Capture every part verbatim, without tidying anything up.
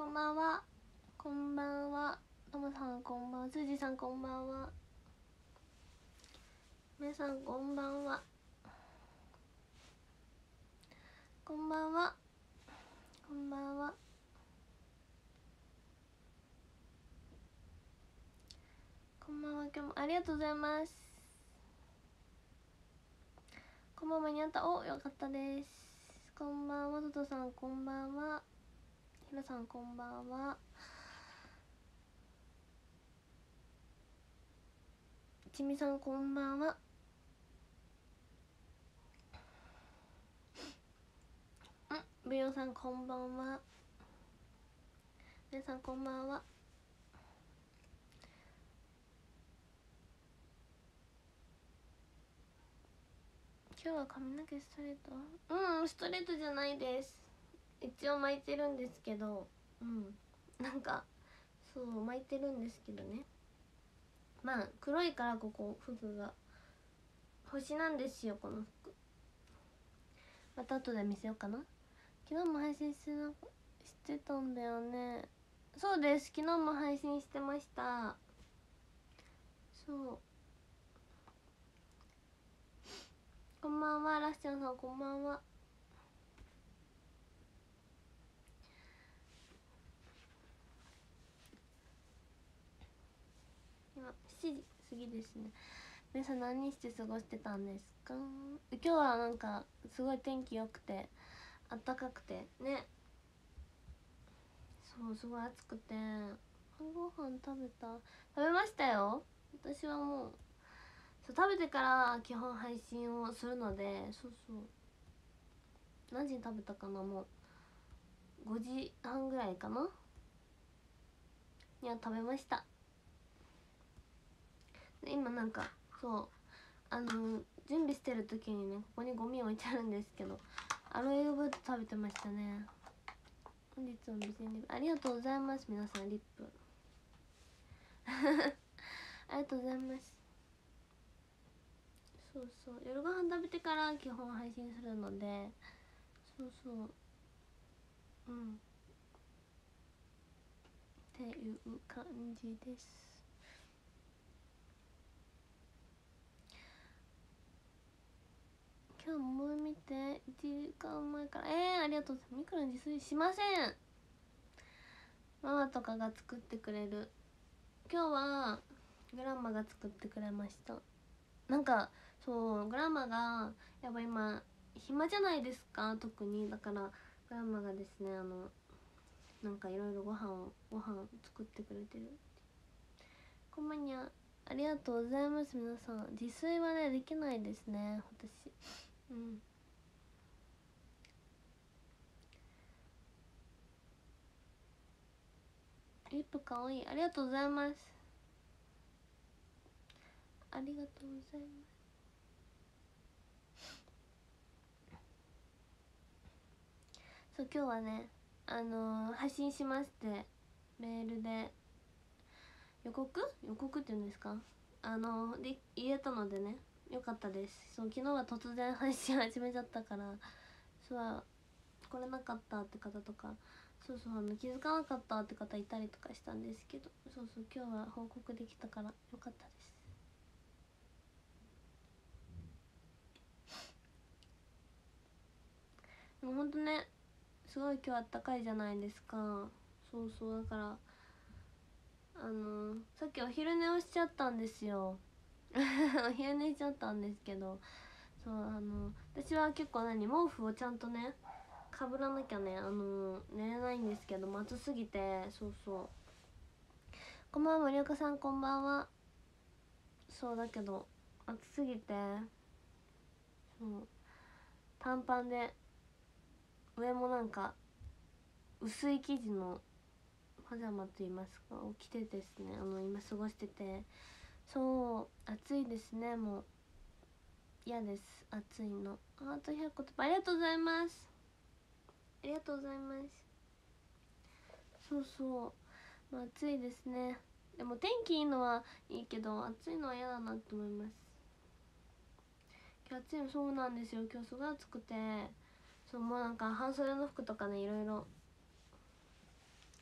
こんばんは。こんばんは。ともさんこんばんは。つじさんこんばんは。皆さんこんばんは。こんばんは。こんばんは。こんばんは。今日もありがとうございます。こんばんは。間に合った。お、よかったです。こんばんは。ととさんこんばんは。ひろさんこんばんは。ちみさんこんばんは。んぶよさんこんばんは。皆さんこんばんは。今日は髪の毛ストレート？うん、ストレートじゃないです。一応巻いてるんですけど、うんなんかそう巻いてるんですけどね。まあ黒いからここ服が星なんですよこの服。また後で見せようかな。昨日も配信してなしてたんだよね。そうです、昨日も配信してました。そう、こんばんは。ラッシャンさんこんばんは。今しちじ過ぎですね。皆さん何して過ごしてたんですか？今日はなんかすごい天気良くて暖かくてね。そう、すごい暑くて晩ご飯食べた食べましたよ。私はもうそう食べてから基本配信をするので、そうそう、何時に食べたかな、もうごじはんぐらいかなには食べました。で今なんかそうあの準備してる時にね、ここにゴミ置いてあるんですけど、アロエヨーグルト食べてましたね。本日も美人リップありがとうございます。皆さんリップありがとうございます。そうそう、夜ご飯食べてから基本配信するので、そうそう、うんっていう感じです。今日も見ていちじかんまえからえー、ありがとうございます。ミクロン自炊しません。ママとかが作ってくれる。今日はグランマが作ってくれました。なんかそうグランマがやっぱ今暇じゃないですか、特に。だからグランマがですね、あのなんかいろいろご飯をご飯を作ってくれてる。こんばんにゃ、ありがとうございます。皆さん自炊はねできないですね私。うん、リップかわいい。ありがとうございます。ありがとうございます。そう今日はねあのー、配信しますってメールで予告予告っていうんですか、あのー、で言えたのでね、よかったです。そう昨日は突然配信始めちゃったから、そう来れなかったって方とか、そうそう、あの気づかなかったって方いたりとかしたんですけど、そうそう今日は報告できたからよかったです。でもほんとね、すごい今日あったかいじゃないですか。そうそうだからあのー、さっきお昼寝をしちゃったんですよお昼寝しちゃったんですけど、そうあの私は結構何毛布をちゃんとねかぶらなきゃね、あのー、寝れないんですけど、暑すぎて。そうそう、こんばんは森岡さんこんばんは。そうだけど暑すぎて、そう短パンで上もなんか薄い生地のパジャマと言いますかを着てですね、あの今過ごしてて、そう暑いですね。もう嫌です、暑いの。あとひゃく言葉ありがとうございます。ありがとうございます。そうそう、まあ、暑いですね。でも天気いいのはいいけど暑いのは嫌だなと思います。今日暑いの、そうなんですよ。今日すごい暑くて、そうもうなんか半袖の服とかねいろいろ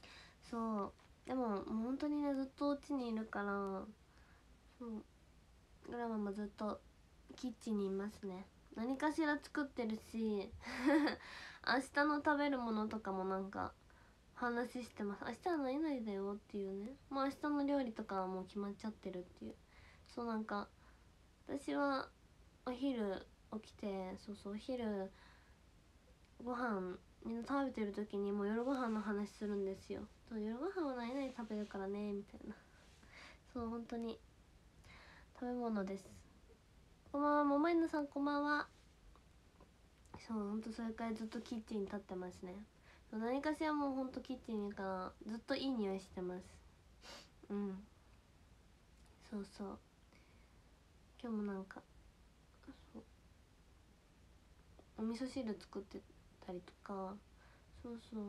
そうでももう本当にねずっとお家にいるから、そうグラマもずっとキッチンにいますね。何かしら作ってるし明日の食べるものとかもなんか話してます。明日は何々だよっていうね、もう明日の料理とかはもう決まっちゃってるっていう。そうなんか私はお昼起きて、そうそうお昼ご飯みんな食べてる時にもう夜ご飯の話するんですよ。そう夜ご飯は何々食べるからねみたいな。そう本当に食べ物です。こんばんは、ももいぬさんこんばんは。そうほんとそれからずっとキッチンに立ってますね。そう何かしらもうほんとキッチンにからずっといい匂いしてます。うん、そうそう、今日もなんかそうお味噌汁作ってたりとか、そうそう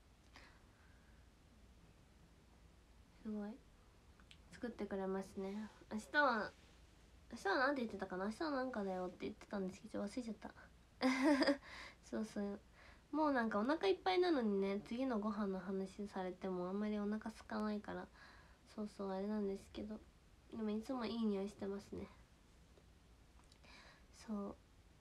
すごい作ってくれますね。明日は明日は何て言ってたかな、明日はなんかだよって言ってたんですけど忘れちゃったそうそう、もうなんかお腹いっぱいなのにね、次のご飯の話されてもあんまりお腹空かないから、そうそうあれなんですけど、でもいつもいい匂いしてますね。そう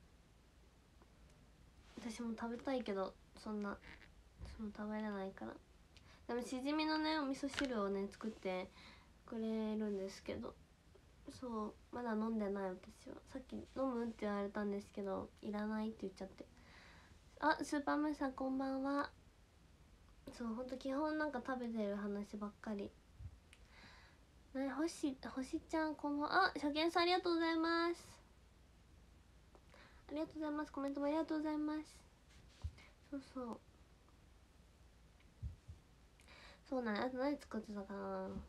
私も食べたいけどそんなそう食べれないから。でもしじみのねお味噌汁をね作ってくれるんですけど、そうまだ飲んでない私は。さっき飲むって言われたんですけどいらないって言っちゃって。あ、スーパームーンさんこんばんは。そうほんと基本なんか食べてる話ばっかりね。ほしほしちゃんこんばんは。あ、初見さんありがとうございます。ありがとうございます。コメントもありがとうございます。そうそうそうなん、あと何作ってたかな。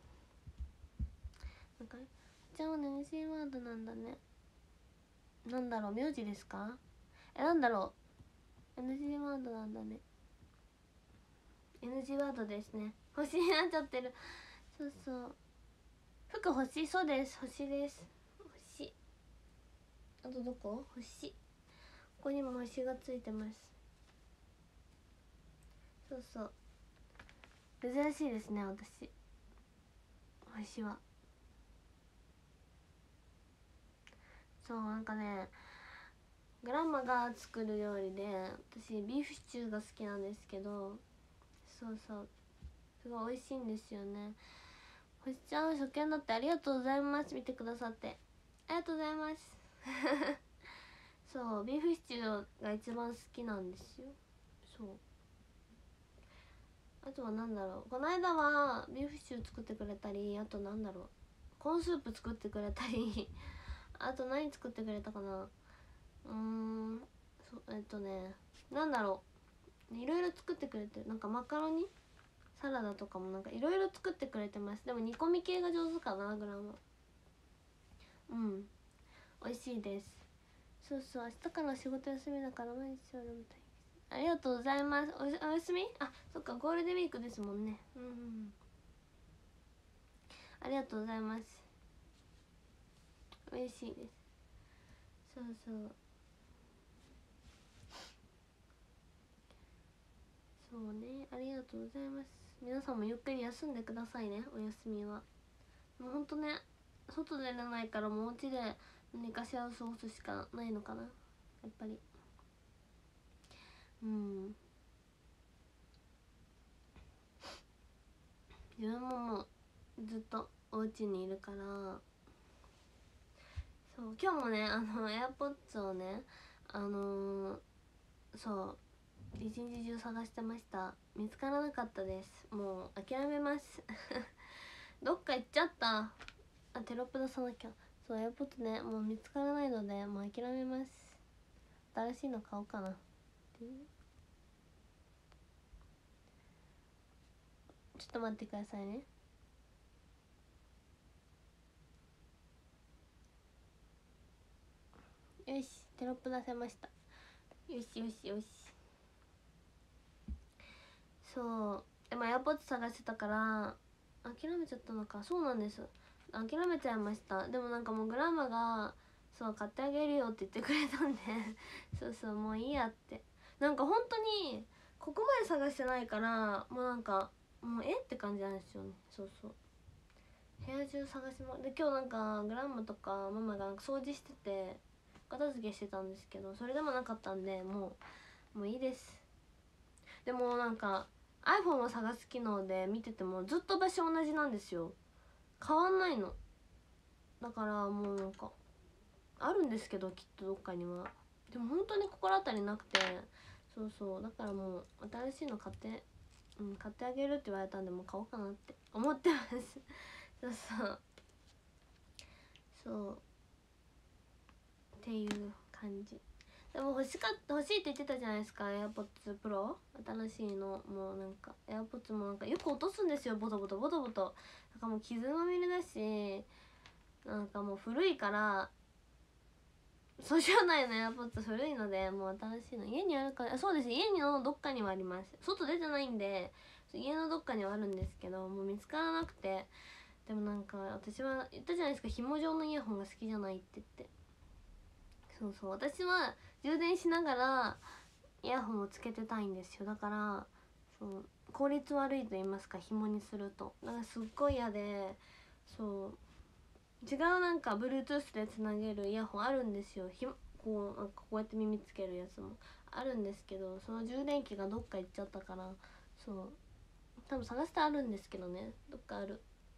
なんかじゃあね エヌジー ワードなんだね。なんだろう、名字ですか。え、なんだろう、 エヌジー ワードなんだね。 エヌジー ワードですね。星になっちゃってる。そうそう、服星、そうです、星です。星、あとどこ、星、ここにも星がついてます。そうそう珍しいですね私星は。そうなんかねグランマが作る料理で私ビーフシチューが好きなんですけど、そうそうすごい美味しいんですよね。星ちゃん初見だってありがとうございます。見てくださってありがとうございますそうビーフシチューが一番好きなんですよ。そうあとはなんだろう、この間はビーフシチュー作ってくれたり、あとなんだろうコーンスープ作ってくれたりあと何作ってくれたかな。うーんそえっとねなんだろう、いろいろ作ってくれてる。なんかマカロニサラダとかもなんかいろいろ作ってくれてます。でも煮込み系が上手かなグラム。うん美味しいです。そうそう明日から仕事休みだから毎日は飲みたい。ありがとうございます。 お, お休み、あそっかゴールデンウィークですもんね。うんうん、ありがとうございます。美味しいです。そうそうそうね、ありがとうございます。皆さんもゆっくり休んでくださいね。お休みはもうほんとね外出れないからもうお家で何かしらを過ごすしかないのかなやっぱり。うん自分ももうずっとお家にいるから。そう今日もねあの AirPods をねあのー、そう一日中探してました。見つからなかったです。もう諦めますどっか行っちゃった。あテロップ出さなきゃ。そう AirPods ねもう見つからないのでもう諦めます。新しいの買おうかなっていう。ちょっと待ってくださいね。よしテロップ出せました。よしよしよし。そうでも AirPods 探してたから諦めちゃったのか。そうなんです、諦めちゃいました。でもなんかもうグランマがそう買ってあげるよって言ってくれたんでそうそうもういいやって。なんか本当にここまで探してないからもうなんかもうえって感じなんですよね。そうそう、部屋中探しまで、今日なんかグランマとかママがなんか掃除してて片付けしてたんですけど、それでもなかったんで、もうもういいです。でもなんか iPhone を探す機能で見ててもずっと場所同じなんですよ、変わんないの。だからもうなんかあるんですけど、きっとどっかには。でも本当に心当たりなくて、そうそう、だからもう新しいの買って、うん、買ってあげるって言われたんで、もう買おうかなって思ってますそうそうそうっていう感じ。でも欲しかった欲しいって言ってたじゃないですか、 AirPods Pro 新しいの。もうなんか AirPods もなんかよく落とすんですよ、ボトボトボトボト。なんかもう傷まみれだし、なんかもう古いから、そうじゃないの AirPods 古いので、もう新しいの家にあるから。そうです、家のどっかにはあります。外出てないんで家のどっかにはあるんですけど、もう見つからなくて。でもなんか私は言ったじゃないですか、紐状のイヤホンが好きじゃないって言って。そうそう、私は充電しながらイヤホンをつけてたいんですよ。だからそう効率悪いと言いますか、紐にすると。だからすっごい嫌で、そう違うなんか Bluetooth でつなげるイヤホンあるんですよ。ひこうなんかこうやって耳つけるやつもあるんですけど、その充電器がどっか行っちゃったから、そう多分探してあるんですけどね、どっかある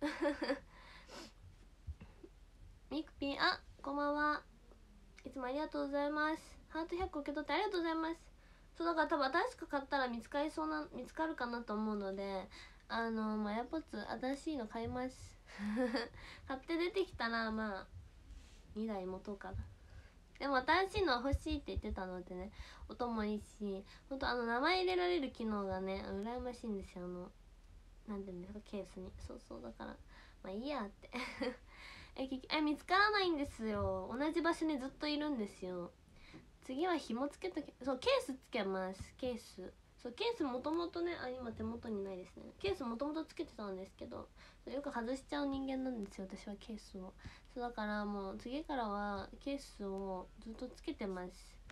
ミクピー、あ、こんばんは。いつもありがとうございます。ハートひゃっこ受け取ってありがとうございます。そうだから多分新しく買ったら見つかりそうな、見つかるかなと思うので、あのまあ AirPods 新しいの買います買って出てきたらまあにだい持とうかな。でも新しいのは欲しいって言ってたのでね、音もいいし、ほんとあの名前入れられる機能がね羨ましいんですよ。あのなんていうんですか、ケースに。そうそう、だからまあいいやってええ見つからないんですよ、同じ場所にずっといるんですよ。次は紐つけとけ、そうケースつけます。ケース、そうケースもともとね、あ今手元にないですね。ケースもともとつけてたんですけど、よく外しちゃう人間なんですよ私はケースを。そうだからもう次からはケースをずっとつけてます。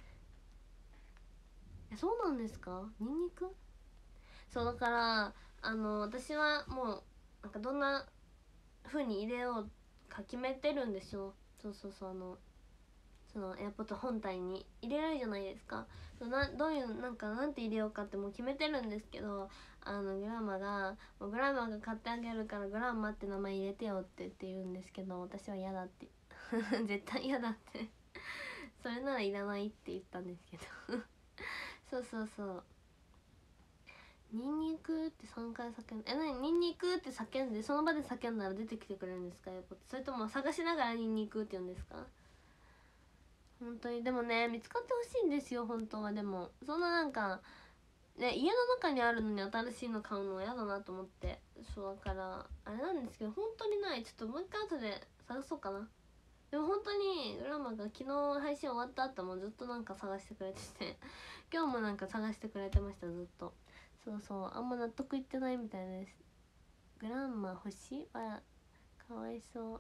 えそうなんですか、ニンニク。そうだからあの私はもうなんかどんな風に入れようか決めてるんですよ。そうそうそう、あのその AirPods 本体に入れられるじゃないですか。そうなどういうなんかなんて入れようかってもう決めてるんですけど、あのグランマがもうグランマが買ってあげるからグランマって名前入れてよって言って言うんですけど、私は嫌だって絶対嫌だってそれならいらないって言ったんですけどそうそうそう、ニンニクってさんかい叫んで、えなにニンニクって叫んでその場で叫んだら出てきてくれるんですか、やっぱ。それとも探しながらニンニクって言うんですか。本当にでもね見つかってほしいんですよ本当は。でもそんななんかね家の中にあるのに新しいの買うのは嫌だなと思って。そうだからあれなんですけど本当にない。ちょっともう一回後で探そうかな。でも本当にグランマが昨日配信終わった後もずっとなんか探してくれてて今日もなんか探してくれてましたずっと。そうそう、あんま納得いってないみたいです。グランマ欲しいわ、かわいそう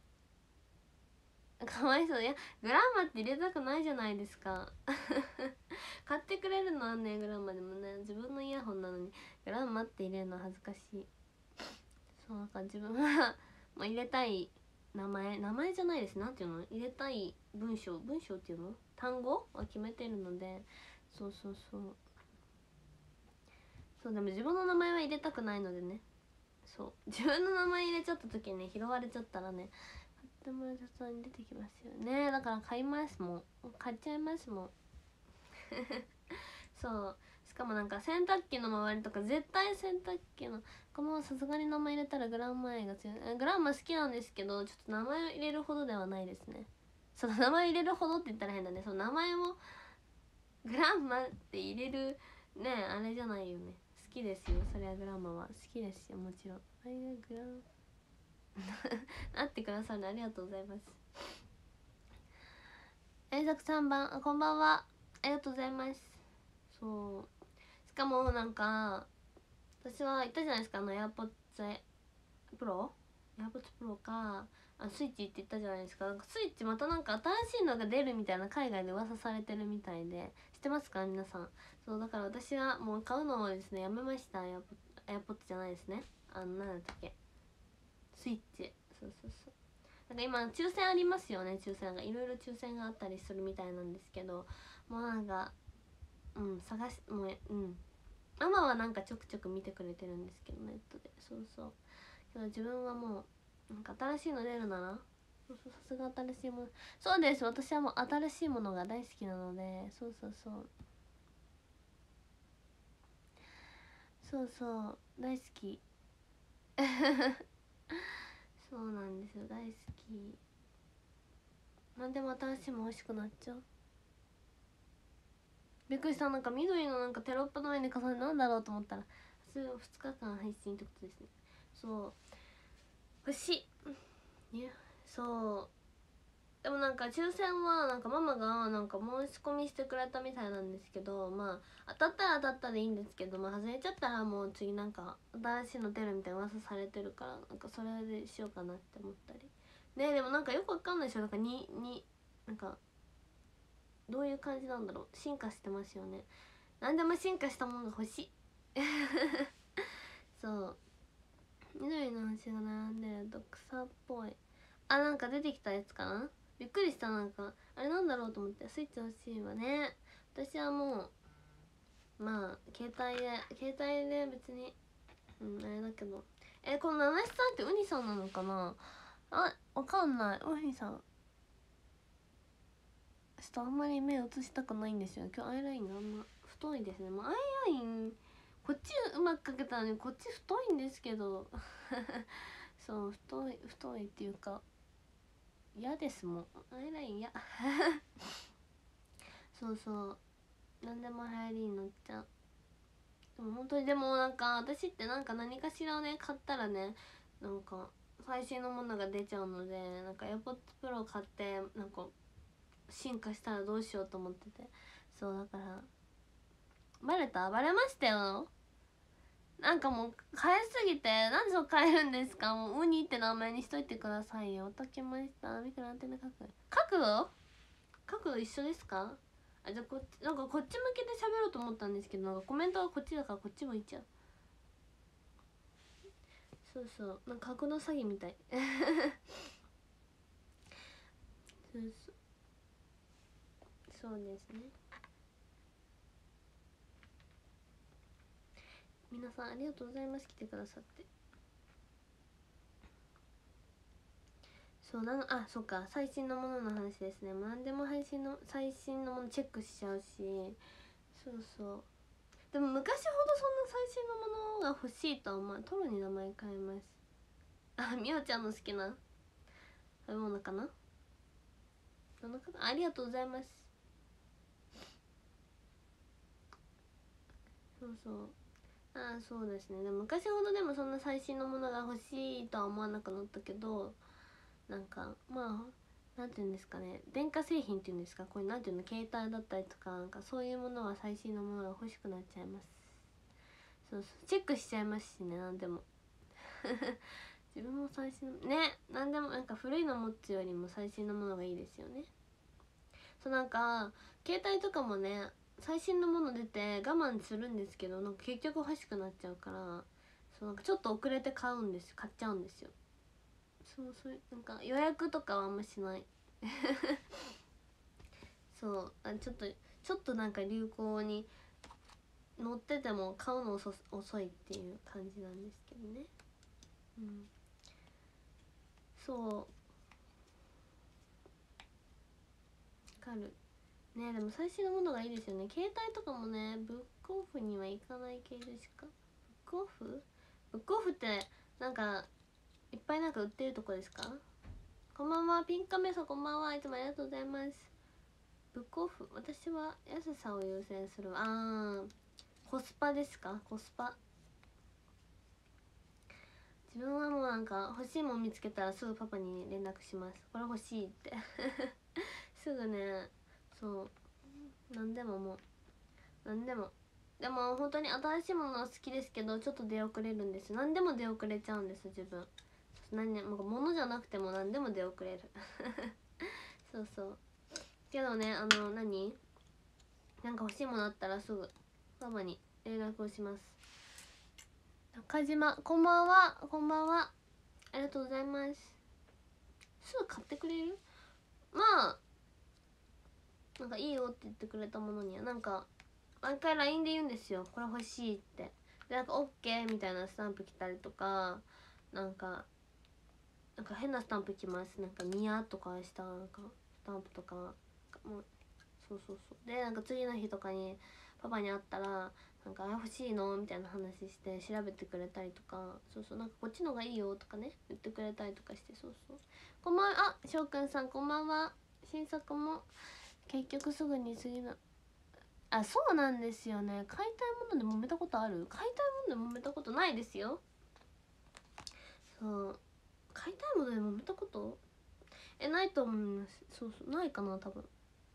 かわいそう。いやグランマって入れたくないじゃないですか買ってくれるのあんねグランマでもね、自分のイヤホンなのにグランマって入れるの恥ずかしい。そうなんか自分はもう入れたい名前名前じゃないです、なんていうの、入れたい文章文章っていうの単語は決めてるので。そうそうそうそう、でも自分の名前は入れたくないのでね。そう自分の名前入れちゃった時にね拾われちゃったらね買ってもらえたに出てきますよね。だから買いますもん、買っちゃいますもんそうしかもなんか洗濯機の周りとか絶対洗濯機のこのさすがに名前入れたらグランマ愛が強い。グランマ好きなんですけどちょっと名前を入れるほどではないですね。その名前入れるほどって言ったら変だね。その名前もグランマって入れるねあれじゃないよね。好きですよそれは。グランマは好きですよもちろん。あれがグラン会ってくださるのありがとうございます。遠作さんばん、あこんばんは、ありがとうございます。そうしかもなんか私は言ったじゃないですか、あの AirPods Pro AirPods Pro かあスイッチって言ったじゃないですか。なんかスイッチまたなんか新しいのが出るみたいな海外で噂されてるみたいで、知ってますか皆さん。そうだから私はもう買うのをですねやめました。 AirPods じゃないですね。あのなんだったっけ、スイッチ。そうそうそう、なんか今抽選ありますよね。抽選がいろいろ抽選があったりするみたいなんですけど、もうなんかうん探しもううんママはなんかちょくちょく見てくれてるんですけどネットで。そうそうけど自分はもうなんか新しいの出るなら、そうそう、さすが新しいもの。そうです、私はもう新しいものが大好きなので、そうそうそうそうそう大好きそうなんですよ、大好き。なんでも新しいもん欲しくなっちゃう。びっくりした、なんか緑のなんかテロップの上に重ねなんだろうと思ったら、それをふつかかん配信ってことですね。そう欲しい、いやそうでもなんか抽選はなんかママがなんか申し込みしてくれたみたいなんですけど、まあ当たったら当たったでいいんですけど、まあ外れちゃったらもう次なんか新しいの出るみたいな噂されてるから、なんかそれでしようかなって思ったりね。でもなんかよくわかんないでしょ、なんかにになんかどういう感じなんだろう、進化してますよね。何でも進化したものが欲しいそう緑の星が並んでると草っぽい。あ、なんか出てきたやつかな。びっくりした、なんかあれなんだろうと思って。スイッチ欲しいわね。私はもうまあ携帯で携帯で別にうんあれだけど、えこの七七さんってウニさんなのかな。あ、わかんない。ウニさんちょっとあんまり目映したくないんですよ今日。アイラインがあんま太いですね。まあ、アイラインこっちうまく描けたのにこっち太いんですけどそう太い太いっていうか嫌ですもん、アイライン嫌そうそう何でも流行りに乗っちゃう。でも本当にでもなんか私ってなんか何かしらをね買ったらね、なんか最新のものが出ちゃうので、なんか AirPods Pro 買ってなんか進化したらどうしようと思ってて。そうだからバレたバレましたよ。なんかもう変えすぎて何でそう変えるんですか。もうウニって名前にしといてくださいよ。解きました。ミクロアンテナ角度角度角度一緒ですか。あ、じゃあこっちなんかこっち向けで喋ろうと思ったんですけど、なんかコメントがこっちだからこっち向いちゃう。そうそうなんか角度詐欺みたいそうそうそうですね。皆さんありがとうございます、来てくださって。そうなの、あ、そうか、最新のものの話ですね。何でも配信の最新のものチェックしちゃうし。そうそうでも昔ほどそんな最新のものが欲しいとは思わない。トロに名前変えます。あ、みおちゃんの好きな食べ物かな。どの方、ありがとうございます。そうそうあ、そうですね。でも昔ほどでもそんな最新のものが欲しいとは思わなくなったけど、なんかまあなんていうんですかね、電化製品っていうんですか、これなんていうの、携帯だったりとかなんかそういうものは最新のものが欲しくなっちゃいます。そうそうチェックしちゃいますしね、なんでも自分も最新ね、なんでもなんか古いの持つよりも最新のものがいいですよね。そうなんか携帯とかもね最新のもの出て我慢するんですけど、なんか結局欲しくなっちゃうから、そうなんかちょっと遅れて買うんです買っちゃうんですよ。そうそうなんか予約とかはあんましないそうあちょっとちょっとなんか流行に乗ってても買うの遅遅いっていう感じなんですけどね。うんそうわかるね。でも最新のものがいいですよね。携帯とかもねブックオフには行かない系でしか。ブックオフブックオフってなんかいっぱいなんか売ってるとこですか。こんばんはピンカメさん、こんばんは、いつもありがとうございます。ブックオフ、私は安さを優先する。あーコスパですか。コスパ自分はもうなんか欲しいもん見つけたらすぐパパに連絡します。これ欲しいってすぐね。そう何でももう何でもでも本当に新しいものは好きですけど、ちょっと出遅れるんです。何でも出遅れちゃうんです自分。何ね、もう物じゃなくても何でも出遅れるそうそうけどね、あの何なんか欲しいものあったらすぐパパに連絡をします。 中島こんばんは、こんばんは、ありがとうございます。すぐ買ってくれる？まあなんかいいよって言ってくれたものにはなんか毎回 ライン で言うんですよ、これ欲しいって。でなんか オーケー みたいなスタンプ来たりとか、なんかなんか変なスタンプ来ます、なんかニヤとかしたなんかスタンプとかもうそうそうそうでなんか次の日とかにパパに会ったらなんかあれ欲しいのみたいな話して調べてくれたりとか、そうそうなんかこっちのがいいよとかね言ってくれたりとかして、そうそうこんばんは、あしょうくんさんこんばんは。新作も結局すぐに次のあそうなんですよね、買いたいもので揉めたことある？買いたいもので揉めたことないですよ。そう買いたいもので揉めたことえないと思います。そうそうないかな多分。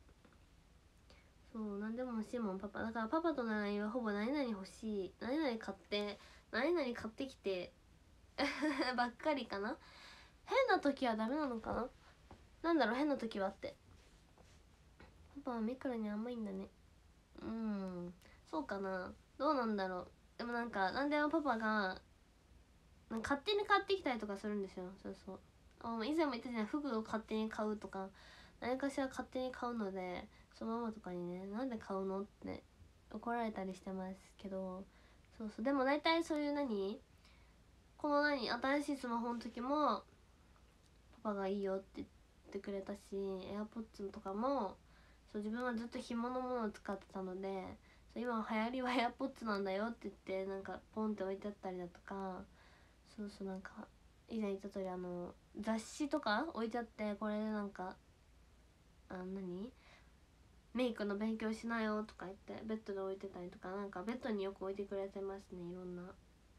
そう何でも欲しいもんパパだから、パパとの ライン はほぼ何々欲しい何々買って何々買ってきてばっかりかな。変な時はダメなのかな。なんだろう変な時はって、パパはミクロに甘いんだね。うんそうかな、どうなんだろう。でもなんか何でもパパが勝手に買ってきたりとかするんですよ。そうそうあ以前も言ったじゃない、服を勝手に買うとか何かしら勝手に買うので、そのママとかにねなんで買うのって怒られたりしてますけど、そうそうでも大体そういう何この何新しいスマホの時もパパがいいよって言ってくれたし、 AirPods とかもそう自分はずっと紐のものを使ってたので、そう今流行りは AirPods なんだよって言ってなんかポンって置いてあったりだとか、そうそうなんか以前言った通りあの雑誌とか置いてあって、これでなんかあ何メイクの勉強しなよとか言ってベッドで置いてたりとか、なんかベッドによく置いてくれてますね、いろんな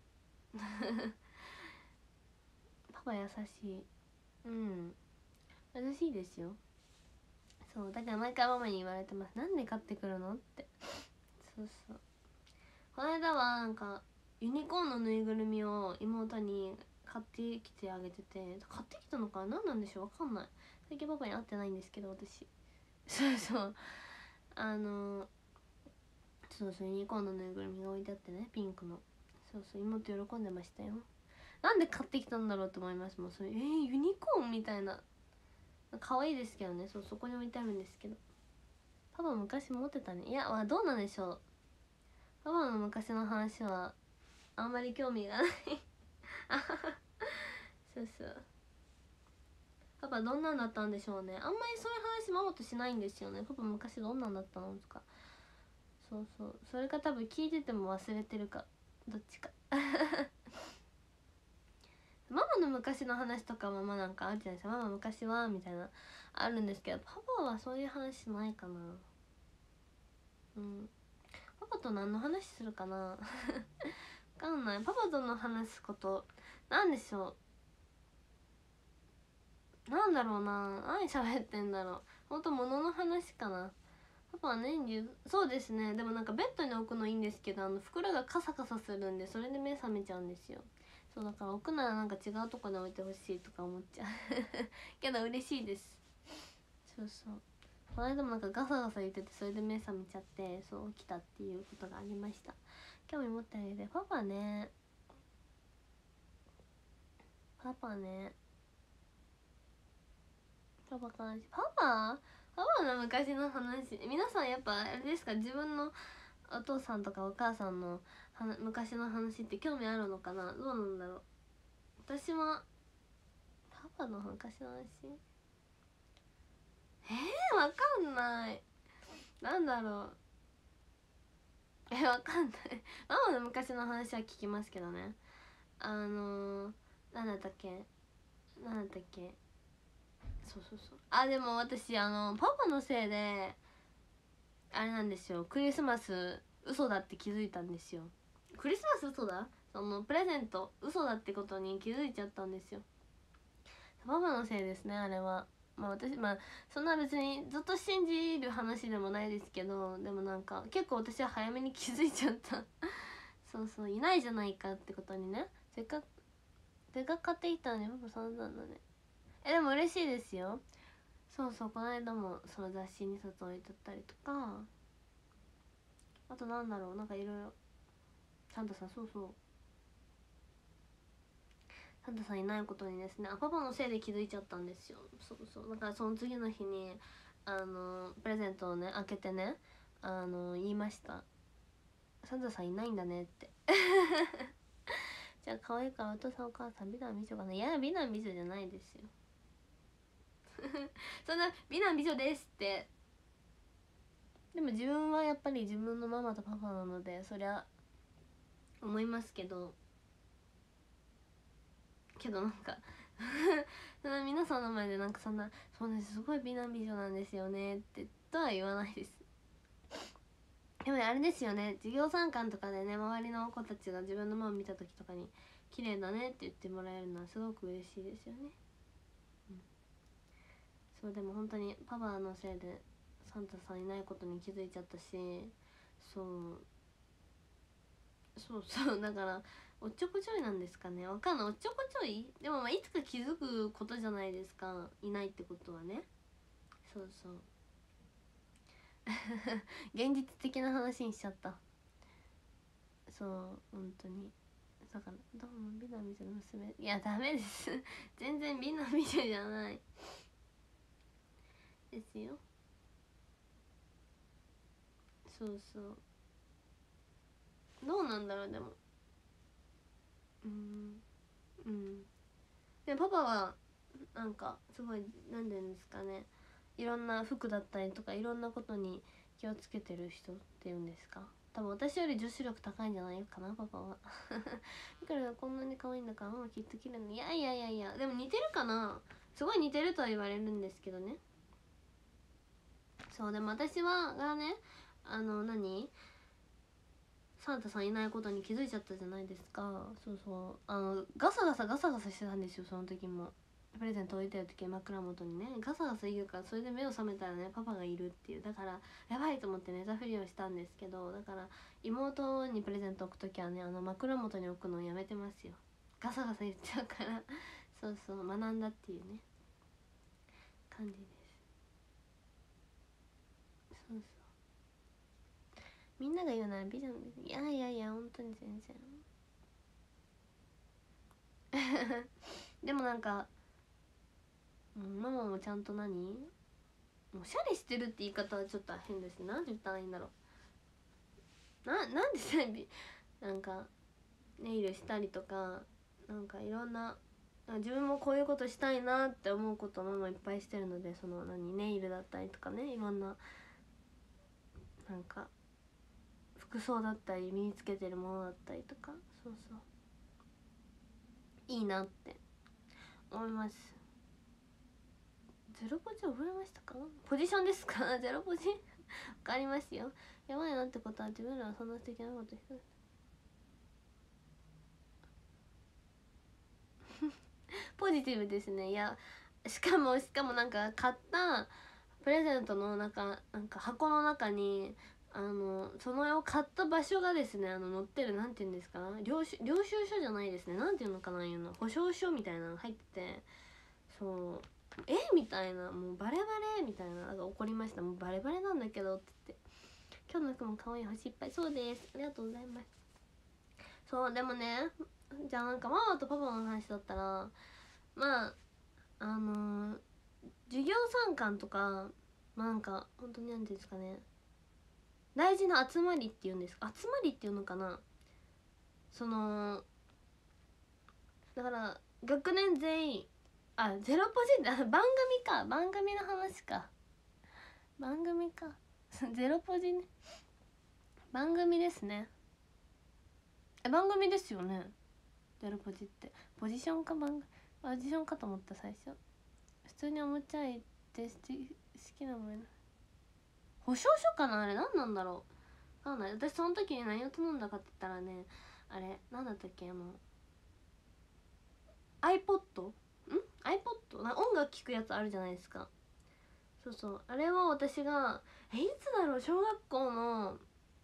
パパ優しい。うん優しいですよ。そうだから毎回ママに言われてます、なんで買ってくるのって。そうそうこの間はなんかユニコーンのぬいぐるみを妹に買ってきてあげてて、買ってきたのかな何なんでしょうわかんない、最近パパに会ってないんですけど私そうそうあのそうそうユニコーンのぬいぐるみが置いてあってね、ピンクの。そうそう妹喜んでましたよ。なんで買ってきたんだろうと思いますもん。それえー、ユニコーンみたいな可愛いですけどね。そうそこに置いてあるんですけど、パパ昔持ってたね。いやまあどうなんでしょう、パパの昔の話はあんまり興味がないそうそうパパどんなんだったんでしょうね。あんまりそういう話ママとしないんですよね。パパ昔どんなんだったのとか。そうそうそれか多分聞いてても忘れてるかどっちかママの昔の話とかはまあなんかあるじゃないですか。ママ昔はみたいなあるんですけど、パパはそういう話しないかな。うんパパと何の話するかなわかんない。パパとの話すことなんでしょう、なんだろうな、何喋ってんだろう。ほんと物の話かな。パパは年中そうですね。でもなんかベッドに置くのいいんですけど、あの袋がカサカサするんでそれで目覚めちゃうんですよ。そうだから置くならなんか違うとこに置いてほしいとか思っちゃうけど嬉しいです。そうそうこの間もなんかガサガサ言っててそれで目覚めちゃって、そう起きたっていうことがありました。興味持ってあげて。パパねパパねパパかパパパパの昔の話、皆さんやっぱあれですか、自分のお父さんとかお母さんの昔の話って興味あるのかな。どうなんだろう。私はパパの昔の話えー、わかんない。なんだろうえわかんないママの昔の話は聞きますけどね。あのー、なんだったっけなんだったっけそうそうそうあでも私あのパパのせいであれなんですよ、クリスマス嘘だって気づいたんですよ。クリスマス嘘だそのプレゼント嘘だってことに気づいちゃったんですよ。パパのせいですねあれは。まあ私まあそんな別にずっと信じる話でもないですけど、でもなんか結構私は早めに気づいちゃったそうそういないじゃないかってことにね。せっかくせっかく買ってきたのにパパ散々だね。えでも嬉しいですよ。そうそうこの間もその雑誌にさつ置いてったりとか、あとなんだろうなんかいろいろサンタさんそうそうサンタさんいないことにですね、あパパのせいで気づいちゃったんですよ。そうそうだからその次の日にあのプレゼントをね開けてね、あの言いました。サンタさんいないんだねってじゃあ可愛いからお父さんお母さん美男美女かな。いや美男美女じゃないですよそんな美男美女ですって。でも自分はやっぱり自分のママとパパなのでそりゃ思いますけどけどなんかそんな皆さんの前でなんかそんな「そうですすごい美男美女なんですよね」ってとは言わないです。でもねあれですよね、授業参観とかでね周りの子たちが自分のママ見た時とかに「綺麗だね」って言ってもらえるのはすごく嬉しいですよね。うん、そうでも本当にパパのせいでサンタさんいないことに気づいちゃったし、そうそうそうだからおっちょこちょいなんですかね、わかんない。おっちょこちょいでもまあいつか気づくことじゃないですか、いないってことはね。そうそう現実的な話にしちゃった。そう本当にだからどうも美男美女の娘、いやダメです全然美男美女じゃないですよ。そうそうどうなんだろうでもうんうんでパパはなんかすごいなんでですかね、いろんな服だったりとかいろんなことに気をつけてる人っていうんですか、多分私より女子力高いんじゃないかなパパはだからこんなに可愛いんだからママきっと綺麗な、いやいやいやいやでも似てるかな、すごい似てるとは言われるんですけどね。そうでも私はがねあの何サンタさんいないことに気づいちゃったじゃないですか。そうそうあのガサガサガサガサしてたんですよ、その時も。プレゼント置いてる時枕元にねガサガサ言うから、それで目を覚めたらねパパがいるっていう、だからやばいと思って寝たふりをしたんですけど、だから妹にプレゼント置く時はねあの枕元に置くのをやめてますよ、ガサガサ言っちゃうからそうそう学んだっていうね感じです。そうそうみんなが言うなら美女、いやいやいや本当に全然でもなんか、うん、ママもちゃんと何おしゃれしてるって言い方はちょっと変ですね、なんて言ったらいいんだろうな、なんでさなんかネイルしたりとかなんかいろんな自分もこういうことしたいなって思うことママいっぱいしてるので、その何ネイルだったりとかねいろんななんか服装だったり身につけてるものだったりとか、そうそういいなって思います。ゼロポジ覚えましたか、ポジションですかゼロポジわかりますよ。やばいなってことは自分らはそんな素敵なことしてるポジティブですね。いやしかもしかもなんか買ったプレゼントの中なんか箱の中にあのその絵を買った場所がですねあの載ってる、なんて言うんですか、領収領収書じゃないですね、なんていうのかな、いうの保証書みたいなの入ってて、そうえみたいな、もうバレバレみたいな、なんか怒りました。もうバレバレなんだけどって言って、今日の服も可愛い星いっぱい、そうですありがとうございます。そうでもねじゃあなんかママとパパの話だったらまああのー、授業参観とかまあなんか本当に何ていうんですかね、大事な集まりっていうんですか、集まりっていうのかな、そのだから学年全員あゼロポジって番組か番組の話か番組かゼロポジね番組ですね、え番組ですよねゼロポジって、ポジションか番組ポジションかと思った最初。普通におもちゃいって好きなもの保証書かな、あれ何なんだろう、わかんない。私その時に何を頼んだかって言ったらねあれ何だったっけ、あの iPod ん iPod な音楽聴くやつあるじゃないですか。そうそうあれを私がえいつだろう小学校の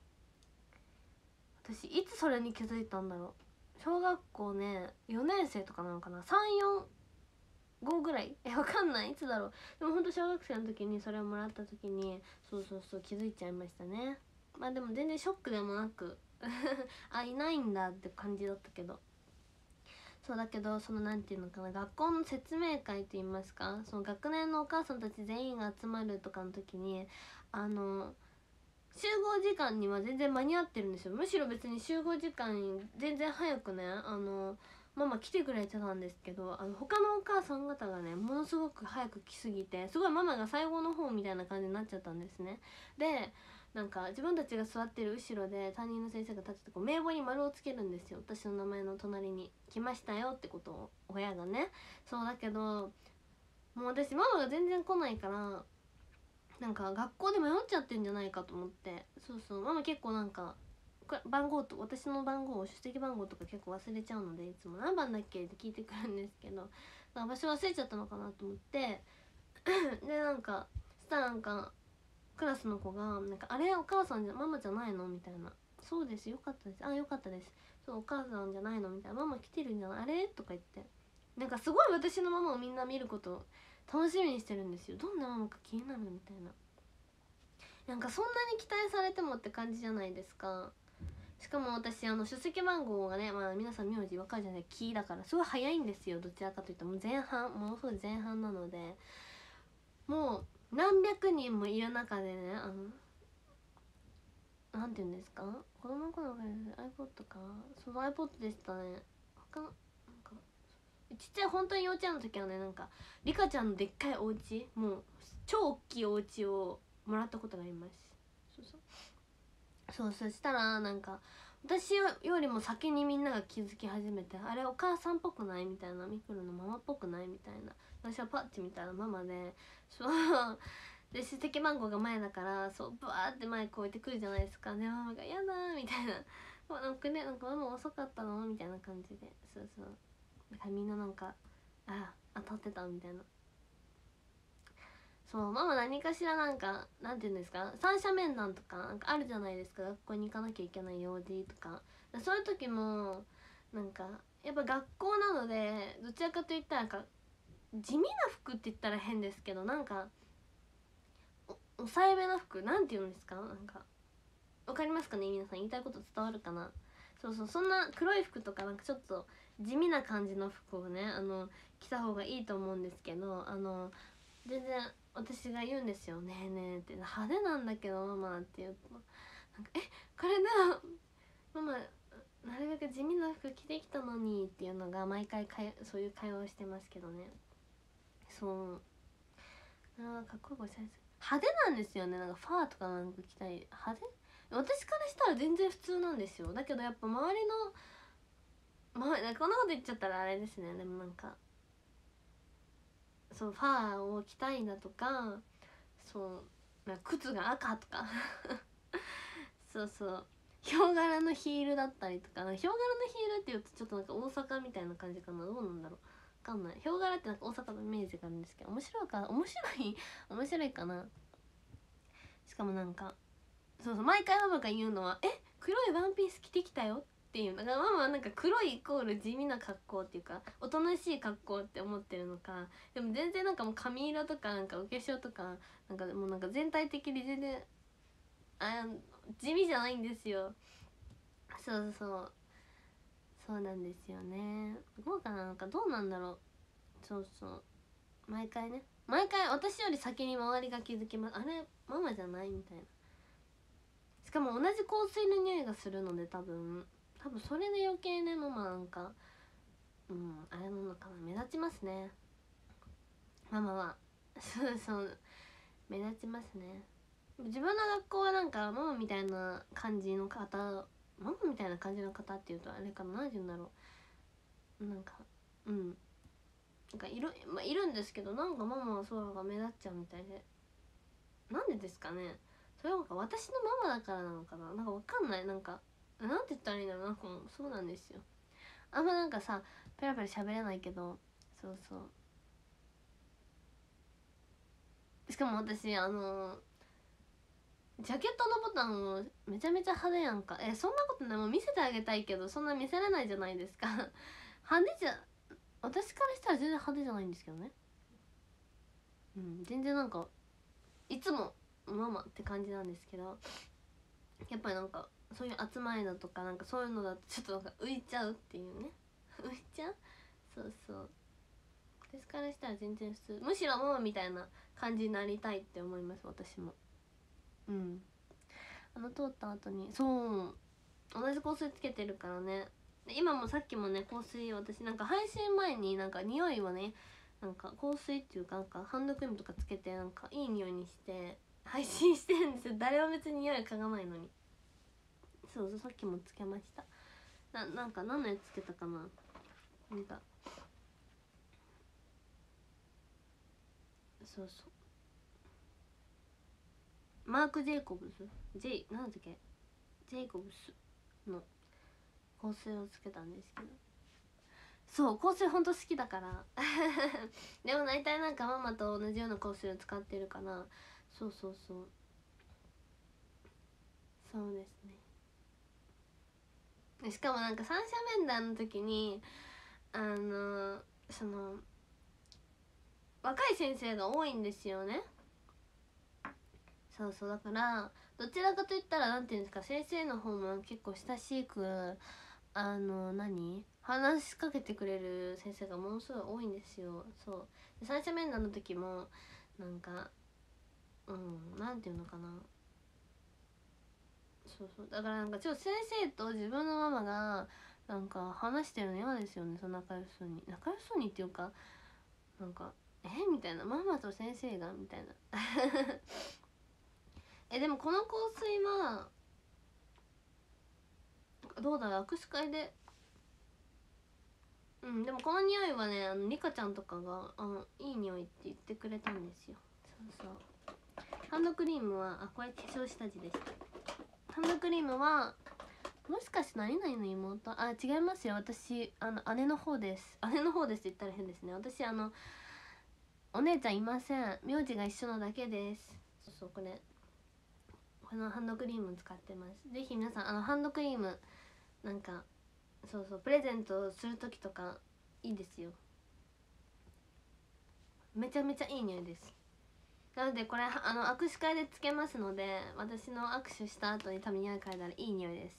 私いつそれに気づいたんだろう、小学校ねよねん生とかなのかな、さんよんごぐらいえわかんないいつだろう、でもほんと小学生の時にそれをもらった時にそうそうそう気づいちゃいましたね。まあでも全然ショックでもなくあいないんだって感じだったけど、 そうだけど、そのなんていうのかな、学校の説明会といいますか、その学年のお母さんたち全員が集まるとかの時に、あの集合時間には全然間に合ってるんですよ。むしろ別に集合時間全然早くね、あのママ来てくれてたんですけど、あの他のお母さん方がねものすごく早く来すぎて、すごいママが最後の方みたいな感じになっちゃったんですね。でなんか自分たちが座ってる後ろで担任の先生が立ってて、こう名簿に丸をつけるんですよ、私の名前の隣に。来ましたよってことを親がね。そうだけどもう私ママが全然来ないから、なんか学校で迷っちゃってんじゃないかと思って。そうそう、ママ結構なんか番号と私の番号を出席番号とか結構忘れちゃうので、いつも何番だっけって聞いてくるんですけど、なんか場所忘れちゃったのかなと思ってでなんかしたらなんかクラスの子がなんか「あれお母さんじゃママじゃないの?」みたいな「そうですよかったです、あよかったです、そうお母さんじゃないの?」みたいな「ママ来てるんじゃないあれ?」とか言って、なんかすごい私のママをみんな見ることを楽しみにしてるんですよ。どんなママか気になるみたいな。なんかそんなに期待されてもって感じじゃないですか。しかも私あの出席番号がね、まあ皆さん名字わかるじゃない、キーだからすごい早いんですよ。どちらかというともう前半、ものすごい前半なので、もう何百人もいる中でね、あのなんて言うんですか、子供の頃から iPod か、その iPod でしたね。他のなんかちっちゃい本当に幼稚園の時はね、なんかリカちゃんのでっかいお家、もう超大きいお家をもらったことがあります。そうそうそう、そしたらなんか私よりも先にみんなが気づき始めて、あれお母さんっぽくないみたいな、ミクルのママっぽくないみたいな。私はパッチ見たらママで、そうで出席番号が前だから、そうバーって前こう置いてくるじゃないですか。でママが「やだ」みたいな「なんかね、なんかママ遅かったの?」みたいな感じで、そうそう、だからみんななんか「あ当たってた」みたいな。そうママ何かしらなんかなんて言うんですか、三者面談とかなんかあるじゃないですか、学校に行かなきゃいけない用事とか。そういう時もなんかやっぱ学校なので、どちらかといったらなんか地味な服って言ったら変ですけど、なんか抑えめな服なんて言うんですか、なんかわかりますかね皆さん、言いたいこと伝わるかな。そうそう、そんな黒い服とかなんかちょっと地味な感じの服をね、あの着た方がいいと思うんですけど、あの全然私が言うんですよ「ねえねえ」って「派手なんだけどママ」って言うと、なんか「えこれだママなるべく地味な服着てきたのに」っていうのが毎回かいそういう会話をしてますけどね。そうあかっこよくおしゃれする派手なんですよね。なんかファーとかなんか着たい派手、私からしたら全然普通なんですよ。だけどやっぱ周りのまあこんなこと言っちゃったらあれですね。でもなんかそうファーを着たいんだとか、そうなんか靴が赤とかそうそうヒョウ柄のヒールだったりとか、ヒョウ柄のヒールっていうとちょっとなんか大阪みたいな感じかな、どうなんだろうわかんない。ヒョウ柄ってなんか大阪のイメージがあるんですけど、面白いか面白い面白いかな。しかもなんかそうそう毎回ママが言うのは「え黒いワンピース着てきたよ」っていうのが、ママはなんか黒いイコール地味な格好っていうかおとなしい格好って思ってるのか、でも全然なんかもう髪色とかなんかお化粧とかなんかもうなんか全体的に全然あ地味じゃないんですよ。そうそうそうなんですよね。どうかな、なんかどうなんだろう。そうそう毎回ね、毎回私より先に周りが気づきます。あれママじゃないみたいな。しかも同じ香水の匂いがするので、多分多分それで余計ねママなんかうんあれなのかな、目立ちますねママはそうそう目立ちますね。自分の学校はなんかママみたいな感じの方、ママみたいな感じの方っていうとあれかな、何て言うんだろう、なんかうんなんかいる、まあ、いるんですけど、なんかママはそうが目立っちゃうみたいで、なんでですかね。それはなんか私のママだからなのかな、なんかわかんない、なんかなんて言ったらいいんだろう、なんかもうそうなんですよ。あんまなんかさペラペラ喋れないけど、そうそうしかも私あのジャケットのボタンをめちゃめちゃ派手やんか。えそんなことない、もう見せてあげたいけどそんな見せれないじゃないですか派手じゃ私からしたら全然派手じゃないんですけどね。うん全然なんかいつもママって感じなんですけど、やっぱりなんかそういう集まりだとかなんかそういうのだとちょっとなんか浮いちゃうっていうね浮いちゃうそうそう、私からしたら全然普通、むしろママみたいな感じになりたいって思います、私も。うん、あの通った後に、そう同じ香水つけてるからね。で今もさっきもね、香水私なんか配信前になんか匂いをね、なんか香水っていうかなんかハンドクリームとかつけてなんかいい匂いにして配信してるんですよ。誰も別に匂い嗅がないのに。そうそう、さっきもつけました。ななんか何のやつつけたかな、なんかそうそう、マーク・ジェイコブス J なんだっけ、ジェイコブスの香水をつけたんですけど、そう香水ほんと好きだからでも大体なんかママと同じような香水を使ってるかな。そうそうそう、そうですね。しかもなんか三者面談の時にあのその若い先生が多いんですよね。そうそうだからどちらかといったらなんていうんですか、先生の方も結構親しくあの何話しかけてくれる先生がものすごい多いんですよ。そうで三者面談の時もなんかうんなんていうのかな、そうそうだからなんかちょっと先生と自分のママがなんか話してるの嫌ですよね。その仲良しそうに仲良しそうにっていうかなんかえみたいな、ママと先生がみたいなえでもこの香水はどうだろう、握手会で、うんでもこの匂いはね、あのリカちゃんとかがあのいい匂いって言ってくれたんですよ。そうそうハンドクリームはあこれ化粧下地でした。ハンドクリームはもしかして何々の妹、あ違いますよ、私あの姉の方です。姉の方ですって言ったら変ですね。私あのお姉ちゃんいません、名字が一緒なだけです。そうそうこれこのハンドクリーム使ってます。ぜひ皆さんあのハンドクリームなんかそうそうプレゼントする時とかいいですよ。めちゃめちゃいい匂いです。なのでこれあの握手会でつけますので、私の握手した後に多分匂い嗅いだらいい匂いです。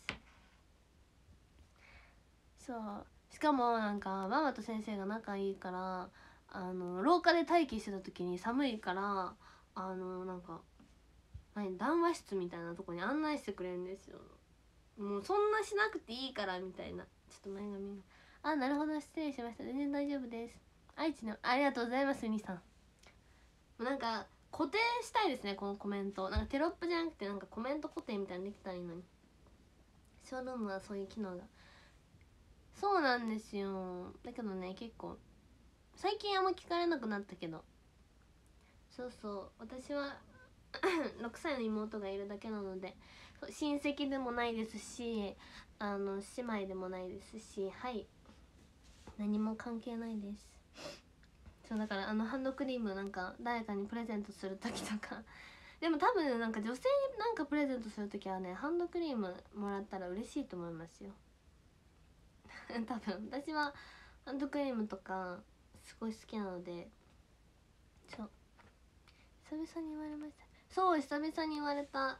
そうしかもなんかママと先生が仲いいからあの廊下で待機してた時に寒いからあのなんか何談話室みたいなとこに案内してくれるんですよ。もうそんなしなくていいからみたいな。ちょっと前髪があなるほど失礼しました、全然大丈夫です。愛知のありがとうございますウニさん。もうなんか固定したいですねこのコメント。なんかテロップじゃなくてなんかコメント固定みたいにできたらいいのに。ショールームはそういう機能がそうなんですよ。だけどね結構最近あんま聞かれなくなったけど、そうそう私はろくさいの妹がいるだけなので親戚でもないですしあの姉妹でもないですし、はい何も関係ないです。そうだからあのハンドクリームなんか誰かにプレゼントする時とかでも多分なんか女性になんかプレゼントする時はねハンドクリームもらったら嬉しいと思いますよ多分私はハンドクリームとかすごい好きなので。そう久々に言われました。そう久々に言われた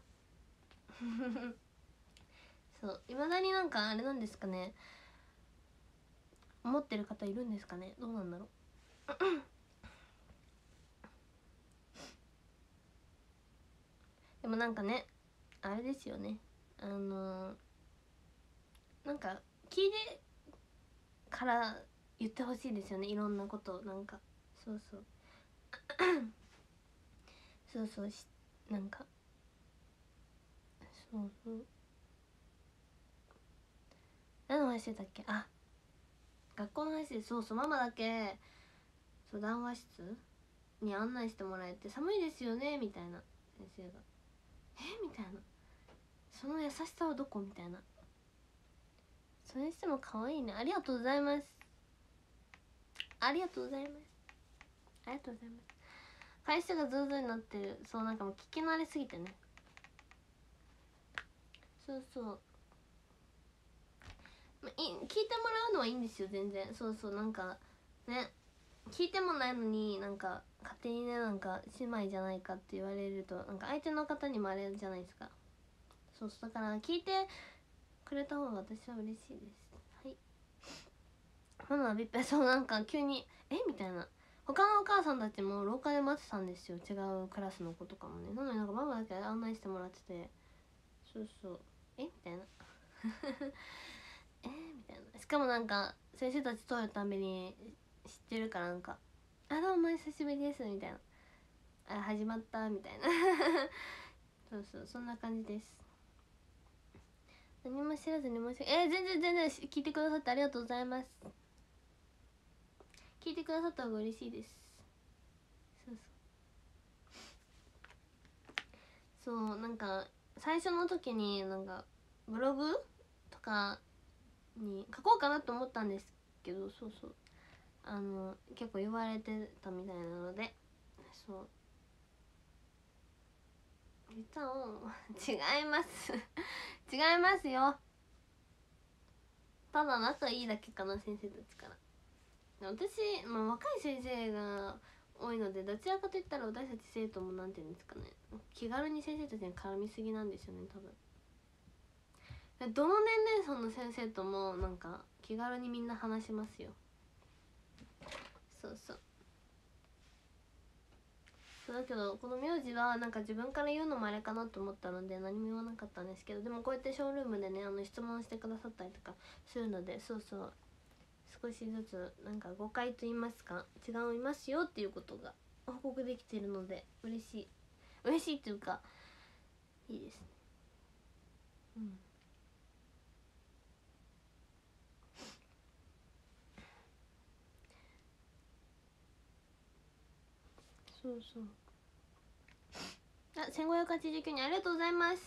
そういまだになんかあれなんですかね、思ってる方いるんですかね、どうなんだろうでもなんかねあれですよね、あのー、なんか聞いてから言ってほしいですよね、いろんなことなんかそうそうそうそうしなんかそうそう何の話してたっけ、あ学校の話で、そうそうママだけそう談話室に案内してもらえて寒いですよねみたいな先生がえみたいな、その優しさはどこみたいな、それにしても可愛いね、ありがとうございますありがとうございますありがとうございます。返しがズーズーになってる、そうなんかもう聞き慣れすぎてね、そうそう、まあ、い聞いてもらうのはいいんですよ全然。そうそうなんかね聞いてもないのになんか勝手にねなんか姉妹じゃないかって言われるとなんか相手の方にもあれじゃないですか。そうそうだから聞いてくれた方が私は嬉しいです。はいママビッペ、そうなんか急にえみたいな、他のお母さんたちも廊下で待ってたんですよ、違うクラスの子とかもね。なのになんかママだけ案内してもらってて、そうそうえみたいなえみたいな。しかもなんか先生たち通るたびに知ってるからなんか「あどうも久しぶりです」みたいな、あ始まったみたいなそうそうそんな感じです。何も知らずに申し訳えー、全然全然聞いてくださってありがとうございます。聞いてくださった方が嬉しいです。そうそうそうなんか最初の時になんかブログとかに書こうかなと思ったんですけど、そうそうあの結構言われてたみたいなので、そう実は違います違いますよ、ただ仲いいだけかな先生たちから。私、まあ、若い先生が多いのでどちらかといったら私たち生徒もなんていうんですかね、気軽に先生たちに絡みすぎなんですよね多分。どの年齢層の先生ともなんか気軽にみんな話しますよ。そうそうそうだけどこの名字はなんか自分から言うのもあれかなと思ったので何も言わなかったんですけど、でもこうやってショールームでねあの質問してくださったりとかするので、そうそう少しずつなんか誤解と言いますか違いますよっていうことが報告できているので嬉しい嬉しいっていうかいいですね。うんそうそうあせんごひゃくはちじゅうきゅうにんありがとうございます。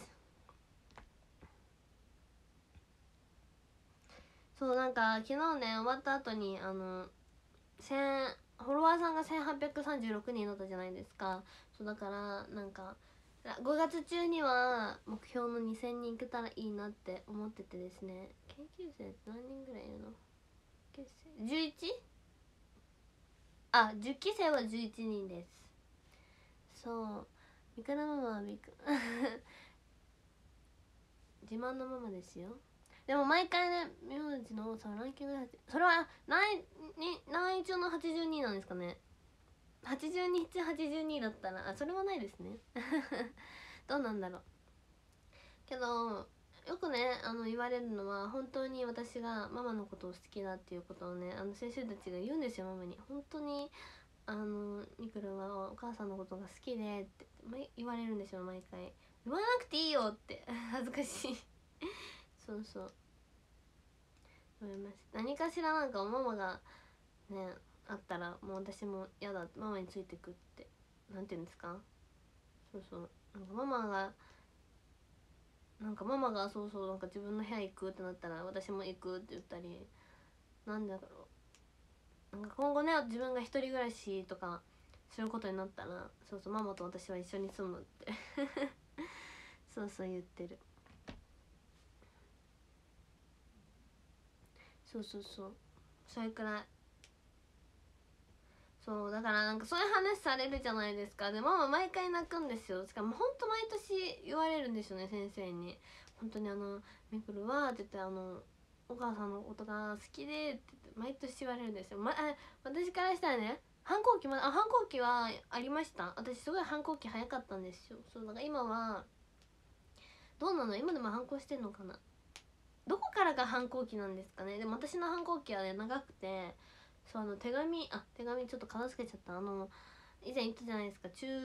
そうなんか昨日ね終わった後にあのせんフォロワーさんがせんはっぴゃくさんじゅうろくにんだったじゃないですか。そうだからなんかごがつ中には目標のにせんにんいけたらいいなって思っててですね。研究生って何人ぐらいいるの？ じゅういち？ あ、じゅっき生はじゅういちにんです。そうミカラママはビク自慢のママですよ。でも毎回ね名字のさランキングでそれは何に何位中のはちじゅうになんですかね。はちじゅうに中はちじゅうにだったらあそれはないですねどうなんだろうけどよくねあの言われるのは本当に私がママのことを好きだっていうことをねあの先生たちが言うんですよママに。本当にあのミクルはお母さんのことが好きでって言われるんですよ毎回。言わなくていいよって恥ずかしいそうそう思います。何かしらなんかママがねあったらもう私も嫌だママについてくってなんていうんですか。そうそうなんかママがなんかママがそうそうなんか自分の部屋行くってなったら私も行くって言ったり、なんだろうなんか今後ね自分が一人暮らしとかすることになったらそうそうママと私は一緒に住むってそうそう言ってる。そうそうそうそれくらいそうだからなんかそういう話されるじゃないですか。でママ毎回泣くんですよ。しかもほんと毎年言われるんですよね先生に。本当にあのミクルはって言ってあのお母さんのことが好きでって言って毎年言われるんですよ、ま、あ私からしたらね反抗期まあ反抗期はありました。私すごい反抗期早かったんですよ。そうだから今はどうなの今でも反抗してんのかな。どこからが反抗期なんですかね。でも私の反抗期はね長くて、そうあの手紙あ手紙ちょっと片付けちゃった。あの以前言ったじゃないですか、中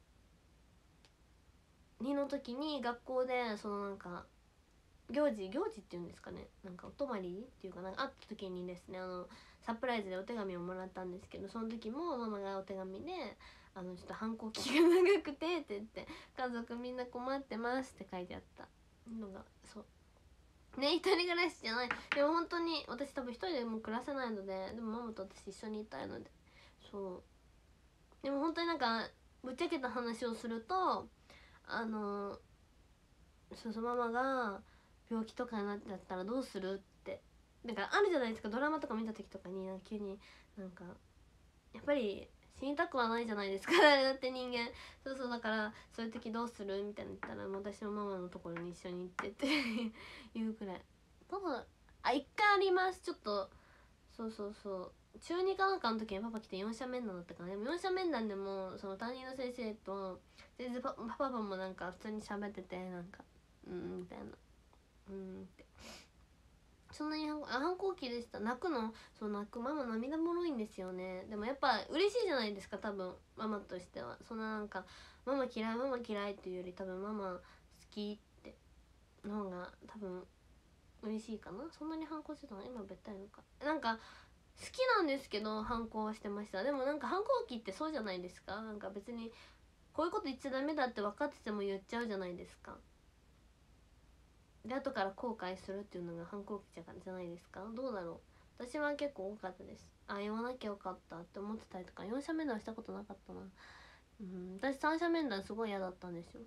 にの時に学校でそのなんか行事行事っていうんですかね、なんかお泊まりっていうかなんか会った時にですねあのサプライズでお手紙をもらったんですけど、その時もママがお手紙で「あのちょっと反抗期が長くて」って言って「家族みんな困ってます」って書いてあったのがそうね。一人暮らしじゃない。でも本当に私多分一人でも暮らせないので、でもママと私一緒にいたいので、そうでも本当になんかぶっちゃけた話をするとあのそうそうママが病気とかになっちゃったらどうするってなんかあるじゃないですか。ドラマとか見た時とかになんか急になんかやっぱり死にたくはないじゃないですかだって人間。そうそうだからそういう時どうするみたいな言ったら私のママのところに一緒に行ってって言うくらい。ただあ一回ありますちょっとそうそうそう中にかなんかの時にパパ来て四者面談だったからね。でも四者面談でもその担任の先生と全然パパパもなんか普通に喋ってて、なんかうんみたいな、うんってそんなに反抗期でした。泣くの、そう泣くママ涙もろいんですよね。でもやっぱ嬉しいじゃないですか多分ママとしては。そんななんかママ嫌いママ嫌いっていうより多分ママ好きっての方が多分嬉しいかな。そんなに反抗してたの今べったりのかなんか好きなんですけど反抗はしてました。でもなんか反抗期ってそうじゃないですか。なんか別にこういうこと言っちゃダメだって分かってても言っちゃうじゃないですか。で後から後悔するっていうのが反抗期じゃないですか。どうだろう。私は結構多かったです。あ言わなきゃよかったって思ってたりとか。よん者面談したことなかったな。うん私さん者面談すごい嫌だったんですよ。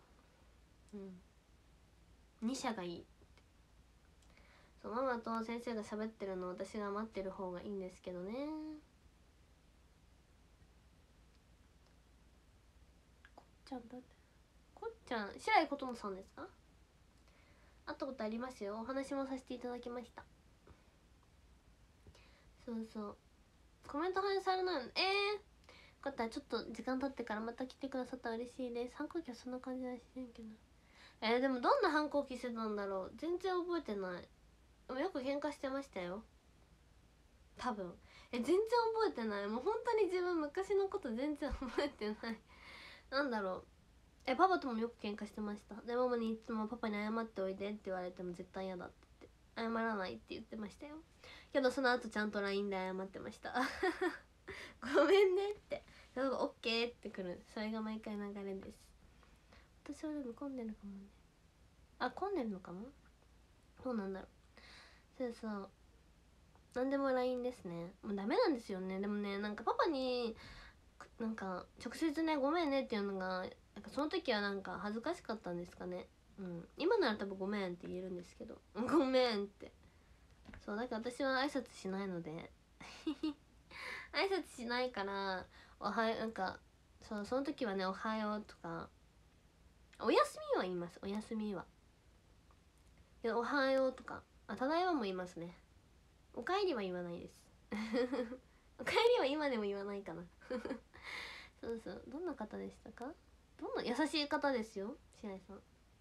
うんに者がいい。そうママと先生が喋ってるのを私が待ってる方がいいんですけどね。こっちゃんだってこっちゃん白井琴乃さんですか。会ったことありますよ。お話もさせていただきました。そうそうコメント反映されないの。えー、よかったらちょっと時間経ってからまた来てくださったら嬉しいです。反抗期はそんな感じはしないけどえー、でもどんな反抗期してたんだろう。全然覚えてない。でもよく喧嘩してましたよ多分。え全然覚えてない。もう本当に自分昔のこと全然覚えてないなんだろう。えパパともよく喧嘩してました。でママにいつもパパに謝っておいでって言われても絶対嫌だって言って謝らないって言ってましたよ。けどその後ちゃんと ライン で謝ってましたごめんねってオッケーってくる。それが毎回流れです。私はでも混んでるかもね。あ混んでるのかも。どうなんだろう。そうそうなんでも ライン ですね。もうダメなんですよね。でもねなんかパパになんか直接ねごめんねっていうのがなんかその時はなんか恥ずかしかったんですかね。うん今なら多分ごめんって言えるんですけどごめんってそうだから私は挨拶しないので挨拶しないからおはようなんかそうその時はねおはようとかおやすみは言います。おやすみはでおはようとかあただいまも言いますね。おかえりは言わないですおかえりは今でも言わないかなそうそうどんな方でしたか。どんな優しい方ですよ白井さん。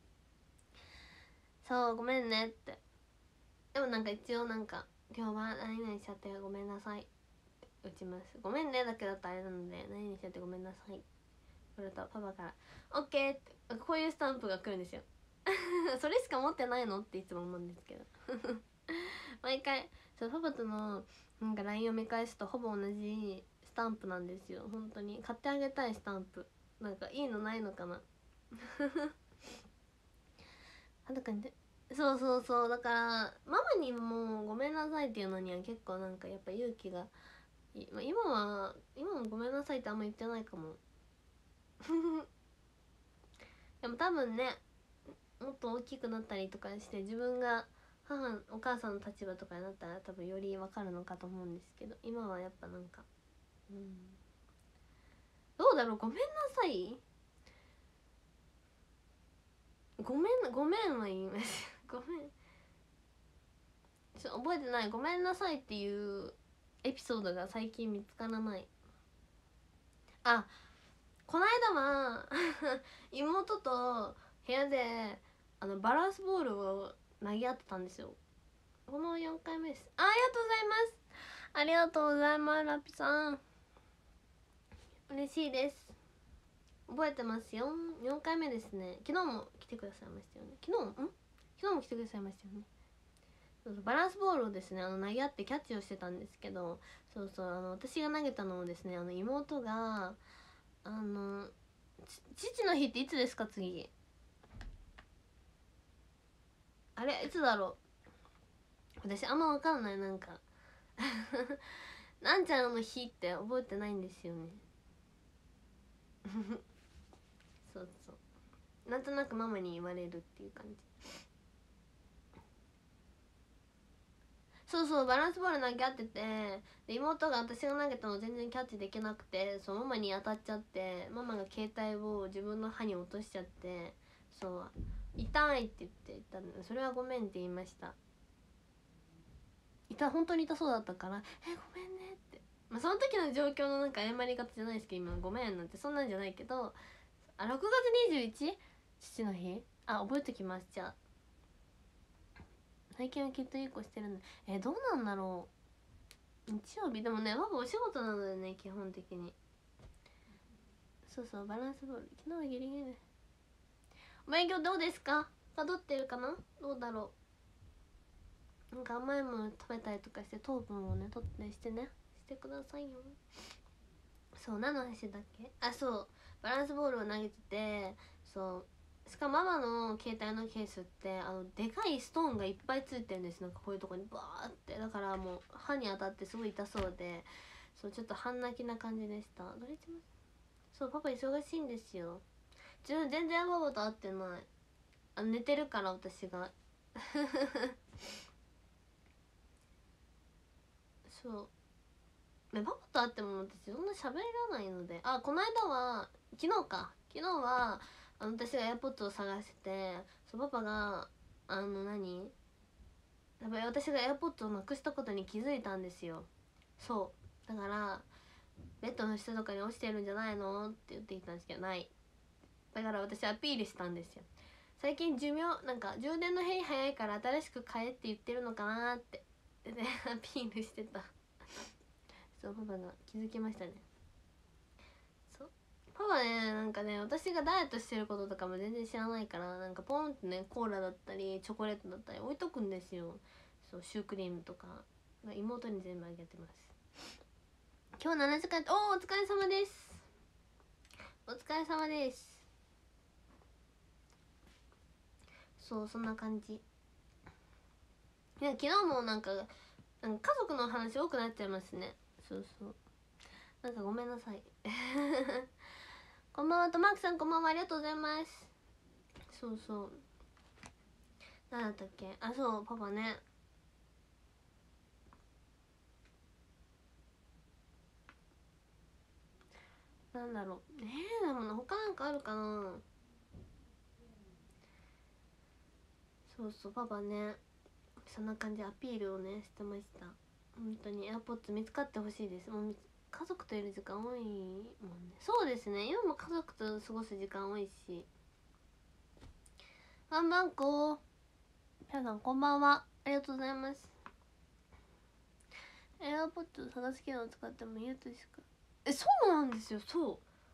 そうごめんねってでもなんか一応なんか今日は何々しちゃってごめんなさいって打ちます。ごめんねだけだとあれなので何々しちゃってごめんなさいこれとパパからオッケーってこういうスタンプが来るんですよそれしか持ってないのっていつも思うんですけど毎回そうパパとのなんか ライン を見返すとほぼ同じスタンプなんですよ。本当に買ってあげたいスタンプなんかいいのないのかなあだからねそうそうそうだからママにもごめんなさいっていうのには結構なんかやっぱ勇気が今は今もごめんなさいってあんま言ってないかもでも多分ねもっと大きくなったりとかして自分が母お母さんの立場とかになったら多分より分かるのかと思うんですけど今はやっぱなんかうんどうだろう。ごめんなさいごめんごめんは言いますごめんちょ覚えてない。ごめんなさいっていうエピソードが最近見つからない。あこの間は妹と部屋であのバランスボールを投げ合ってたんですよ。このよんかいめです。あありがとうございますありがとうございますラピさん嬉しいです。覚えてますよ。よんかいめですね。昨日も来てくださいましたよね。昨日もん昨日も来てくださいましたよね。そうそうバランスボールをですねあの投げ合ってキャッチをしてたんですけどそうそうあの私が投げたのをですねあの妹があの父の日っていつですか次。あれいつだろう私あんま分かんないなんかなんちゃらの日って覚えてないんですよねそうそうなんとなくママに言われるっていう感じ。そうそうバランスボール投げ合っててで妹が私が投げたの全然キャッチできなくてそうママに当たっちゃってママが携帯を自分の歯に落としちゃってそう痛いって言って言ったのでそれはごめんって言いました。 いた本当に痛そうだったから「えごめんね」って、まあ、その時の状況のなんか謝り方じゃないですけど今「ごめん」なんてそんなんじゃないけど、あろくがつにじゅういち父の日、あ覚えときます。じゃあ最近はきっといい子してるんで、えー、どうなんだろう。日曜日でもねパパお仕事なのでね基本的に。そうそうバランスボール昨日はギリギリで。お勉強どうですか？かどってるかな？どうだろう。なんか甘いもの食べたりとかして糖分をね取ったりしてねしてくださいよ。そう何の話だっけ。あそうバランスボールを投げてて、そうしかもママの携帯のケースってあのでかいストーンがいっぱいついてるんです。なんかこういうとこにバーって、だからもう歯に当たってすごい痛そうで、そうちょっと半泣きな感じでした。どれちます。そうパパ忙しいんですよ。全然パパと会ってない。あ寝てるから私がそうね、パパと会っても私そんな喋らないので。あこの間は昨日か昨日はあの私が AirPods を探してて、そうパパがあの何やっぱり私が AirPods をなくしたことに気づいたんですよ。そうだからベッドの下とかに落ちてるんじゃないのって言ってきたんですけど、ない。だから私アピールしたんですよ。最近寿命なんか充電の減り早いから新しく買えって言ってるのかなってで、ね、アピールしてたそうパパが気づきましたね。そうパパねなんかね私がダイエットしてることとかも全然知らないから、なんかポンってねコーラだったりチョコレートだったり置いとくんですよ。そうシュークリームとか妹に全部あげてます。今日ななじかんおおお疲れ様です。お疲れ様です。そうそんな感じ。いや昨日もなんかなんか家族の話多くなっちゃいますね。そうそうなんかごめんなさいこんばんはとマークさんこんばんはありがとうございます。そうそう何だったっけ。あそうパパねなんだろうえー、でも他なんかあるかな。そうそうパパねそんな感じアピールをねしてました。本当に AirPods 見つかってほしいです。もう家族といる時間多いもんね。そうですね今も家族と過ごす時間多いし。ワンバンコ皆さんこんばんはありがとうございます。 AirPods 探す機能を使ってもいいやつしかえそうなんですよ。そう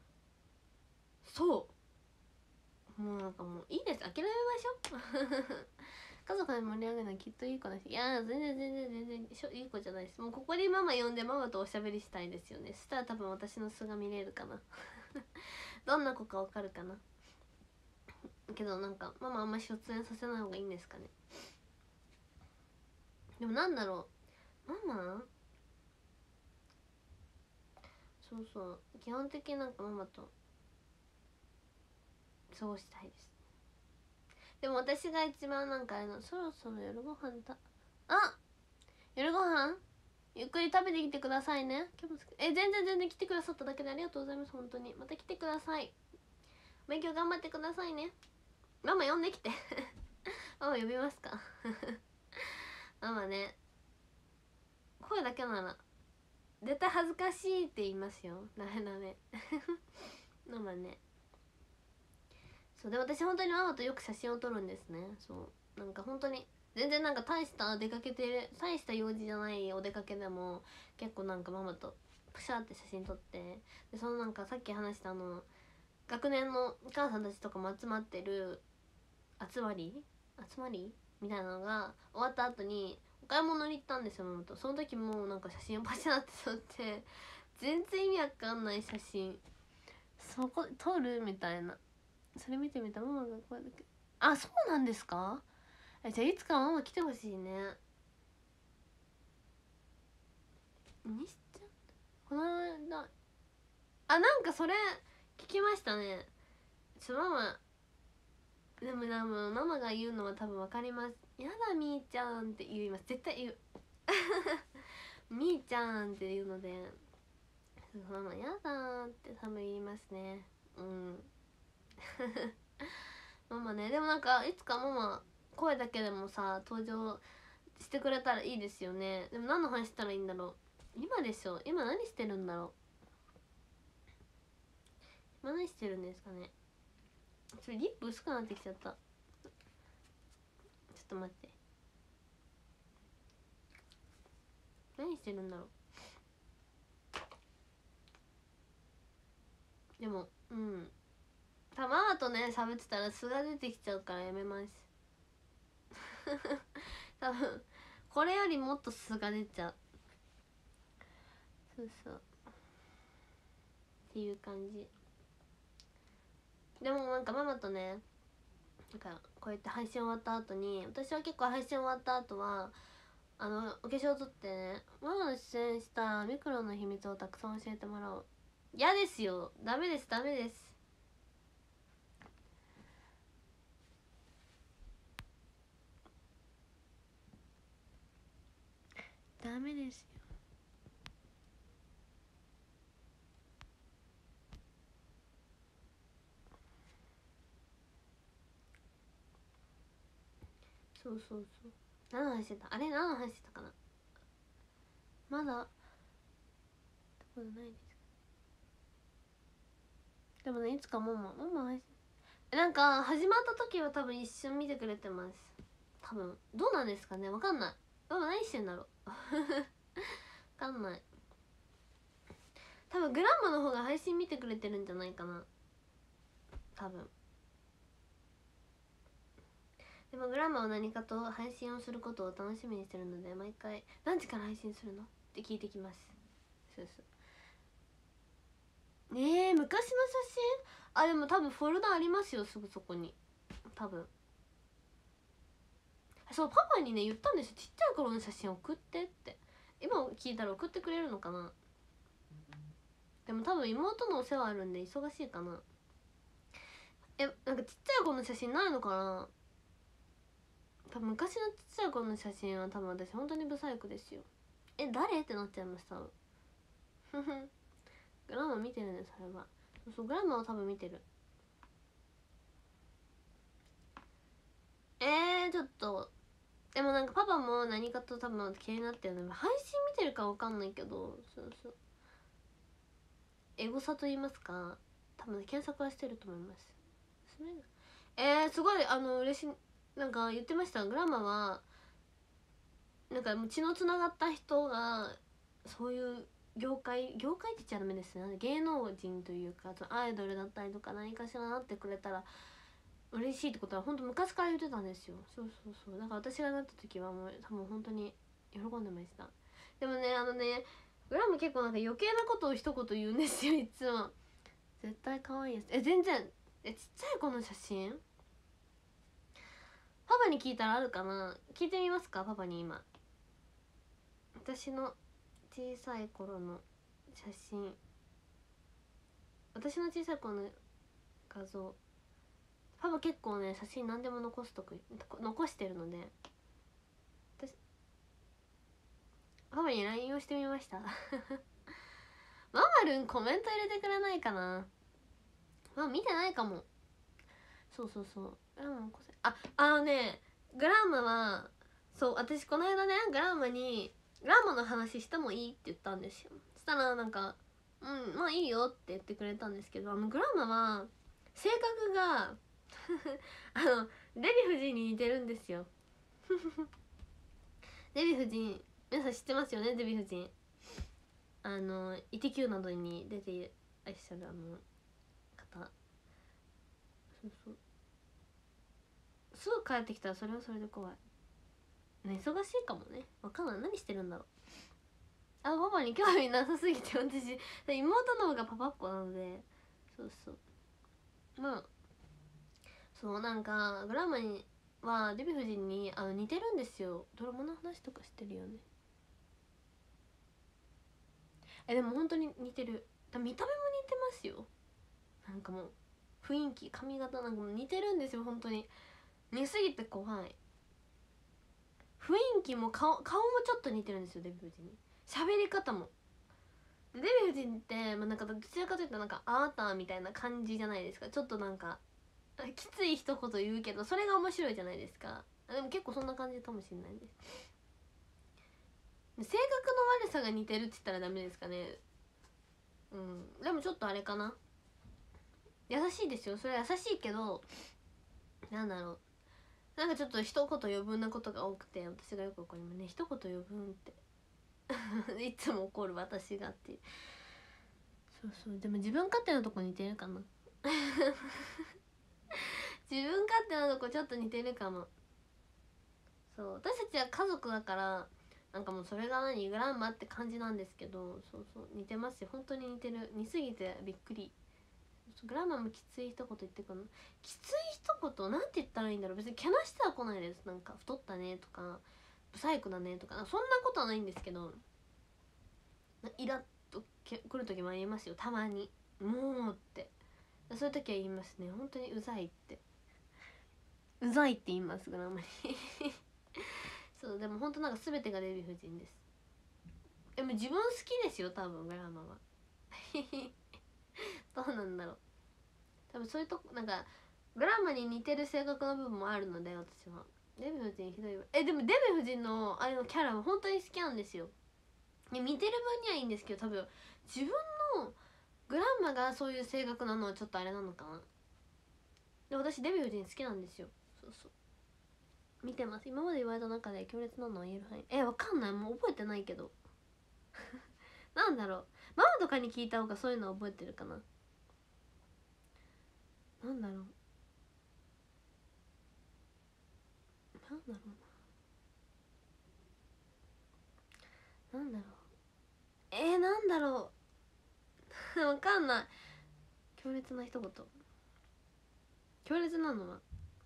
そうもうなんかもういいです諦めましょう家族で盛り上げるのはきっといい子だし、いや全然全然全然いい子じゃないです。もうここにママ呼んでママとおしゃべりしたいですよね。そしたら多分私の素が見れるかなどんな子かわかるかな。けどなんかママあんまし出演させない方がいいんですかね。でもなんだろうママそうそう基本的になんかママと過ごしたいです。でも私が一番なんかあのそろそろ夜ご飯だあ夜ご飯ゆっくり食べてきてくださいね。え全然全然来てくださっただけでありがとうございます。本当にまた来てください。勉強頑張ってくださいね。ママ呼んできてママ呼びますかママね声だけなら絶対恥ずかしいって言いますよ。ダメダメママねそうで私本当にママとよく写真を撮るんですね。そうなんか本当に全然なんか大した出かけてる大した用事じゃないお出かけでも結構なんかママとプシャーって写真撮って、でそのなんかさっき話したあの学年のお母さんたちとかも集まってる集まり集まりみたいなのが終わった後にお買い物に行ったんですよママと。その時もなんか写真をパシャーって撮って全然意味わかんない写真そこ撮るみたいな。それ見てみたママがこれだけあそうなんですか。えじゃあいつかママ来てほしいね。にしちゃんこの間あなんかそれ聞きましたね。ちょママでもでもママが言うのは多分分かります。やだみーちゃんって言います絶対言うみーちゃんって言うのでママやだーって多分言いますね。うんママねでもなんかいつかママ声だけでもさ登場してくれたらいいですよね。でも何の話したらいいんだろう。今でしょ。今何してるんだろう。今何してるんですかね。ちょリップ薄くなってきちゃった。ちょっと待って、何してるんだろう。でもうんたママとね喋ってたら素が出てきちゃうからやめます多分これよりもっと素が出ちゃう。そうそうっていう感じ。でもなんかママとね、なんかこうやって配信終わった後に、私は結構配信終わった後はあのお化粧取ってね、ママの出演したミクロの秘密をたくさん教えてもらおう。嫌ですよ、ダメですダメです。ダメですよ。そうそうそう、何の話してた、あれ何の話してたかな。まだことないです。でもね、いつかママママ配信なんか始まった時は多分一瞬見てくれてます。多分どうなんですかね、わかんない。ママ何してんだろうわかんない。多分グランマの方が配信見てくれてるんじゃないかな、多分。でもグランマは何かと配信をすることを楽しみにしてるので、毎回何時から配信するのって聞いてきます。そうそうねえ、昔の写真、あでも多分フォルダありますよ、すぐそこに。多分そう、パパにね言ったんですよ、ちっちゃい頃の写真送ってって。今聞いたら送ってくれるのかな。でも多分妹のお世話あるんで忙しいかな。え、なんかちっちゃい頃の写真ないのかな。多分昔のちっちゃい頃の写真は多分私本当にブサイクですよ。え、誰ってなっちゃいましたふふグラマ見てるね、それは。そうそう、グラマは多分見てる。えー、ちょっとでもなんかパパも何かと多分気になってるので、配信見てるかわかんないけど、そうそう、エゴサと言いますか、多分、ね、検索はしてると思います。えー、すごいあの嬉しい。なんか言ってました、グラマはなんか血のつながった人がそういう業界業界って言っちゃダメですね、芸能人というかアイドルだったりとか何かしらなってくれたら嬉しいってことは本当昔から言ってたんですよ。そうそうそう、だから私がなった時はもう多分本当に喜んでました。でもね、あのねグラム結構なんか余計なことを一言言うんですよ、いつも。絶対可愛いです。え、全然え、ちっちゃい子の写真パパに聞いたらあるかな。聞いてみますか、パパに。今私の小さい頃の写真、私の小さい頃の画像、パパ結構ね写真何でも残すとく残してるので、私パパに ライン をしてみましたママルンコメント入れてくれないかな。まあ見てないかも。そうそうそう、グラマああのね、グラマはそう、私この間ねグラマにグラマの話してもいいって言ったんですよ。そしたらなんかうんまあいいよって言ってくれたんですけど、あのグラマは性格があのデヴィ夫人に似てるんですよデヴィ夫人皆さん知ってますよね、デヴィ夫人。あのイテ Q などに出ていらっしゃるあの方。そうそう、すぐ帰ってきたらそれはそれで怖い、ね、忙しいかもね、わかんない、何してるんだろう。あ、パパに興味なさすぎて私妹の方がパパっ子なので、そうそう、まあそう、なんかグラマにはデヴィ夫人にあの似てるんですよ。ドラマの話とかしてるよね。え、でも本当に似てる。見た目も似てますよ。なんかもう雰囲気、髪型なんかも似てるんですよ、本当に。似すぎて怖い。雰囲気も顔顔もちょっと似てるんですよ、デヴィ夫人に。喋り方も。デヴィ夫人って、まあ、なんかどちらかというとなんかあなたみたいな感じじゃないですか。ちょっとなんかきつい一言言うけどそれが面白いじゃないですか。でも結構そんな感じかもしれないです。 性格の悪さが似てるって言ったらダメですかね。うんでもちょっとあれかな、優しいですよ、それは優しいけど、なんだろう、なんかちょっと一言余分なことが多くて、私がよく怒りますね、一言余分っていつも怒る私がっていう。そうそう、でも自分勝手なとこ似てるかな自分勝手なとこちょっと似てるかも。そう私たちは家族だからなんかもうそれが何グランマって感じなんですけど、そうそう似てますよ、本当に似てる、似すぎてびっくり。グランマもきつい一言言ってくるの、きつい一言なんて言ったらいいんだろう、別にけなしては来ないです。なんか太ったねとかブサイクだねとかそんなことはないんですけど、イラッとくる時もありますよ、たまに。もうってそういう時は言いますね、本当にうざいって、うざいって言いますグランマにそうでも本当なんか全てがデヴィ夫人です。でも自分好きですよ多分グランマはどうなんだろう、多分そういうとこなんかグランマに似てる性格の部分もあるので、私はデヴィ夫人ひどいわ。えでもデヴィ夫人のあれのキャラは本当に好きなんですよ。似てる分にはいいんですけど、多分自分のグランマがそういう性格なのはちょっとあれなのかな。で私デヴィ夫人好きなんですよ。そうそう見てます。今まで言われた中で強烈なのは言える範囲、えわかんない、もう覚えてないけどなんだろう、ママとかに聞いた方がそういうの覚えてるかな。なんだろうなんだろうななんだろうえー、なんだろうわかんない。強烈な一言、強烈なのは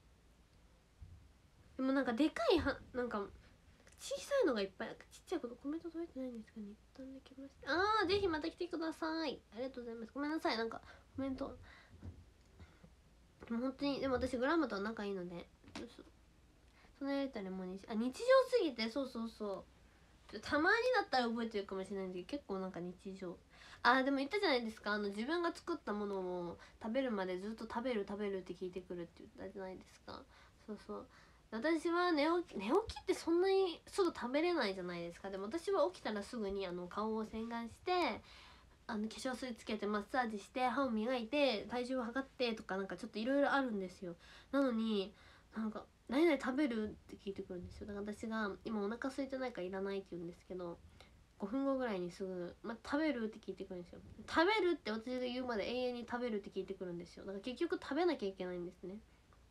でもなんかでかいはなんか小さいのがいっぱい、ちっちゃいことコメント届いてないんですかね。一旦できました。あーぜひまた来てください、ありがとうございます。ごめんなさいなんかコメントでも本当にでも私グランマとは仲いいので、そうそうそのやりたりも日あ日常すぎて、そうそうそうたまにだったら覚えてるかもしれないんですけど、結構なんか日常あでも言ったじゃないですか、あの自分が作ったものを食べるまでずっと食べる食べるって聞いてくるって言ったじゃないですか。そうそう私は寝起き寝起きってそんなにすぐ食べれないじゃないですか。でも私は起きたらすぐにあの顔を洗顔してあの化粧水つけてマッサージして歯を磨いて体重を測ってとかなんかちょっといろいろあるんですよ。なのになんか「何々食べる?」って聞いてくるんですよ。だから私が今お腹空いてないからいらないって言うんですけど、ごふんごぐらいにすぐ「ま食べる?」って聞いてくるんですよ。食べるって私が言うまで永遠に食べるって聞いてくるんですよ。だから結局食べなきゃいけないんですね。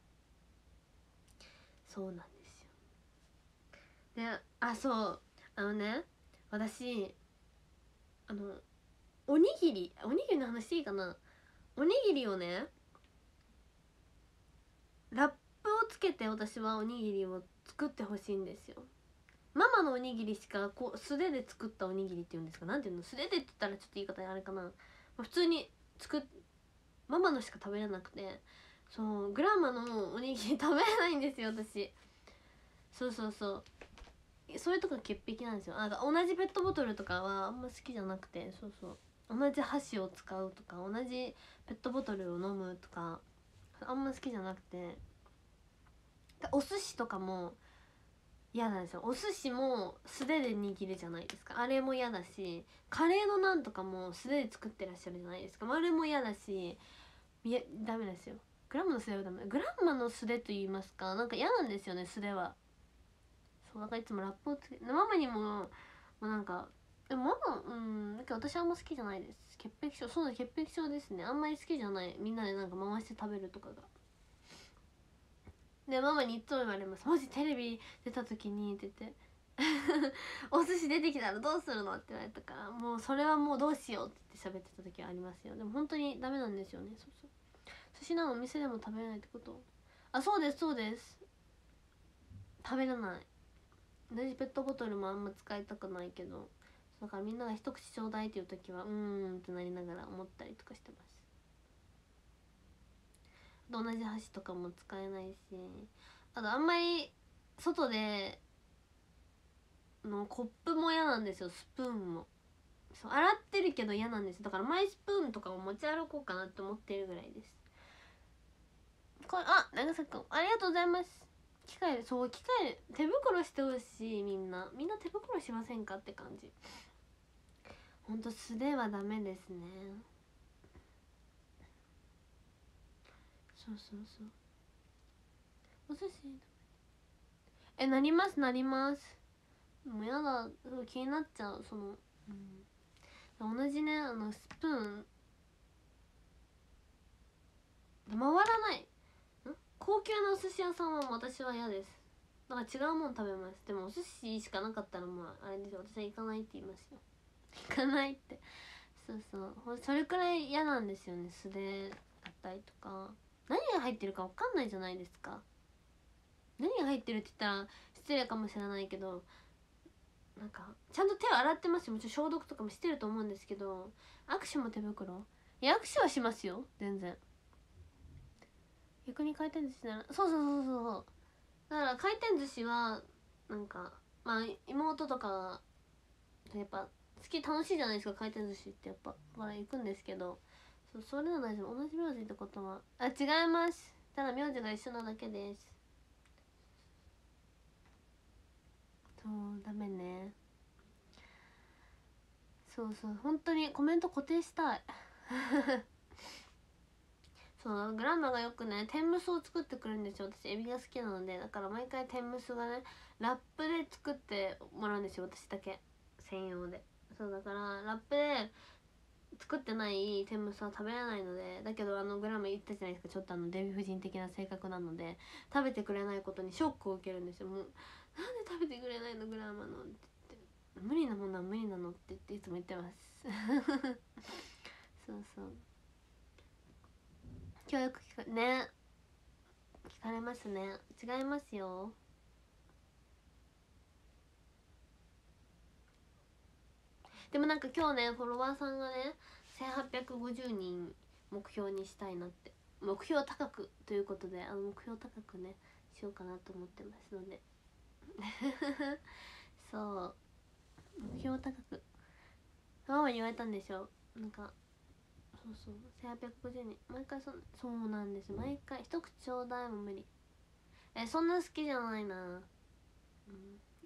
そうなんですよ。であそうあのね私あのおにぎりおにぎりの話していいかな。おにぎりをねラップをつけて私はおにぎりを作ってほしいんですよ。ママのおにぎりしかこう素手で作ったおにぎりっていうんですか、なんていうの素手でって言ったらちょっと言い方あれかな、普通に作っママのしか食べれなくて、そうグランマのおにぎり食べれないんですよ私。そうそうそうそういうとこが潔癖なんですよ。なんか同じペットボトルとかはあんま好きじゃなくて、そうそう同じ箸を使うとか同じペットボトルを飲むとかあんま好きじゃなくて、お寿司とかも嫌なんですよ。お寿司も素手で握るじゃないですか、あれも嫌だし、カレーのなんとかも素手で作ってらっしゃるじゃないですか、あれも嫌だし、いやダメですよ。グランマの素手はダメ、グランマの素手と言いますか、なんか嫌なんですよね素手は。そうだからいつもラップをつけママにももうなんかでもママうんだけど私はあんま好きじゃないです。潔癖症、そうだ潔癖症ですね、あんまり好きじゃない、みんなでなんか回して食べるとかが。でママにいつも言われます、もしテレビ出た時にって言ってお寿司出てきたらどうするのって言われたから、もうそれはもうどうしようって言って喋ってた時はありますよ。でも本当にダメなんですよね。そうそう寿司なのお店でも食べれないってこと。あそうですそうです、食べれない。同じペットボトルもあんま使いたくないけど、だからみんなが一口ちょうだいっていう時はうーんってなりながら思ったりとかしてます。同じ箸とかも使えないし、あとあんまり外でのコップも嫌なんですよ、スプーンも。そう洗ってるけど嫌なんです。だからマイスプーンとかを持ち歩こうかなって思ってるぐらいです。これあ長崎くんありがとうございます。 機械で、そう機械で手袋してほしい。みんなみんな手袋しませんかって感じ。ほんと素手はダメですね。そうそうそう。お寿司えなりますなります。もうやだ、気になっちゃう。その、うん、同じね、あのスプーン回らない。ん高級なお寿司屋さんは私は嫌です。だから違うもん食べます。でもお寿司しかなかったらもうあれですよ、私は行かないって言いますよ。行かないって。そうそう、それくらい嫌なんですよね。素手だったりとか、何が入ってるか分かんないじゃないですか。何が入ってるって言ったら失礼かもしれないけど、なんかちゃんと手を洗ってますよ。もちろん消毒とかもしてると思うんですけど、握手も手袋、いや握手はしますよ全然。逆に回転寿司なら、そうそうそうそう、だから回転寿司はなんかまあ妹とかやっぱ好き、楽しいじゃないですか回転寿司ってやっぱ。だから行くんですけど、そう、それは大丈夫。同じ名字ってことはあ、違います。ただ名字が一緒なだけです。そうダメね。そうそう、本当にコメント固定したいそうグランマがよくね天むすを作ってくるんですよ。私エビが好きなので、だから毎回天むすがねラップで作ってもらうんですよ、私だけ専用で。そうだからラップで作ってない天むすは食べれないので、だけどあのグランマ言ったじゃないですか、ちょっとあのデヴィ夫人的な性格なので食べてくれないことにショックを受けるんですよ。もうなんで食べてくれないのグランマのって言って、無理なものは無理なのって言っていつも言ってますそうそう、教育聞かね、聞かれますね。違いますよ。でもなんか今日ねフォロワーさんがねせんはっぴゃくごじゅうにん目標にしたいなって、目標高くということで、あの目標高くねしようかなと思ってますのでそう目標高くママに言われたんですよ。なんかそうそう、せんはっぴゃくごじゅうにん毎回、そそうなんです、毎回一口ちょうだいも無理。えそんな好きじゃないな、うん、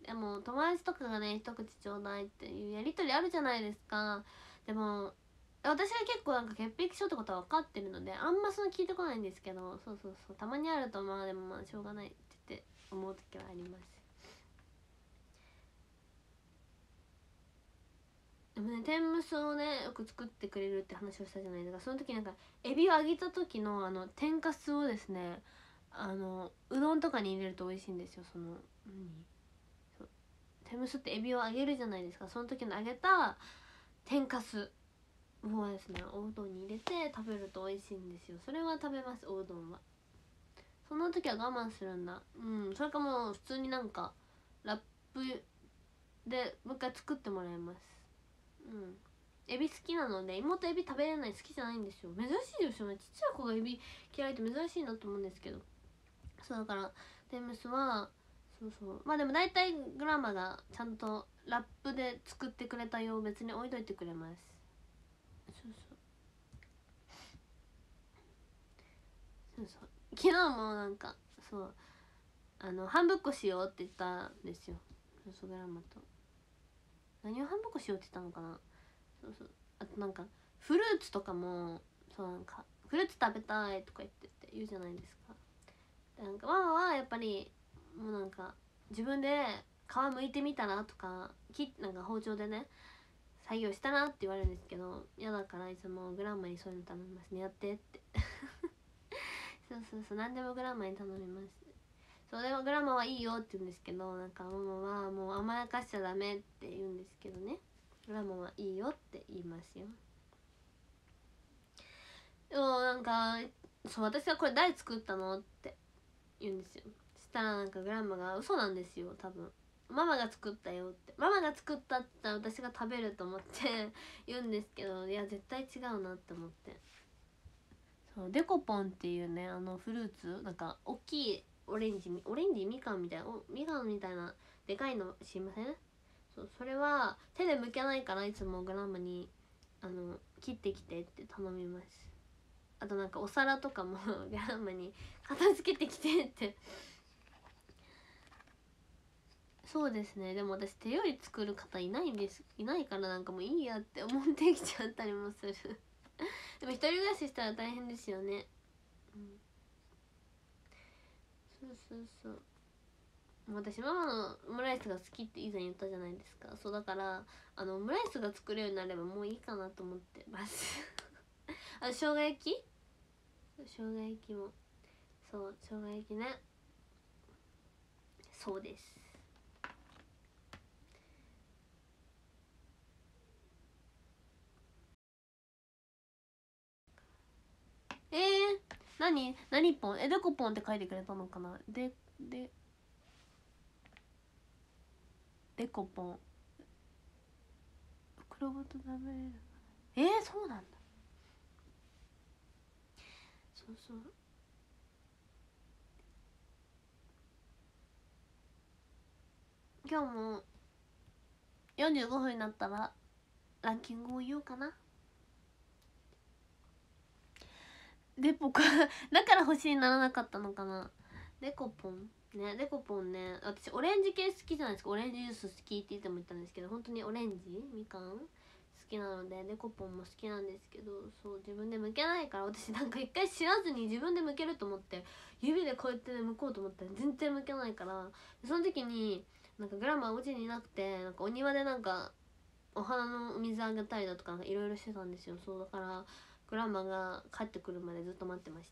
でも友達とかがね一口ちょうだいっていうやり取りあるじゃないですか。でも私は結構なんか潔癖症ってことは分かってるのであんまその聞いてこないんですけど、そうそうそう、たまにあるとまあでもまあしょうがないって言って思う時はあります。でもね天むすをねよく作ってくれるって話をしたじゃないですか。その時なんかエビを揚げた時のあの天かすをですね、あのうどんとかに入れると美味しいんですよ。その何そう天むすってエビを揚げるじゃないですか。その時の揚げた天かすをですねおうどんに入れて食べると美味しいんですよ。それは食べます、おうどんは。その時は我慢するんだ。うん、それかもう普通になんかラップでもう一回作ってもらいます。うん、エビ好きなので、妹エビ食べれない、好きじゃないんですよ。珍しいですよね、ちっちゃい子がエビ嫌いって珍しいなと思うんですけど。そうだから天むすはそうそう、まあでも大体グラマがちゃんとラップで作ってくれたよう別に置いといてくれます。そうそうそうそう、昨日もなんかそうあの半ぶっこしようって言ったんですよ。そうそうグラマと何を半ぶっこしようって言ったのかな。そうそう、あとなんかフルーツとかもそうなんかフルーツ食べたいとか言ってって言うじゃないですか。なんかママはやっぱりもうなんか自分で皮剥いてみたらとかきなんか包丁でね作業したらって言われるんですけど、嫌だからいつもグランマにそういうの頼みますね、やってってそうそうそう、何でもグランマに頼みます。そうでもグランマはいいよって言うんですけど、なんかママはもう甘やかしちゃダメって言うんですけどね、グランマはいいよって言いますよ。でもなんかそう私はこれ誰作ったのって言うんですよ。そしたらなんかグランマが嘘なんですよ多分、ママが作ったよって、ママが作ったって言ったら私が食べると思って言うんですけど、いや絶対違うなって思って。そうデコポンっていうねあのフルーツなんか大きいオレンジオレンジみかんみたいなおみかんみたいなでかいの知りません？そうそれは手で剥けないからいつもグランマにあの切ってきてって頼みます。あとなんかお皿とかもグランマに片付けてきてってそうですね。でも私手より作る方いないんですいないから、なんかもういいやって思ってきちゃったりもするでも一人暮らししたら大変ですよね。うん、そうそうそう。私ママのオムライスが好きって以前言ったじゃないですか。そうだからあのオムライスが作れるようになればもういいかなと思ってますあの生姜焼き生姜焼きもそう生姜焼きね。そうです。えー、何何ポンえデコポンって書いてくれたのかな。ででデコポン袋ごと食べれる。えー、そうなんだ。そうそう。今日もよんじゅうごふんになったらランキングを言おうかな。デポかだから星にならなかったのかな。デコポンね、デコポンね、私オレンジ系好きじゃないですか。オレンジジュース好きって言っても言ったんですけど、本当にオレンジみかん好きなのでデコポンも好きなんですけど、そう自分で剥けないから、私なんか一回知らずに自分で剥けると思って指でこうやって、ね、剥こうと思ったら全然剥けないから、その時になんかグラマーお家にいなくて、なんかお庭でなんかお花の水あげたりだとかいろいろしてたんですよ。そうだからグラマが帰ってくるまでずっと待ってました。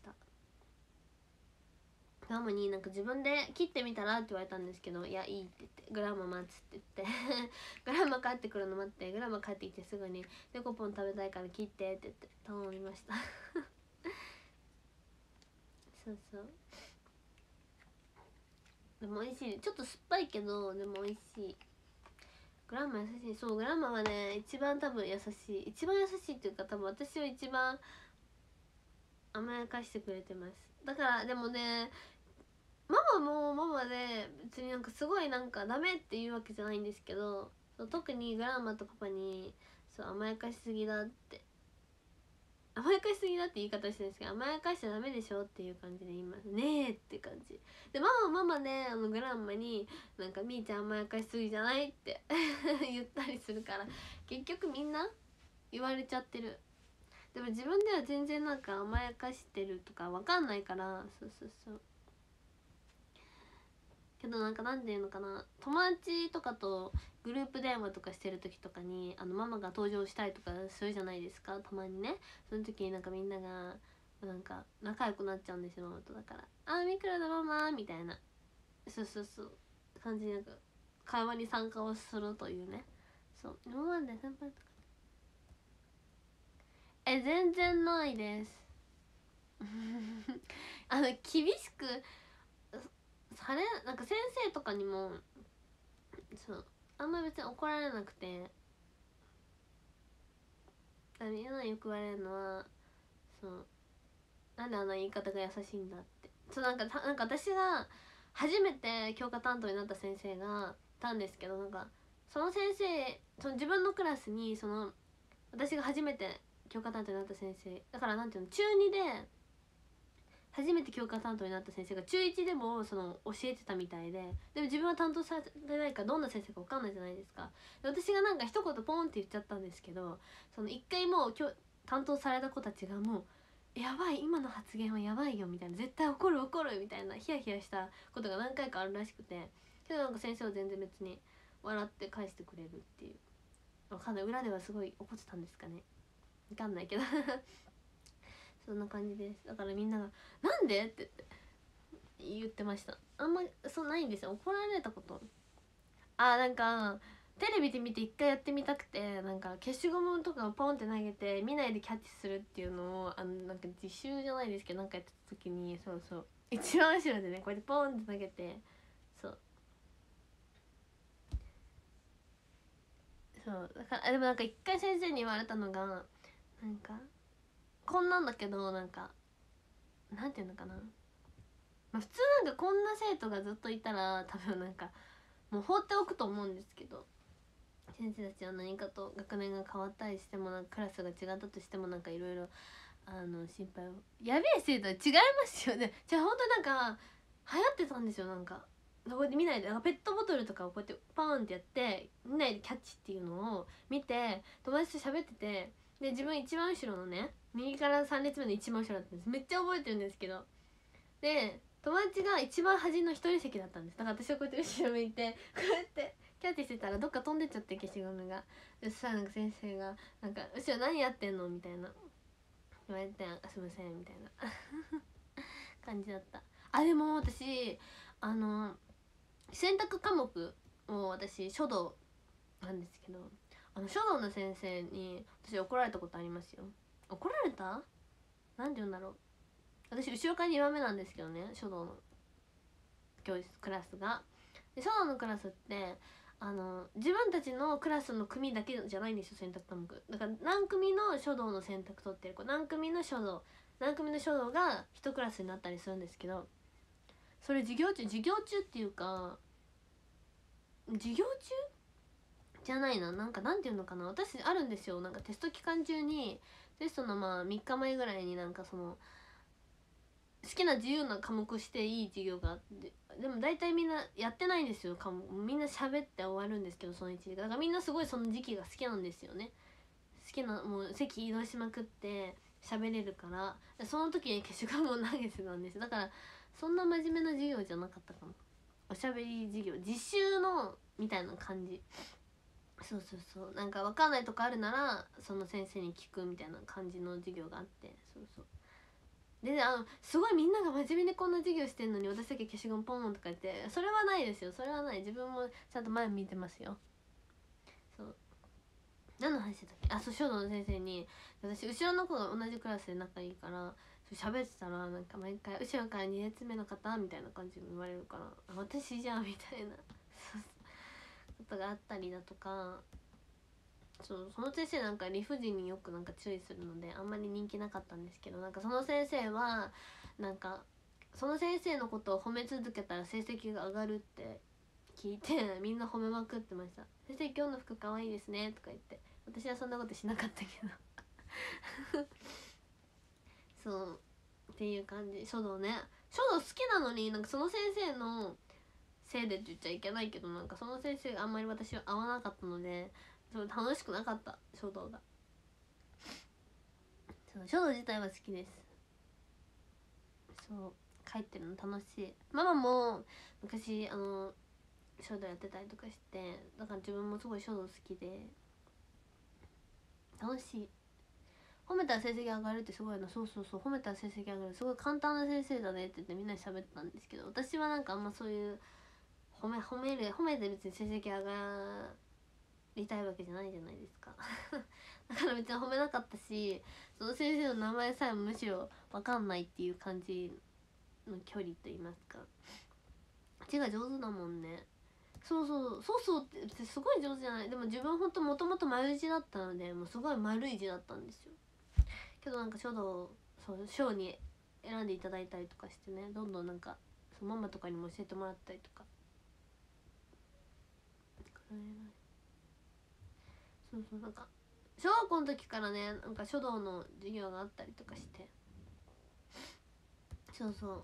グラマになんか自分で切ってみたらって言われたんですけど、いやいいって言って、グラマ待つって言ってグラマ帰ってくるの待って、グラマ帰ってきてすぐにデコポン食べたいから切ってって言って頼みましたそうそう。でも美味しい。ちょっと酸っぱいけどでも美味しい。グランマ優しい。そうグランマはね一番多分優しい。一番優しいっていうか、多分私を一番甘やかしてくれてます。だからでもね、ママもママで別になんかすごいなんかダメっていうわけじゃないんですけど、そう特にグランマとパパにそう甘やかしすぎだって、甘やかしすぎだって言い方してるんですけど、甘やかしちゃダメでしょっていう感じで言いますねえって感じで、ママママであのグランマになんかみーちゃん甘やかしすぎじゃないって言ったりするから、結局みんな言われちゃってる。でも自分では全然なんか甘やかしてるとかわかんないから。そうそうそう。けどなんかなんていうのかな、友達とかとグループ電話とかしてる時とかにあのママが登場したりとかするじゃないですか、たまにね。その時になんかみんながなんか仲良くなっちゃうんですよ、ママと。だから「あミクラだママ」みたいな、そうそうそう感じでなんか会話に参加をするというね。そう今まで先輩とかえ全然ないですあの厳しくされなんか先生とかにもそうあんまり別に怒られなくて、みんなよく言われるのはそうなんであの言い方が優しいんだって。そうなんかたなんか私が初めて教科担当になった先生がいたんですけど、なんかその先生その自分のクラスにその私が初めて教科担当になった先生だから、なんていうの、中にで初めて教科担当になった先生が中いちでもその教えてたみたいで、でも自分は担当されないからどんな先生か分かんないじゃないですか。で私がなんか一言ポンって言っちゃったんですけど、その一回もう今日担当された子たちがもうやばい今の発言はやばいよみたいな、絶対怒る怒るみたいなヒヤヒヤしたことが何回かあるらしくて、けどなんか先生は全然別に笑って返してくれるっていう。わかんない、裏ではすごい怒ってたんですかね、わかんないけどそんな感じです。だからみんなが「なんで?」って言ってました。あんまそうないんですよ、怒られたこと。あなんかテレビで見て一回やってみたくて、なんか消しゴムとかをポンって投げて見ないでキャッチするっていうのをあのなんか自習じゃないですけどなんかやってた時に、そうそう一番後ろでねこうやってポンって投げて、そうそうだからでもなんか一回先生に言われたのがなんかこんなんだけど、なんかなんていうのかな、まあ、普通なんかこんな生徒がずっといたら多分なんかもう放っておくと思うんですけど、先生たちは何かと学年が変わったりしてもなんかクラスが違ったとしてもなんかいろいろあの心配を、やべえ生徒は違いますよね。じゃあ本当なんか流行ってたんですよ、なんかこうやって見ないで、なんかペットボトルとかをこうやってパーンってやって見ないでキャッチっていうのを見て、友達と喋ってて、で自分一番後ろのね右からさん列目の一番後ろだったんです。めっちゃ覚えてるんですけど、で友達が一番端の一人席だったんです。だから私はこうやって後ろ向いてこうやってキャッチしてたらどっか飛んでっちゃって、消しゴムが。でそしたらなんか先生が「なんか後ろ何やってんの?」みたいな言われて「すいません」みたいな感じだった。あでも私あの選択科目を私書道なんですけど、あの書道の先生に私怒られたことありますよ。怒られた？なんて言うんだろう、私後ろからにばんめなんですけどね、書道の教室クラスが。で書道のクラスってあの自分たちのクラスの組だけじゃないんですよ、選択科目だから。何組の書道の選択取ってる子、何組の書道何組の書道が一クラスになったりするんですけど、それ授業中授業中っていうか授業中じゃないな、なんかなんていうのかな、私あるんですよ、なんかテスト期間中に、テストのまあみっかまえぐらいになんかその好きな自由な科目していい授業があって、でも大体みんなやってないんですよ、科目みんな喋って終わるんですけど、そのいちじかんだからみんなすごいその時期が好きなんですよね。好きな、もう席移動しまくって喋れるから、その時に消しゴムを投げてたんです。だからそんな真面目な授業じゃなかったかも。おしゃべり授業、実習のみたいな感じ。そうそうそう、なんか分かんないとこあるならその先生に聞くみたいな感じの授業があって、そうそうで、あのすごいみんなが真面目にこんな授業してんのに私だけ消しゴムポンとか言って、それはないですよ、それはない。自分もちゃんと前見てますよ。そう何の話だったっけ。あ、そう書道の先生に、私後ろの子が同じクラスで仲いいから喋ってたら、なんか毎回後ろからに列目の方みたいな感じで言われるから、あ私じゃんみたいなことがあったりだとか、そうその先生なんか理不尽によくなんか注意するのであんまり人気なかったんですけど、なんかその先生はなんかその先生のことを褒め続けたら成績が上がるって聞いて、みんな褒めまくってました。先生今日の服かわいいですねとか言って。私はそんなことしなかったけどそうっていう感じ。書道ね、書道好きなのになんかその先生のせいでって言っちゃいけないけど、なんかその先生があんまり私は合わなかったので、そう楽しくなかった書道が。そう書道自体は好きです。そう書いてるの楽しい。ママも昔あの書道やってたりとかして、だから自分もすごい書道好きで楽しい。褒めたら成績上がるってすごいな。そうそうそう、褒めたら成績上がる、すごい簡単な先生だねって言ってみんなに喋ったんですけど、私はなんかあんまそういう褒め褒める褒めて別に成績上がりたいわけじゃないじゃないですかだから別に褒めなかったし、その先生の名前さえもむしろ分かんないっていう感じの距離と言いますか。字が上手だもんね。そうそうそうそうってすごい上手じゃない。でも自分ほんともともと丸字だったので、もうすごい丸い字だったんですよ。けどなんか書道そう賞に選んでいただいたりとかしてね、どんどんなんかそのママとかにも教えてもらったりとか。そうそう、なんか小学校の時からね、なんか書道の授業があったりとかして、そうそう、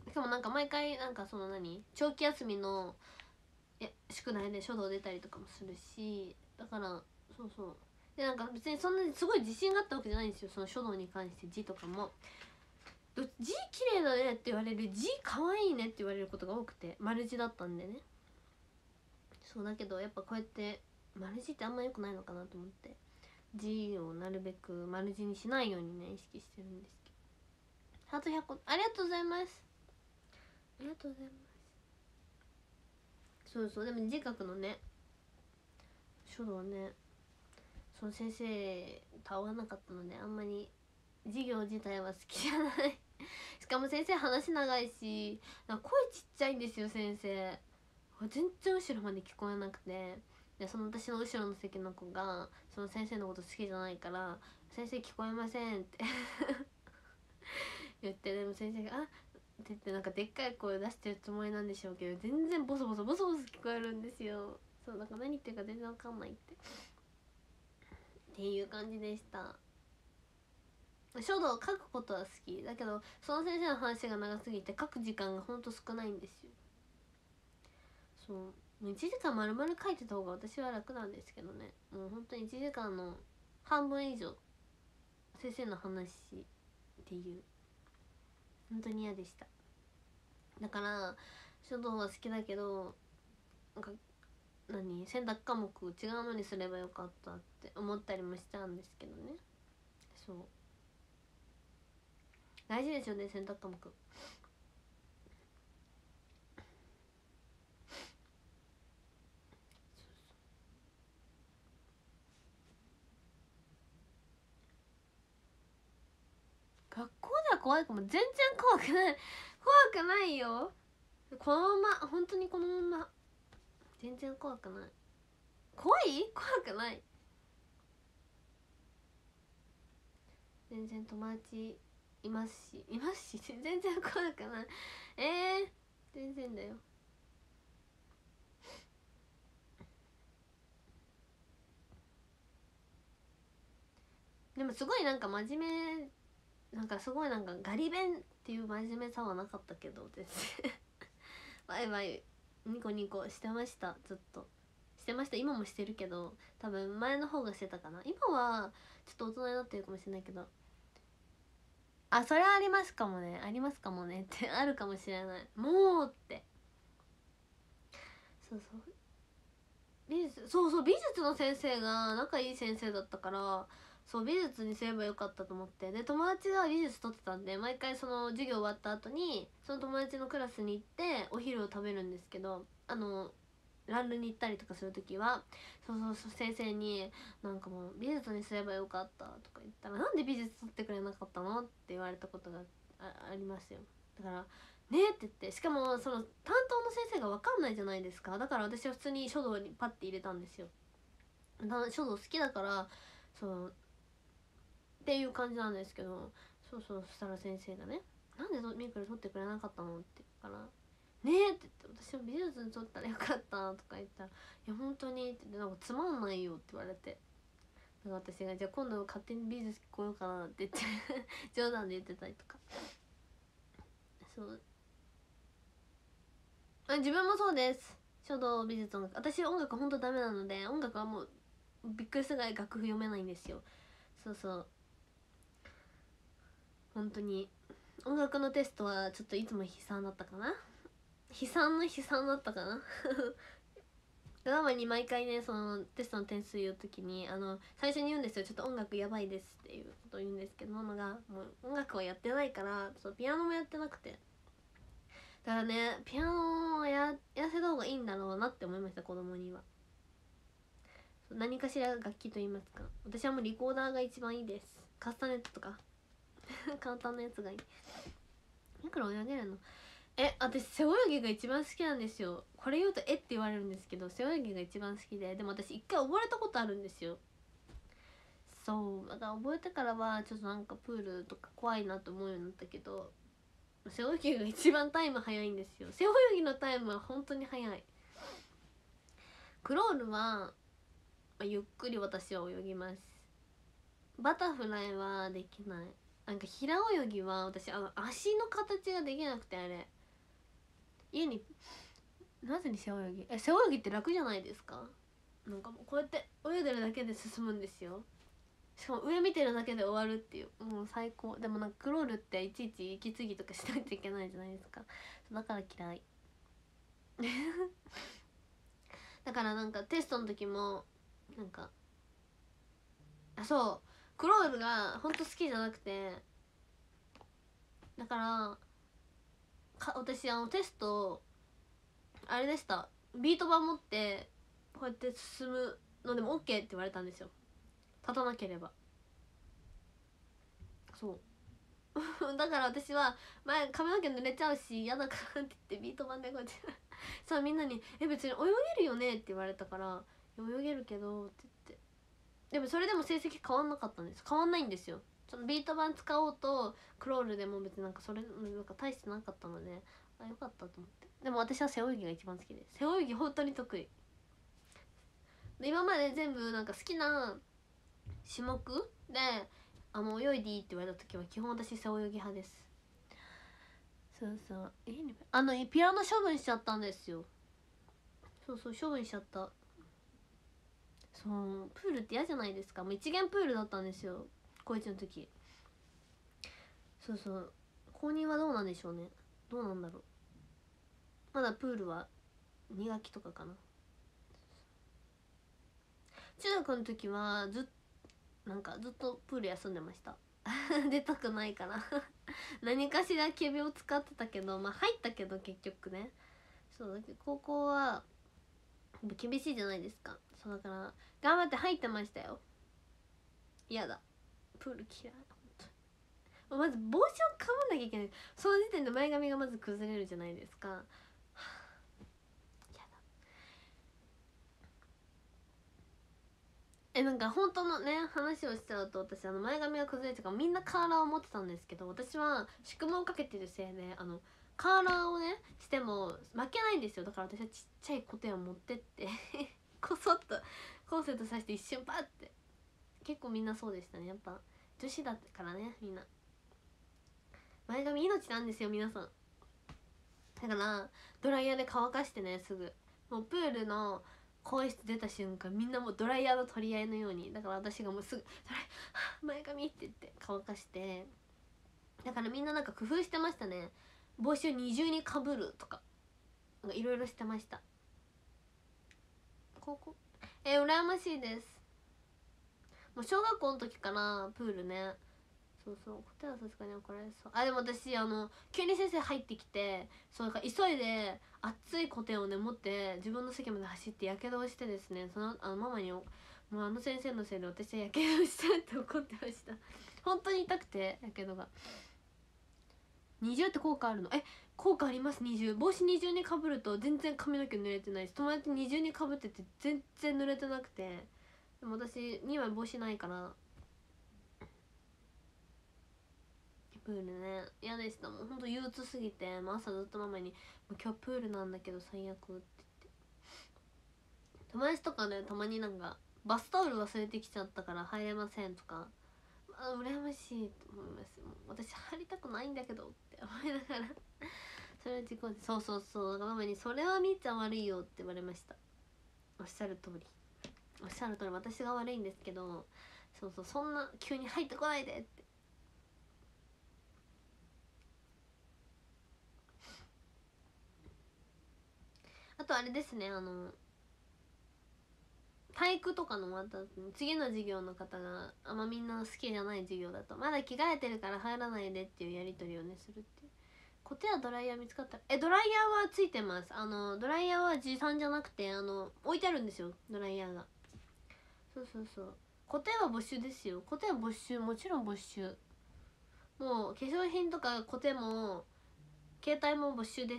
しかもなんか毎回なんかその何長期休みのいや宿題で書道出たりとかもするし、だからそうそうで、なんか別にそんなにすごい自信があったわけじゃないんですよ、その書道に関して。字とかも字綺麗だねって言われる、字可愛いねって言われることが多くて、丸字だったんでね。そうだけどやっぱこうやって丸字ってあんま良くないのかなと思って、字をなるべく丸字にしないようにね意識してるんですけど。ハートひゃっこありがとうございます。ありがとうございます。そうそう、でも字書くのね、書道ね、その先生と合わなかったのであんまり授業自体は好きじゃないしかも先生話長いし、なんか声ちっちゃいんですよ先生。全然後ろまで聞こえなくて、でその私の後ろの席の子がその先生のこと好きじゃないから「先生聞こえません」って言って、でも先生が「あっ」って言ってなんかでっかい声出してるつもりなんでしょうけど、全然ボソボソボソボソ聞こえるんですよ。そうなんか何言ってるか全然わかんないってっていう感じでした。 書道を書くことは好きだけど、その先生の話が長すぎて書く時間がほんと少ないんですよ。そうもういちじかん丸々書いてた方が私は楽なんですけどね。もうほんとにいちじかんの半分以上先生の話っていう本当に嫌でした。だから書道は好きだけど、なんか何選択科目違うのにすればよかったって思ったりもしたんですけどね。そう大事ですよね、選択科目。学校では怖いかも。全然怖くない怖くないよ。このまま本当にこのまま全然怖くない。怖い怖くない。全然友達いますしいますし全然怖くない。えー、全然だよ。でもすごいなんか真面目、なんかすごいなんかガリ勉っていう真面目さはなかったけど全然バイバイニコニコしてました。ずっとしてました。今もしてるけど多分前の方がしてたかな。今はちょっと大人になってるかもしれないけど、あそれはありますかもね、ありますかもねってあるかもしれない。もうってそうそう美術、そうそう美術の先生が仲いい先生だったから、そう美術にすればよかったと思って。で友達が美術取ってたんで、毎回その授業終わった後にその友達のクラスに行ってお昼を食べるんですけど、あのランルに行ったりとかする時はそうそうそう先生に「なんかもう美術にすればよかった」とか言ったら「なんで美術取ってくれなかったの?」って言われたことが あ, ありますよ。だからねって言って、しかもその担当の先生が分かんないじゃないですか。だから私は普通に書道にパッて入れたんですよ。書道好きだからそうっていう感じなんですけど、そうそうそしたら先生がね「なんでミークル取ってくれなかったの?」って言うから「ねえ」って言って「私も美術に取ったらよかった」とか言ったら「いや本当に」って言って「なんかつまんないよ」って言われて、なんか私が「じゃあ今度勝手に美術聞こうかな」って言って冗談で言ってたりとか。そうあ自分もそうです。書道美術音楽、私音楽ほんとダメなので、音楽はもうびっくりするぐらい楽譜読めないんですよ。そうそう本当に音楽のテストはちょっといつも悲惨だったかな。悲惨の悲惨だったかなドラマに毎回ねそのテストの点数言う時にあの最初に言うんですよ。ちょっと音楽やばいですっていうことを言うんですけど、ママがもう音楽はやってないから、そうピアノもやってなくて、だからねピアノをややらせた方がいいんだろうなって思いました。子供には何かしら楽器と言いますか、私はもうリコーダーが一番いいです。カスタネットとか簡単なやつがいい。いくら泳げるの？え私背泳ぎが一番好きなんですよ。これ言うとえって言われるんですけど、背泳ぎが一番好きで、でも私一回溺れたことあるんですよ。そうだから覚えてからはちょっとなんかプールとか怖いなと思うようになったけど、背泳ぎが一番タイム早いんですよ。背泳ぎのタイムは本当に早い。クロールはゆっくり私は泳ぎます。バタフライはできない。なんか平泳ぎは私あの足の形ができなくて、あれ家になぜに背泳ぎえ背泳ぎって楽じゃないですか。なんかもうこうやって泳いでるだけで進むんですよ。しかも上見てるだけで終わるっていう、もう最高。でもなんかクロールっていちいち息継ぎとかしないといけないじゃないですか。だから嫌いだからなんかテストの時もなんかあそうクロールがほんと好きじゃなくて、だからか私あのテストあれでした、ビート板持ってこうやって進むのでも OK って言われたんですよ。立たなければ。そうだから私は前髪の毛濡れちゃうし嫌だからって言ってビート板でこうやってさあみんなに「え別に泳げるよね」って言われたから「泳げるけど」って言って、でもそれでも成績変わんなかったんです。変わんないんですよ。そのビート板使おうとクロールでも別になんかそれなんか大してなかったので、あよかったと思って。でも私は背泳ぎが一番好きです。背泳ぎ本当に得意で、今まで全部なんか好きな種目であの泳いでいいって言われた時は基本私背泳ぎ派です。そうそう、えあのピアノ処分しちゃったんですよ。そうそう、処分しちゃった。そうプールって嫌じゃないですか。もう一元プールだったんですよ、高いちの時。そうそう、公認はどうなんでしょうね。どうなんだろう。まだプールはに学期とかかな。中学の時はずっなんかずっとプール休んでました出たくないから何かしら仮病を使ってたけど、まあ入ったけど結局ね。そうだけど高校は厳しいじゃないですか。そうだから頑張って入ってましたよ。嫌だ、プール嫌い。まず帽子をかぶんなきゃいけない。その時点で前髪がまず崩れるじゃないですか。はあ、やだ。えなんか本当のね話をしちゃうと、私あの前髪が崩れてからみんなカーラーを持ってたんですけど、私は宿毛をかけてるせいであのカーラーをねしても負けないんですよ。だから私はちっちゃいコテを持ってってこそっとコンセントさして一瞬パッて。結構みんなそうでしたね。やっぱ女子だったからね、みんな前髪命なんですよ皆さん。だからドライヤーで乾かしてね、すぐもうプールの更衣室出た瞬間みんなもうドライヤーの取り合いのように、だから私がもうすぐ「ドライ前髪」って言って乾かして。だからみんななんか工夫してましたね。帽子を二重にかぶるとかいろいろしてました。ここえー、羨ましいです。もう小学校の時からプールね。そうそう、答えはさすがに怒られそう。あでも私あの急に先生入ってきて、そうなんか急いで熱いコテをね持って自分の席まで走ってやけどをしてですね、そのあのママにもうあの先生のせいで私はやけどをしたって怒ってました本当に痛くてやけどが。二重って効果あるの？え効果あります。二重帽子二重にかぶると全然髪の毛濡れてないし、友達二重にかぶってて全然濡れてなくて。でも私にまい帽子ないからプールね嫌でした。もうほんと憂鬱すぎて、もう朝ずっとママに「もう今日プールなんだけど最悪」って言って。友達とかねたまになんかバスタオル忘れてきちゃったから入れませんとか、あ羨ましいと思います。もう私入りたくないんだけどって思いながらそれは自己で、そうそうそう、だからママに「それはみーちゃん悪いよ」って言われました。おっしゃる通りおっしゃる通り私が悪いんですけど、そうそう、そんな急に入ってこないでって。あとあれですね、あの体育とかの終わった後に次の授業の方があんまみんな好きじゃない授業だと「まだ着替えてるから入らないで」っていうやり取りをねするっていう。コテやドライヤー見つかったら、えドライヤーはついてます。あのドライヤーは持参じゃなくてあの置いてあるんですよ、ドライヤーが。そうそうそう、コテは没収ですよ。コテは没収、もちろん没収。もう化粧品とかコテも携帯も没収です。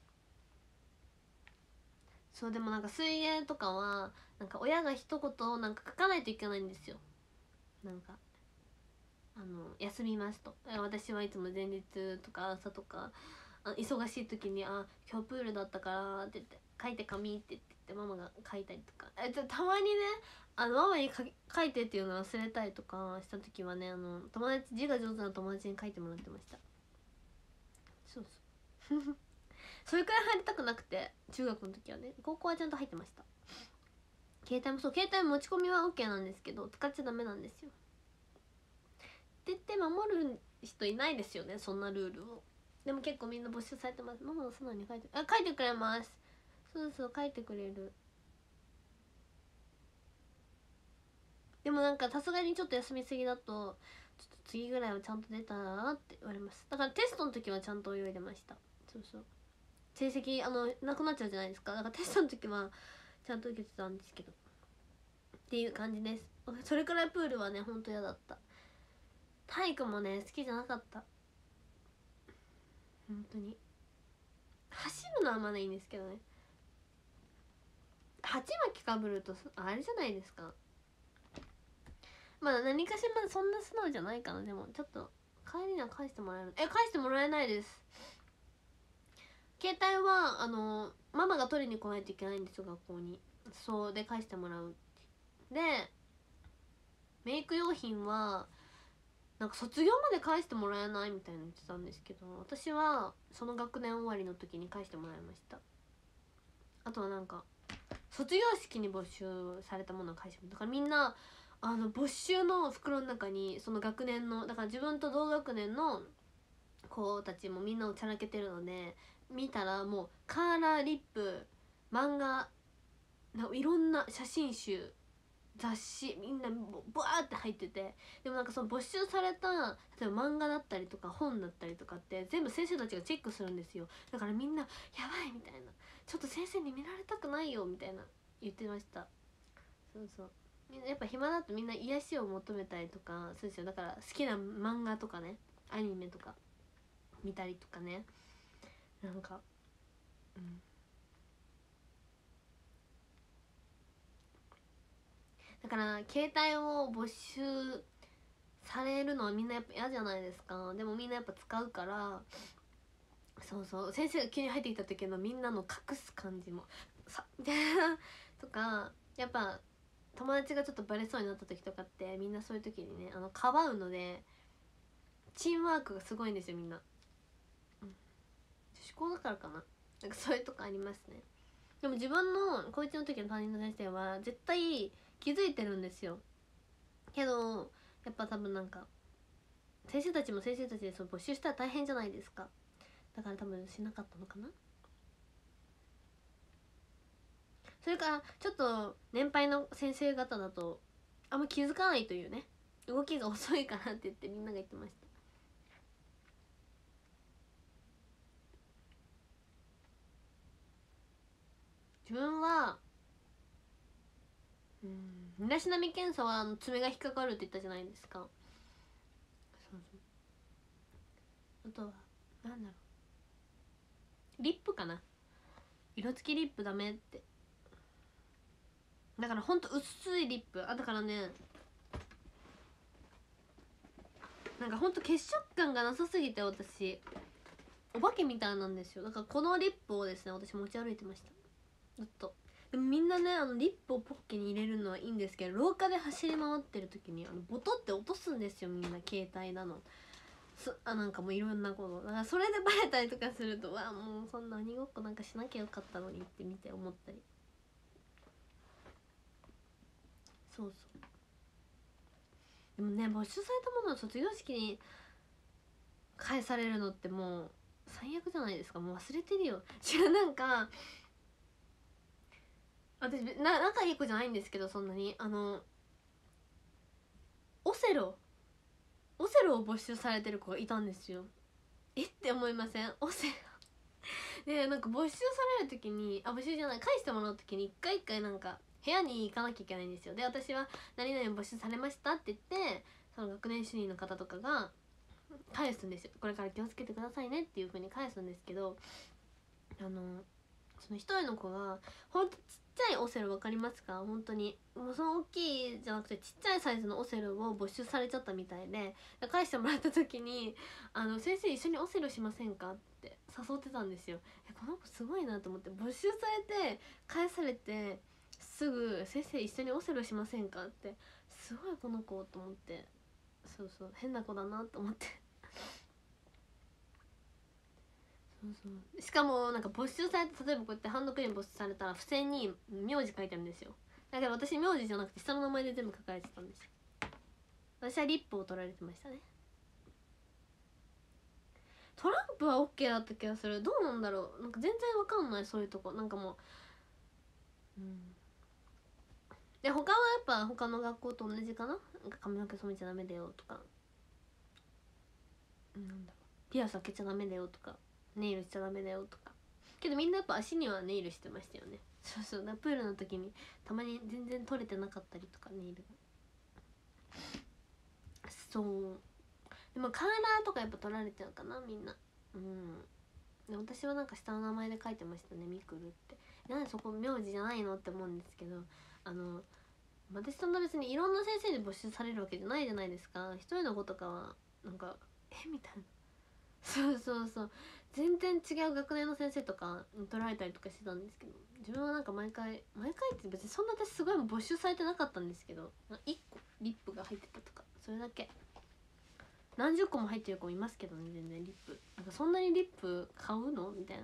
そうでもなんか水泳とかはなんか親が一言なんか書かないといけないんですよ。なんかあの休みますと。私はいつも前日とか朝とかあ忙しい時に「あ今日プールだったから」って言って「書いて紙」って言ってママが書いたりとか、えたまにねあのママに書書いてっていうの忘れたりとかした時はね、あの友達字が上手な友達に書いてもらってました。そうそうそれくらい入りたくなくて中学の時はね。高校はちゃんと入ってました。携帯もそう、携帯持ち込みは OK なんですけど使っちゃダメなんですよ。って言って守る人いないですよね、そんなルールを。でも結構みんな募集されてます。ママが素直に書いてあ書いてくれます。そうそう書いてくれる。でもなんかさすがにちょっと休みすぎだとちょっと次ぐらいはちゃんと出たらって言われます。だからテストの時はちゃんと泳いでました。そうそう、成績あのなくなっちゃうじゃないですか。だからテストの時はちゃんと受けてたんですけどっていう感じです。それくらいプールはねほんと嫌だった。体育もね好きじゃなかった。本当に走るのはまだいいんですけどね、鉢巻きかぶるとあれじゃないですか。まあ何かしらそんな素直じゃないかな。でもちょっと帰りには返してもらえる。え返してもらえないです。携帯はあのママが取りに来ないといけないんですよ学校に。そうで返してもらう。でメイク用品はなんか卒業まで返してもらえないみたいな言ってたんですけど、私はその学年終わりの時に返してもらいました。あとはなんか卒業式に没収されたものを返してもらったから、みんなあの没収の袋の中にその学年の、だから自分と同学年の子たちもみんなをちゃらけてるので、見たらもうカーラーリップ、漫画、いろんな写真集、雑誌、みんなブワーって入ってて、でもなんかその没収された例えば漫画だったりとか本だったりとかって全部先生たちがチェックするんですよ。だからみんなやばいみたいな、ちょっと先生に見られたくないよみたいな言ってました。そうそう、みんなやっぱ暇だとみんな癒しを求めたりとかそうですよ。だから好きな漫画とかね、アニメとか見たりとかね、なんかうんだから携帯を没収されるのはみんなやっぱ嫌じゃないですか。でもみんなやっぱ使うから、そうそう、先生が急に入ってきた時のみんなの隠す感じもさみたいなとか、やっぱ友達がちょっとバレそうになった時とかってみんなそういう時にね、あのかばうのでチームワークがすごいんですよみんな、うん、女子校だからかな、なんかそういうとこありますね。でも自分の高いちの時の担任の先生は絶対気づいてるんですよ。けどやっぱ多分なんか先生たちも先生たちでその募集したら大変じゃないですか。だから多分しなかったのかな。それからちょっと年配の先生方だとあんま気づかないというね、動きが遅いかなって言ってみんなが言ってました。自分はうん身だしなみ検査はあの爪が引っかかるって言ったじゃないですか。そうそう、あとはなんだろう、リップかな、色付きリップダメって。だからほんと薄いリップ、あだからね、なんかほんと血色感がなさすぎて私お化けみたいなんですよ。だからこのリップをですね私持ち歩いてました、ずっと。でもみんなね、あのリップをポッケに入れるのはいいんですけど、廊下で走り回ってる時にあのボトって落とすんですよみんな、携帯なのそあなんかもういろんなことだから、それでバレたりとかするとわあもうそんな鬼ごっこなんかしなきゃよかったのにって見て思ったり。そうそう、でもね没収されたものを卒業式に返されるのってもう最悪じゃないですか。もう忘れてるよ。違う、なんか私な仲いい子じゃないんですけど、そんなにあのオセロオセロを没収されてる子がいたんですよ。えって思いません？オセロでなんか没収される時に、あ没収じゃない、返してもらう時に一回一回なんか部屋に行かなきゃいけないんですよ。で私は何々没収されましたって言って、その学年主任の方とかが返すんですよ。これから気をつけてくださいねっていう風に返すんですけど、あのその一人の子がほんとちっちゃいオセロ分かりますか？本当にもうその大きいじゃなくてちっちゃいサイズのオセロを没収されちゃったみたいで、返してもらった時にあの先生一緒にオセロしませんかって誘ってたんですよ。えこの子すごいなと思って、没収されて返されてすぐ先生一緒にオセロしませんかって、すごいこの子と思って、そうそう変な子だなと思ってそうそう、しかもなんか没収されて、例えばこうやってハンドクリーム没収されたら付箋に名字書いてあるんですよ。だけど私名字じゃなくて下の名前で全部書かれてたんですよ。私はリップを取られてましたね。トランプは OK だった気がする。どうなんだろう、なんか全然わかんない、そういうとこなんかもううんで他はやっぱ他の学校と同じかな、なんか髪の毛染めちゃダメだよとか、なんだろうピアス開けちゃダメだよとか、ネイルしちゃダメだよとか。けどみんなやっぱ足にはネイルしてましたよね。そうそう、だプールの時にたまに全然取れてなかったりとかネイルが。そうでもカーラーとかやっぱ取られちゃうかなみんな。うんで私はなんか下の名前で書いてましたね、みくるって。なんでそこ名字じゃないのって思うんですけど、あの私そんな別にいろんな先生で募集されるわけじゃないじゃないですか。一人の子とかはなんかえみたいな、そうそうそう、全然違う学年の先生とかに取られたりとかしてたんですけど、自分はなんか毎回毎回って別にそんな私すごい募集されてなかったんですけど、いっこリップが入ってたとかそれだけ。 何十個も入ってる子いますけどね、全然リップなんかそんなにリップ買うのみたいな。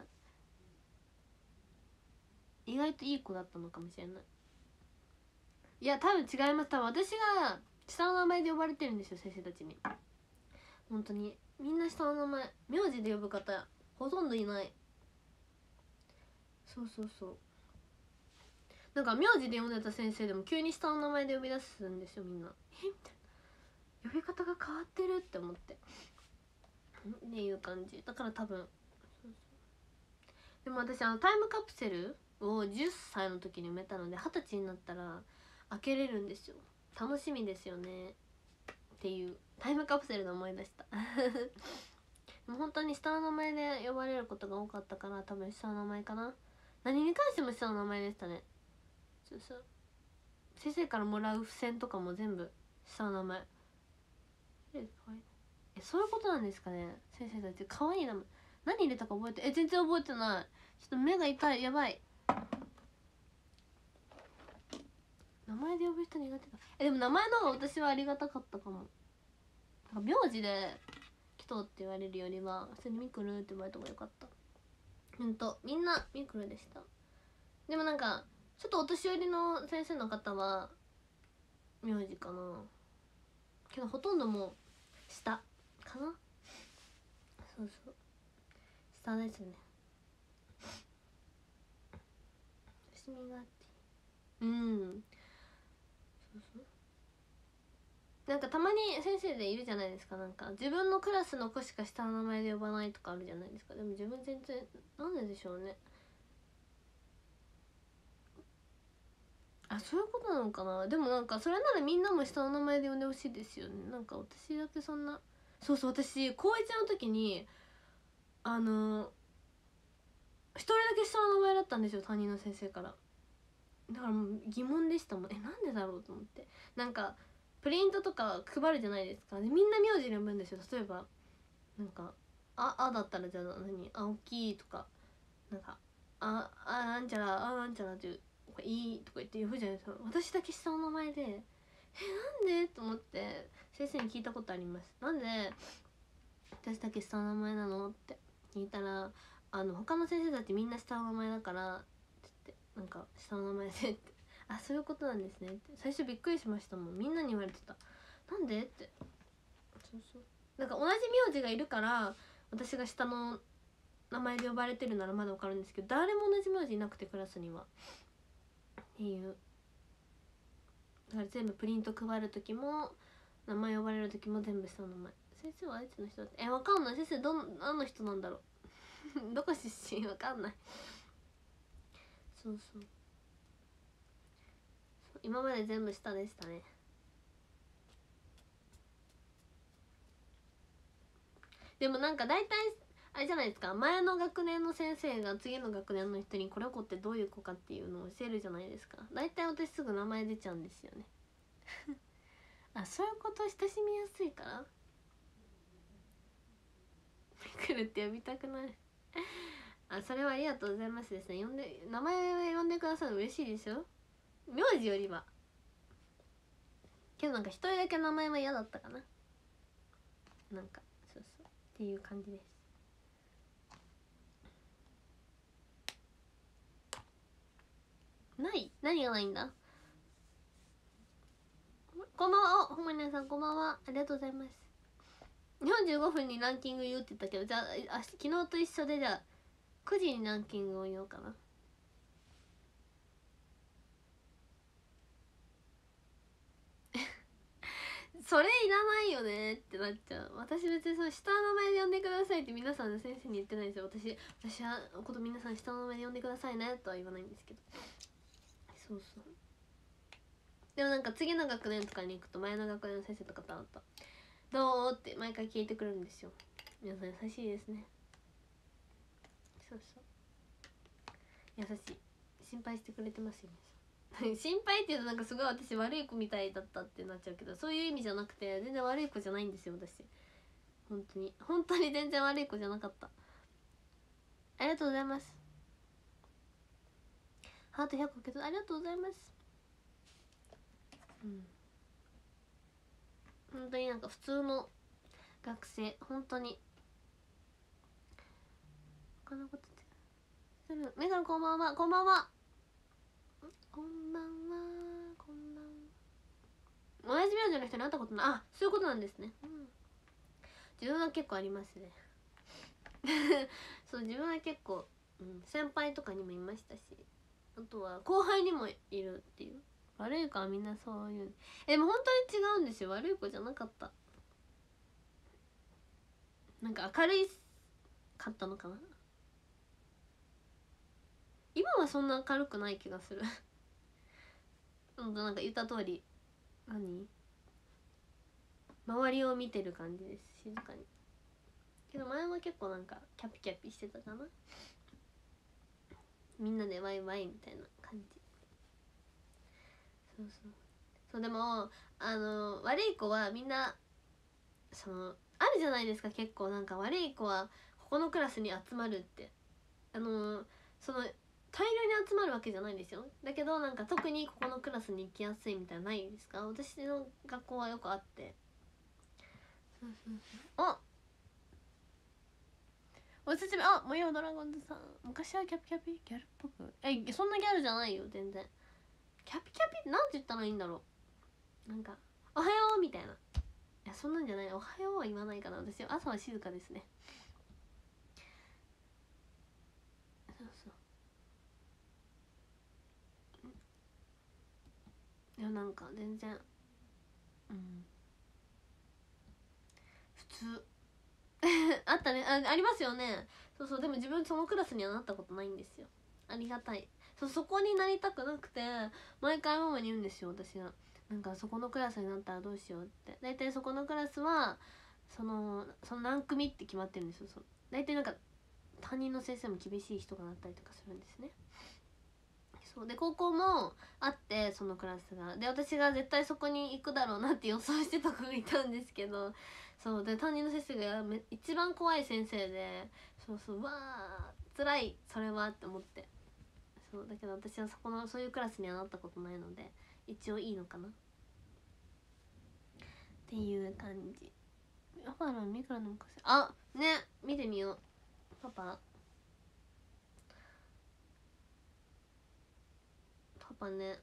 意外といい子だったのかもしれない。いや多分違います。多分私が下の名前で呼ばれてるんですよ、先生たちに。本当にみんな下の名前名字で呼ぶ方ほとんどいない。そうそうそう、なんか名字で呼んでた先生でも急に下の名前で呼び出すんですよ、みんな。えみたいな、呼び方が変わってるって思ってっていう感じだから多分。そうそう、でも私あのタイムカプセルをじゅっさいの時に埋めたので、はたちになったら開けれるんですよ。楽しみですよねっていうタイムカプセルで思い出したでも本当に下の名前で呼ばれることが多かったから、多分下の名前かな。何に関しても下の名前でしたね。そうそう、先生からもらう付箋とかも全部下の名前。えそういうことなんですかね、先生たち。可愛い名前何入れたか覚えて、え全然覚えてない。ちょっと目が痛い、やばい。名前で呼ぶ人苦手だ。えでも名前の方が私はありがたかったかも。なんか名字で来とって言われるよりは普通にミクルって言われた方がよかった。ほんとみんなミクルでした。でもなんかちょっとお年寄りの先生の方は名字かな、けどほとんどもう下かな。そうそう、下ですね。私みがってうん、そうそう、なんかたまに先生でいるじゃないですか、なんか自分のクラスの子しか下の名前で呼ばないとかあるじゃないですか。でも自分全然なんででしょうね。あ、そういうことなのかな。でもなんかそれならみんなも下の名前で呼んでほしいですよね。なんか私だけそんな。そうそう、私高いちの時にあの一人だけ下の名前だったんですよ、担任の先生から。だからもう疑問でしたもん。えなんでだろうと思って。なんかプリントとか配るじゃないですか。でみんな名字で呼ぶんですよ。例えばなんかああだったらじゃあ何青木とか、なんかああなんちゃらあなんちゃらっていういいとか言って呼ぶじゃないですか。私だけ下の名前で、えなんでと思って先生に聞いたことあります。なんで私だけ下の名前なのって聞いたら、あの他の先生たちみんな下の名前だからって言って、なんか下の名前でってあそういうことなんですねって最初びっくりしましたもん。みんなに言われてた。なんでって。そうそう、なんか同じ名字がいるから私が下の名前で呼ばれてるならまだ分かるんですけど、誰も同じ名字いなくてクラスにはっていう。だから全部プリント配る時も名前呼ばれる時も全部下の名前。先生はあいつの人だってえ分かんない。先生どん何の人なんだろうどこ出身分かんない。そうそうそう、今まで全部下でしたね。でもなんか大体あれじゃないですか、前の学年の先生が次の学年の人にこの子ってどういう子かっていうのを教えるじゃないですか。大体私すぐ名前出ちゃうんですよねあそういうこと、親しみやすいから来るって呼びたくなるあそれはありがとうございますですね。呼んで名前を呼んでくださるの嬉しいですよ、名字よりは。けどなんか一人だけ名前は嫌だったかな。なんかそうそうっていう感じです。ない何がないんだ。こんばんは、ほまにゃさんこんばんは、ありがとうございます。よんじゅうごふんにランキング言うって言ったけど、じゃああ昨日と一緒で、じゃあくじにランキングを言おうかなそれいらないよねってなっちゃう。私別にその下の名前で呼んでくださいって皆さんの先生に言ってないですよ。私私はこと皆さん下の名前で呼んでくださいねとは言わないんですけど。そうそう、でもなんか次の学年とかに行くと前の学年の先生とかと会うとどうって毎回聞いてくるんですよ。皆さん優しいですね。そうそう優しい、心配してくれてますよね心配っていうとなんかすごい私悪い子みたいだったってなっちゃうけど、そういう意味じゃなくて全然悪い子じゃないんですよ私。本当に本当に全然悪い子じゃなかった。ありがとうございます。ハートひゃっこけどありがとうございます。うん本当になんか普通の学生本当にこんなことってメガネこんばんはこんばんはこんばんはこんばんは。同じ名字の人に会ったことない。あ、そういうことなんですね、うん、自分は結構ありますねそう自分は結構、うん、先輩とかにもいましたし、あとは後輩にもいるっていう。悪い子はみんなそういう。えでも本当に違うんですよ。悪い子じゃなかった。なんか明るいかったのかな。今はそんな明るくない気がするなんか言った通り、何周りを見てる感じです。静かに。けど前は結構なんかキャピキャピしてたかな。みんなでワイワイみたいな感じ。そうそうそうでもあの悪い子はみんなそのあるじゃないですか。結構なんか悪い子はここのクラスに集まるってあのその大量に集まるわけじゃないんですよ。だけどなんか特にここのクラスに行きやすいみたいなないですか。私の学校はよくあって。そうそうそう。あおすすめ。あ、模様ドラゴンズさん。昔はキャピキャピギャルっぽく。え、そんなギャルじゃないよ全然。キャピキャピってなんて言ったらいいんだろう。なんかおはようみたいな。いやそんなんじゃない。おはようは言わないかな。私朝は静かですね。そうそういやなんか全然うん普通あったね。 あ, ありますよね。そうそう。でも自分そのクラスにはなったことないんですよ。ありがたい。そうそこになりたくなくて毎回ママに言うんですよ私は。なんかそこのクラスになったらどうしようって。大体そこのクラスはそのその何組って決まってるんですよ。そう大体なんか担任の先生も厳しい人がなったりとかするんですね。そうで高校もあってそのクラスがで私が絶対そこに行くだろうなって予想してた子がいたんですけど、そうで担任の先生がめ一番怖い先生で、そうそうわー辛いそれはって思って。そうだけど私はそこのそういうクラスにはなったことないので一応いいのかなっていう感じ。パパのミクロの昔あね見てみよう。パパパパね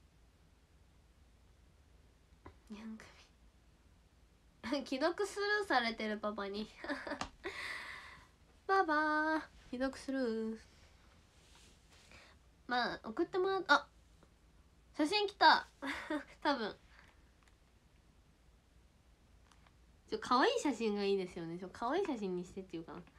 にゃん組既読スルーされてるパパにパパ既読スルー。まあ送ってもらう。あ写真来た多分ちょ可愛い写真がいいですよね。ちょ可愛い写真にしてっていうかな。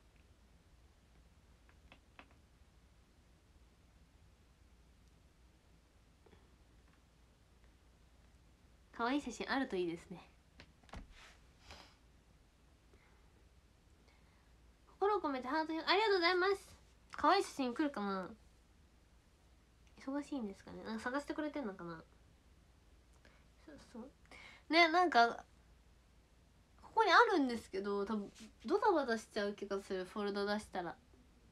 可愛い写真あるといいですね。心を込めてハートありがとうございます。可愛い写真来るかな。忙しいんですかね。なんか探してくれてんのかな。そうそうね。なんかここにあるんですけど多分ドタバタしちゃう気がする。フォルダ出したら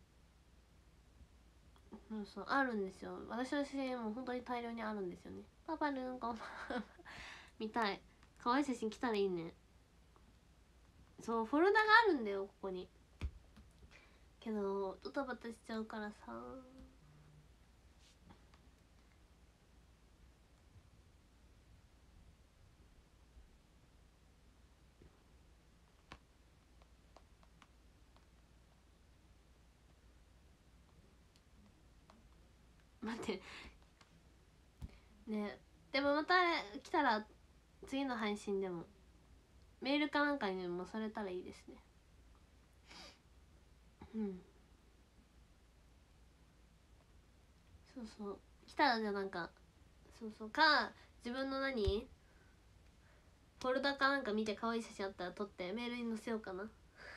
そうそうあるんですよ。私の写真も本当に大量にあるんですよね。パパルンこんばんは見たい。可愛い写真来たらいいね。そうフォルダがあるんだよここに。けどドタバタしちゃうからさ。待ってね。でもまた来たら次の配信でもメールかなんかにもされたらいいですね。うんそうそう来たらじゃあなんかそうそうか自分の何フォルダかなんか見て可愛い写真あったら撮ってメールに載せようかな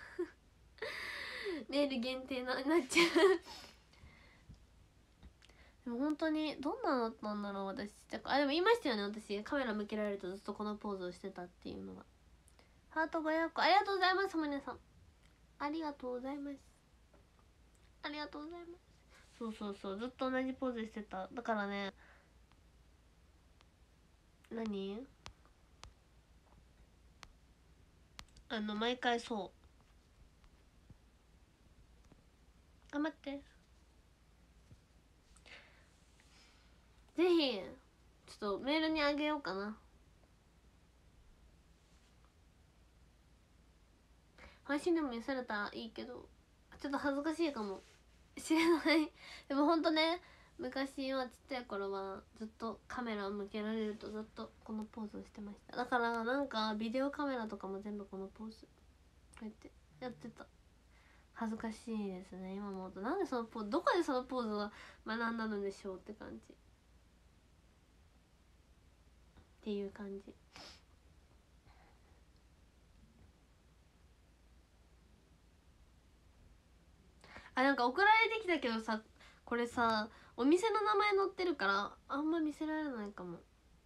メール限定ななっちゃうでも本当にどんなのだったんだろう私。あでも言いましたよね私カメラ向けられるとずっとこのポーズをしてたっていうのは。ハートごひゃくこありがとうございます。マネさんありがとうございます。ありがとうございます。そうそうそうずっと同じポーズしてた。だからね何あの毎回そう頑張って、ぜひちょっとメールにあげようかな。配信でも見せれたらいいけどちょっと恥ずかしいかもしれないでもほんとね、昔はちっちゃい頃はずっとカメラを向けられるとずっとこのポーズをしてました。だからなんかビデオカメラとかも全部このポーズこうやってやってた。恥ずかしいですね今思うと。なんでそのポーズ、どこでそのポーズを学んだのでしょうって感じっていう感じ。あ、なんか送られてきたけどさ、これさお店の名前載ってるからあんま見せられないかも。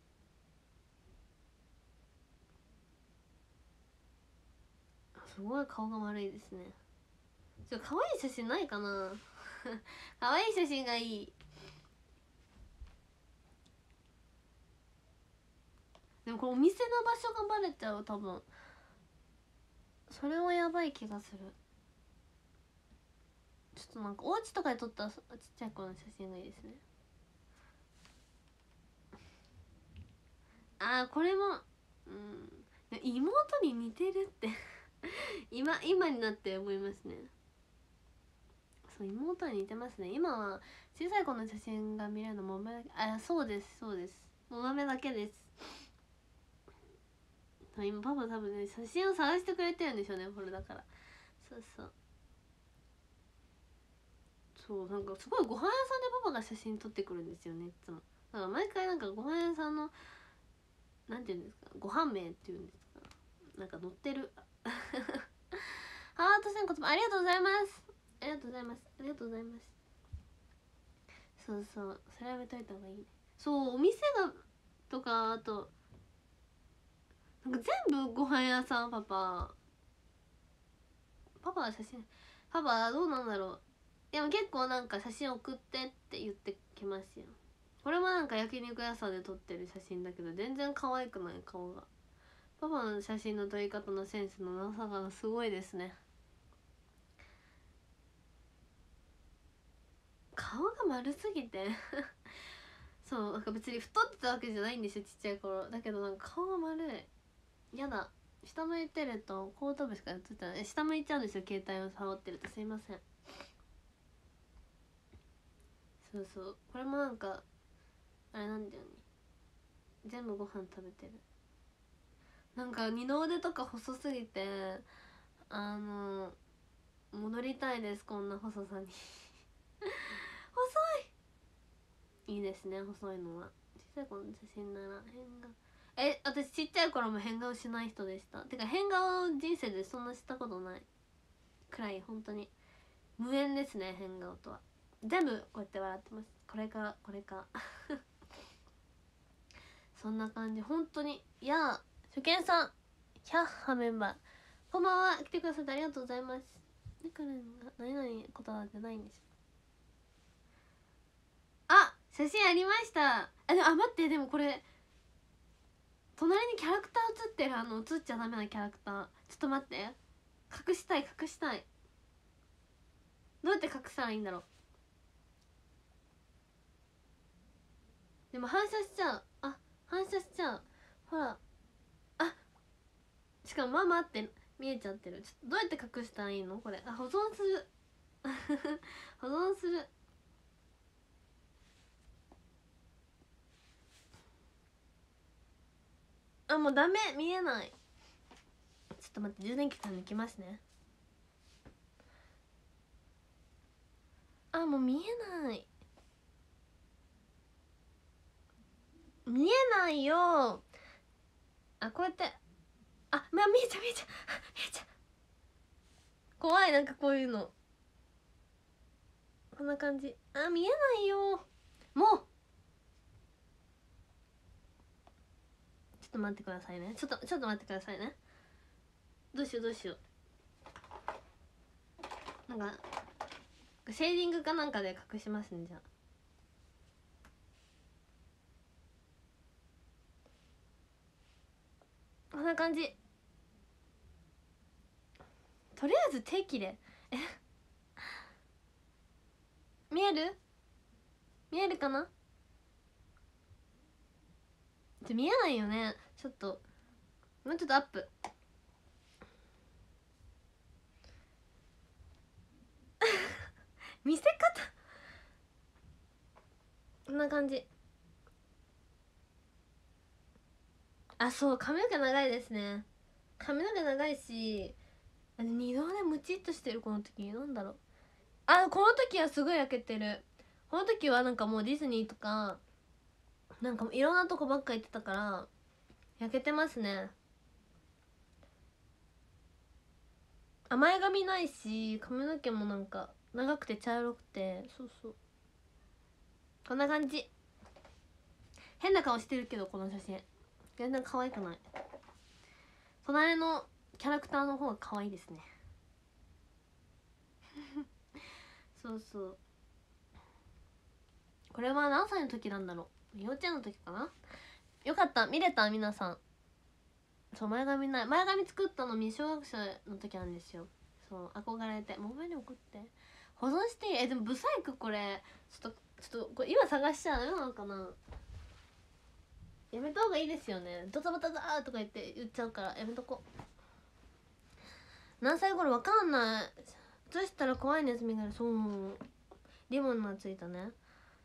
すごい顔が悪いですね。ちょっと可愛い写真ないかな可愛い写真がいい。でもこれお店の場所がバレちゃう多分。それはやばい気がする。ちょっとなんかお家とかで撮ったちっちゃい頃の写真がいいですね。あーこれもうん妹に似てるって今今になって思いますね。そう妹に似てますね。今は小さい子の写真が見れるのも豆だけ。あ、そうですそうです、も豆だけです。今パパ多分ね写真を探してくれてるんでしょうね、これだから。そうそうそうなんかすごいご飯屋さんでパパが写真撮ってくるんですよねいつも。だから毎回なんかご飯屋さんのなんていうんですか、ご飯名っていうんですか、なんか載ってるハートせん言葉ありがとうございます。ありがとうございますありがとうございます。そうそうそれはやめといた方がいいね。そうお店がとかあとなんか全部ご飯屋さん。パパパパは写真パパどうなんだろう。でも結構なんか写真送ってって言ってきますよ。これもなんか焼肉屋さんで撮ってる写真だけど全然可愛くない顔が。パパの写真の撮り方のセンスのなさがすごいですね。顔が丸すぎてそうなんか別に太ってたわけじゃないんですよちっちゃい頃だけど、なんか顔が丸い。やだ、下向いてると後頭部しか映ってない。下向いちゃうんですよ携帯を触ってると。すいません。そうそうこれもなんかあれなんだよね、全部ご飯食べてる。なんか二の腕とか細すぎてあの戻りたいです、こんな細さに細いいいですね細いのは。小さい頃の写真なら変顔、え私ちっちゃい頃も変顔しない人でした。てか変顔人生でそんなしたことないくらい本当に無縁ですね変顔とは。全部こうやって笑ってます。これかこれかそんな感じ本当に。いや初見さんヒャッハメンバーこんばんは、来てくださってありがとうございます。だから何々ことはじゃないんです。あ写真ありました。あでもあ待って、でもこれ隣にキャラクター写ってる、あの写っちゃダメなキャラクター。ちょっと待って、隠したい隠したい。どうやって隠したらいいんだろう。でも反射しちゃう。あ反射しちゃう。ほらあしかもママって見えちゃってる。ちょっとどうやって隠したらいいのこれ。あ保存する保存する。あもうダメ見えない。ちょっと待って充電器から抜きますね。あもう見えない見えないよ。あこうやってあまあ見えちゃう見えちゃう見えちゃう。怖いなんかこういうのこんな感じ。あ見えないよもう。ちょっと待ってくださいね。ちょっとちょっと待ってくださいね。どうしようどうしよう。なんかシェーディングかなんかで隠しますねじゃあ。こんな感じ。 とりあえず定期でえ見える見えるかな。見えないよね。ちょっともうちょっとアップ見せ方こんな感じ。あ、そう髪の毛長いですね。髪の毛長いし、あれ二度でムチっとしてる。この時なんだろう、あ、この時はすごい焼けてる。この時はなんかもうディズニーとかなんかいろんなとこばっか行ってたから焼けてますね。甘え髪ないし髪の毛もなんか長くて茶色くて、そうそうこんな感じ。変な顔してるけどこの写真全然可愛くない。隣のキャラクターの方が可愛いですねそうそう、これは何歳の時なんだろう、幼稚園の時かな。よかった見れた皆さん。そう前髪ない、前髪作ったの未小学生の時なんですよ。そう憧れてもう前に送って保存していい。えでもブサイクこれちょっとちょっとこれ今探しちゃうのかな。やめた方がいいですよね。ドタバタだーとか言って言っちゃうからやめとこう。何歳頃わかんない。そしたら怖いネズミがいる。そうリボンがついたね。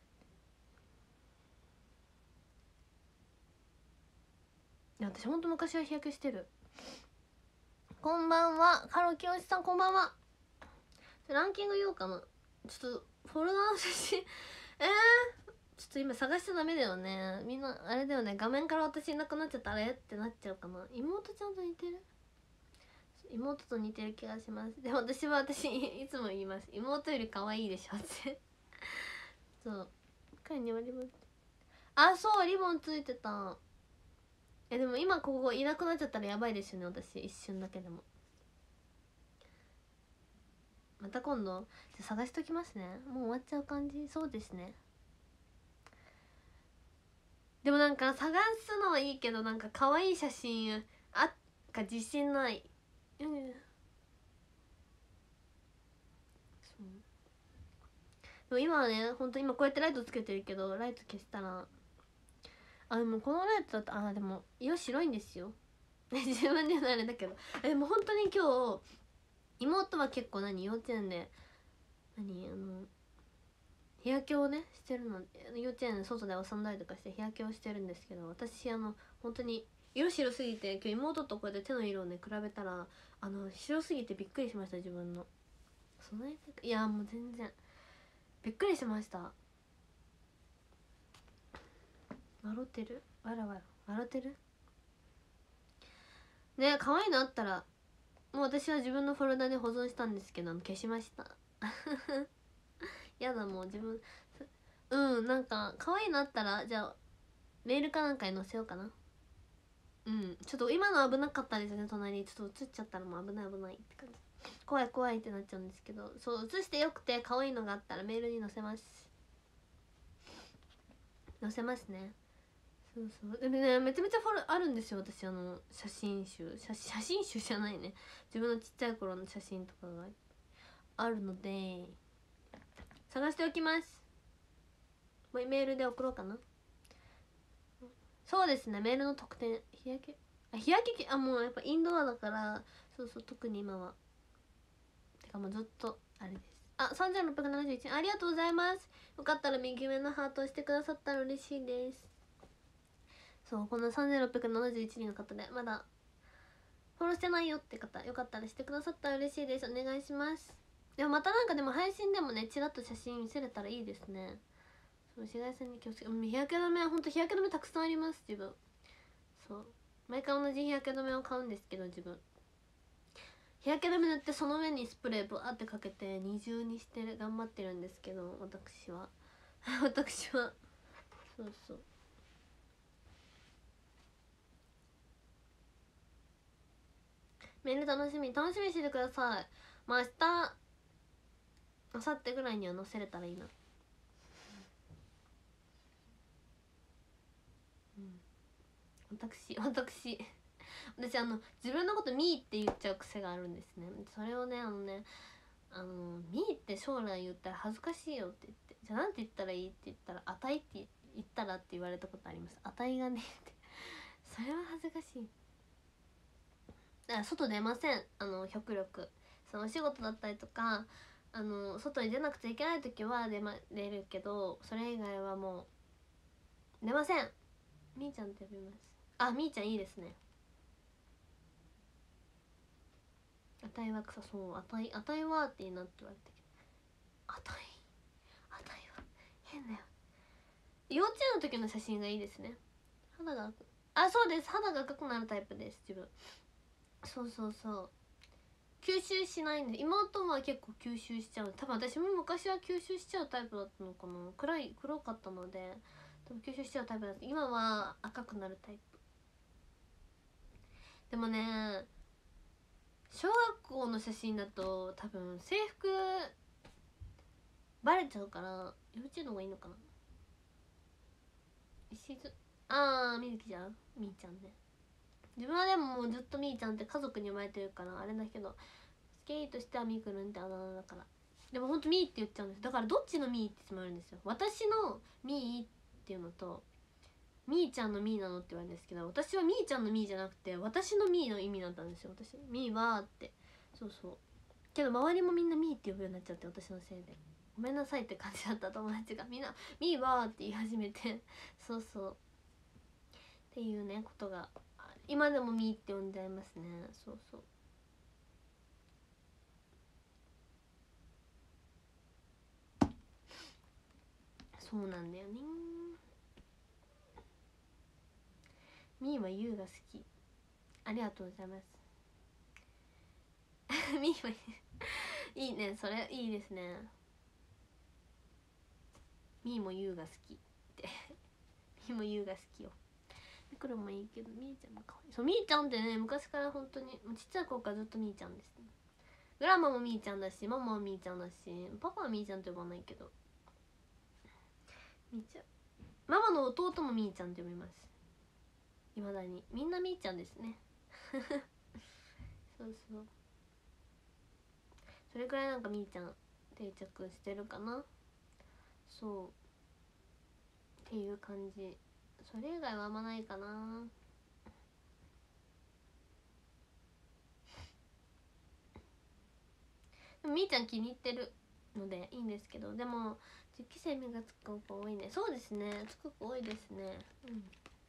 いや私ほんと昔は日焼けしてる。こんばんはカロキヨシさん、こんばんは。ランキング言おうかな。ちょっとフォルダの写真えー、ちょっと今探しちゃダメだよね。みんなあれだよね、画面から私いなくなっちゃったあれってなっちゃうかな。妹ちゃんと似てる。妹と似てる気がします。でも私は私いつも言います、妹より可愛いでしょってそう彼にはリボン、あそうリボンついてた。えでも今ここいなくなっちゃったらやばいですよね私、一瞬だけでも。また今度じゃ探しときますね。もう終わっちゃう感じ。そうですね。でもなんか探すのはいいけどなんか可愛い写真あっか自信ない。うんそうでも今はねほんと今こうやってライトつけてるけどライト消したらあでもこのライトだとあでも色白いんですよ自分で言うのあれだけどでも本当に今日妹は結構何幼稚園で何あの日焼けをねしてるの。幼稚園外で遊んだりとかして日焼けをしてるんですけど、私あの本当に色白すぎて今日妹とこうやって手の色をね比べたらあの白すぎてびっくりしました自分の。そのいやもう全然びっくりしました。笑ってるわらわら笑ってるね。可愛いのあったらもう私は自分のフォルダで保存したんですけど消しましたやだもう自分うんなんか可愛いのあったらじゃあメールかなんかに載せようかな。うんちょっと今の危なかったですね。隣にちょっと映っちゃったらもう危ない危ないって感じ、怖い怖いってなっちゃうんですけど、そう映してよくて可愛いのがあったらメールに載せます。載せますね。そうそうでねめちゃめちゃフォルあるんですよ私。あの写真集 写, 写真集じゃないね、自分のちっちゃい頃の写真とかがあるので探しておきます。もうメールで送ろうかな。そうですねメールの特典日焼けあ日焼けあもうやっぱインドアだからそうそう特に今はてかもうずっとあれです。あさんぜんろっぴゃくななじゅういちえんありがとうございます。よかったら右上のハートをしてくださったら嬉しいです。そうこのさんぜんろっぴゃくななじゅういちにんの方でまだフォローしてないよって方よかったらしてくださったら嬉しいです。お願いします。でもまたなんかでも配信でもねチラッと写真見せれたらいいですね。そう紫外線に気をつけて、日焼け止めはほんと日焼け止めたくさんあります自分。そう毎回同じ日焼け止めを買うんですけど自分日焼け止め塗ってその上にスプレーブワーってかけて二重にしてる頑張ってるんですけど私は私はそうそうメール楽しみ楽しみにしててください。まあ明日明後日ぐらいには載せれたらいいな。うん私私私あの自分のことミーって言っちゃう癖があるんですね。それをねあのねあのミーって将来言ったら恥ずかしいよって言って、じゃあなんて言ったらいいって言ったらあたいって言ったらって言われたことあります。あたいがねってそれは恥ずかしい。だから外出ません、あの極力。そのお仕事だったりとかあの外に出なくちゃいけない時は出,、ま、出るけど、それ以外はもう出ません。みーちゃんって呼びます。あ、みーちゃんいいですね。あたいは草、そうあたいあたいはっていいなって言われたけど、あたいあたいは変だよ。幼稚園の時の写真がいいですね。肌が、あ、そうです、肌が赤くなるタイプです自分。そうそうそう、吸収しないんで。妹は結構吸収しちゃう。多分私も昔は吸収しちゃうタイプだったのかな。暗い黒かったので多分吸収しちゃうタイプだった。今は赤くなるタイプ。でもね小学校の写真だと多分制服バレちゃうから幼稚園の方がいいのかな。石津、あーみずきちゃん、みーちゃんね。自分はでももうずっとみーちゃんって家族に呼ばれてるからあれだけど、スケートしてはみーくるんってあだ名だから。でもほんとみーって言っちゃうんです。だからどっちのみーってつまるんですよ。私のみーっていうのとみーちゃんのみーなのって言われるんですけど、私はみーちゃんのみーじゃなくて私のみーの意味だったんですよ。私みーはって、そうそう。けど周りもみんなみーって呼ぶようになっちゃって、私のせいでごめんなさいって感じだった。友達がみんなみーはって言い始めてそうそうっていうねことが今でもみーって呼んじゃいますね。そうそう、そうなんだよね。みーはゆうが好き。ありがとうございますみーはいいね、それいいですね。みーもゆうが好きってみーもゆうが好きよ。ミクロもいいけどみーちゃんも可愛い。そうみーちゃんってね昔から本当にちっちゃい頃からずっとみーちゃんですね。グランマもみーちゃんだしママもみーちゃんだし、パパはみーちゃんって呼ばないけどみーちゃん。ママの弟もみーちゃんって呼びます。いまだにみんなみーちゃんですねそうそう、それくらいなんかみーちゃん定着してるかな。そうっていう感じ。それ以外はあんまないかな。でもみーちゃん気に入ってるのでいいんですけど、でもじゅっきせいめがつく子多いね。そうですね、つく子多いですね。うん、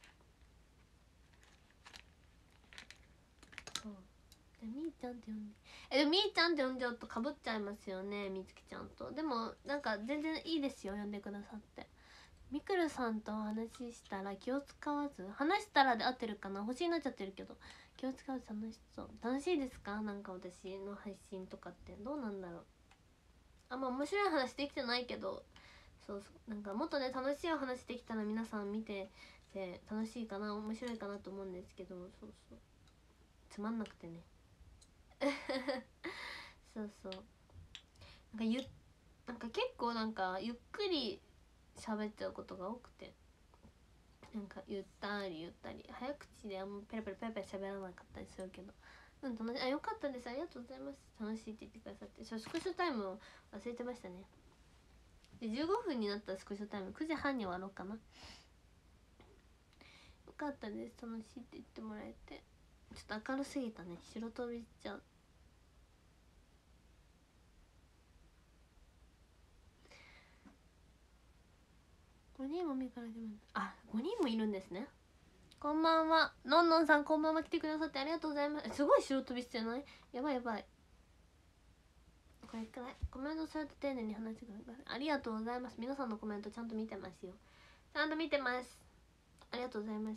そうでみーちゃんって呼んで、えでもみーちゃんって呼んじゃうとかぶっちゃいますよね、みつきちゃんと。でもなんか全然いいですよ、呼んでくださって。みくるさんとお話ししたら気を使わず、話したらで合ってるかな、星になっちゃってるけど、気を使わず楽しそう。楽しいですか？なんか私の配信とかってどうなんだろう。あんま面白い話できてないけど、そうそうなんかもっとね楽しいお話できたら皆さん見てて楽しいかな、面白いかなと思うんですけど、そうそうつまんなくてねそうそう、なんかゆなんか結構なんかゆっくり喋っちゃうことが多くて、なんかゆったりゆったり早口であんまペラペラペラペラ喋らなかったりするけど、うん、楽しい。あ、よかったです、ありがとうございます。楽しいって言ってくださって。そう、スクショタイムを忘れてましたね。でじゅうごふんになったらスクショタイムくじはんに終わろうかな。よかったです、楽しいって言ってもらえて。ちょっと明るすぎたね、白飛びしちゃう。ごにんも目から出ます。あ、ごにんもいるんですね。こんばんは、のんのんさん、こんばんは。来てくださってありがとうございます。すごい白飛びしてない？やばいやばい。これくらいコメントされて丁寧に話してください。ありがとうございます。皆さんのコメントちゃんと見てますよ。ちゃんと見てます。ありがとうございます。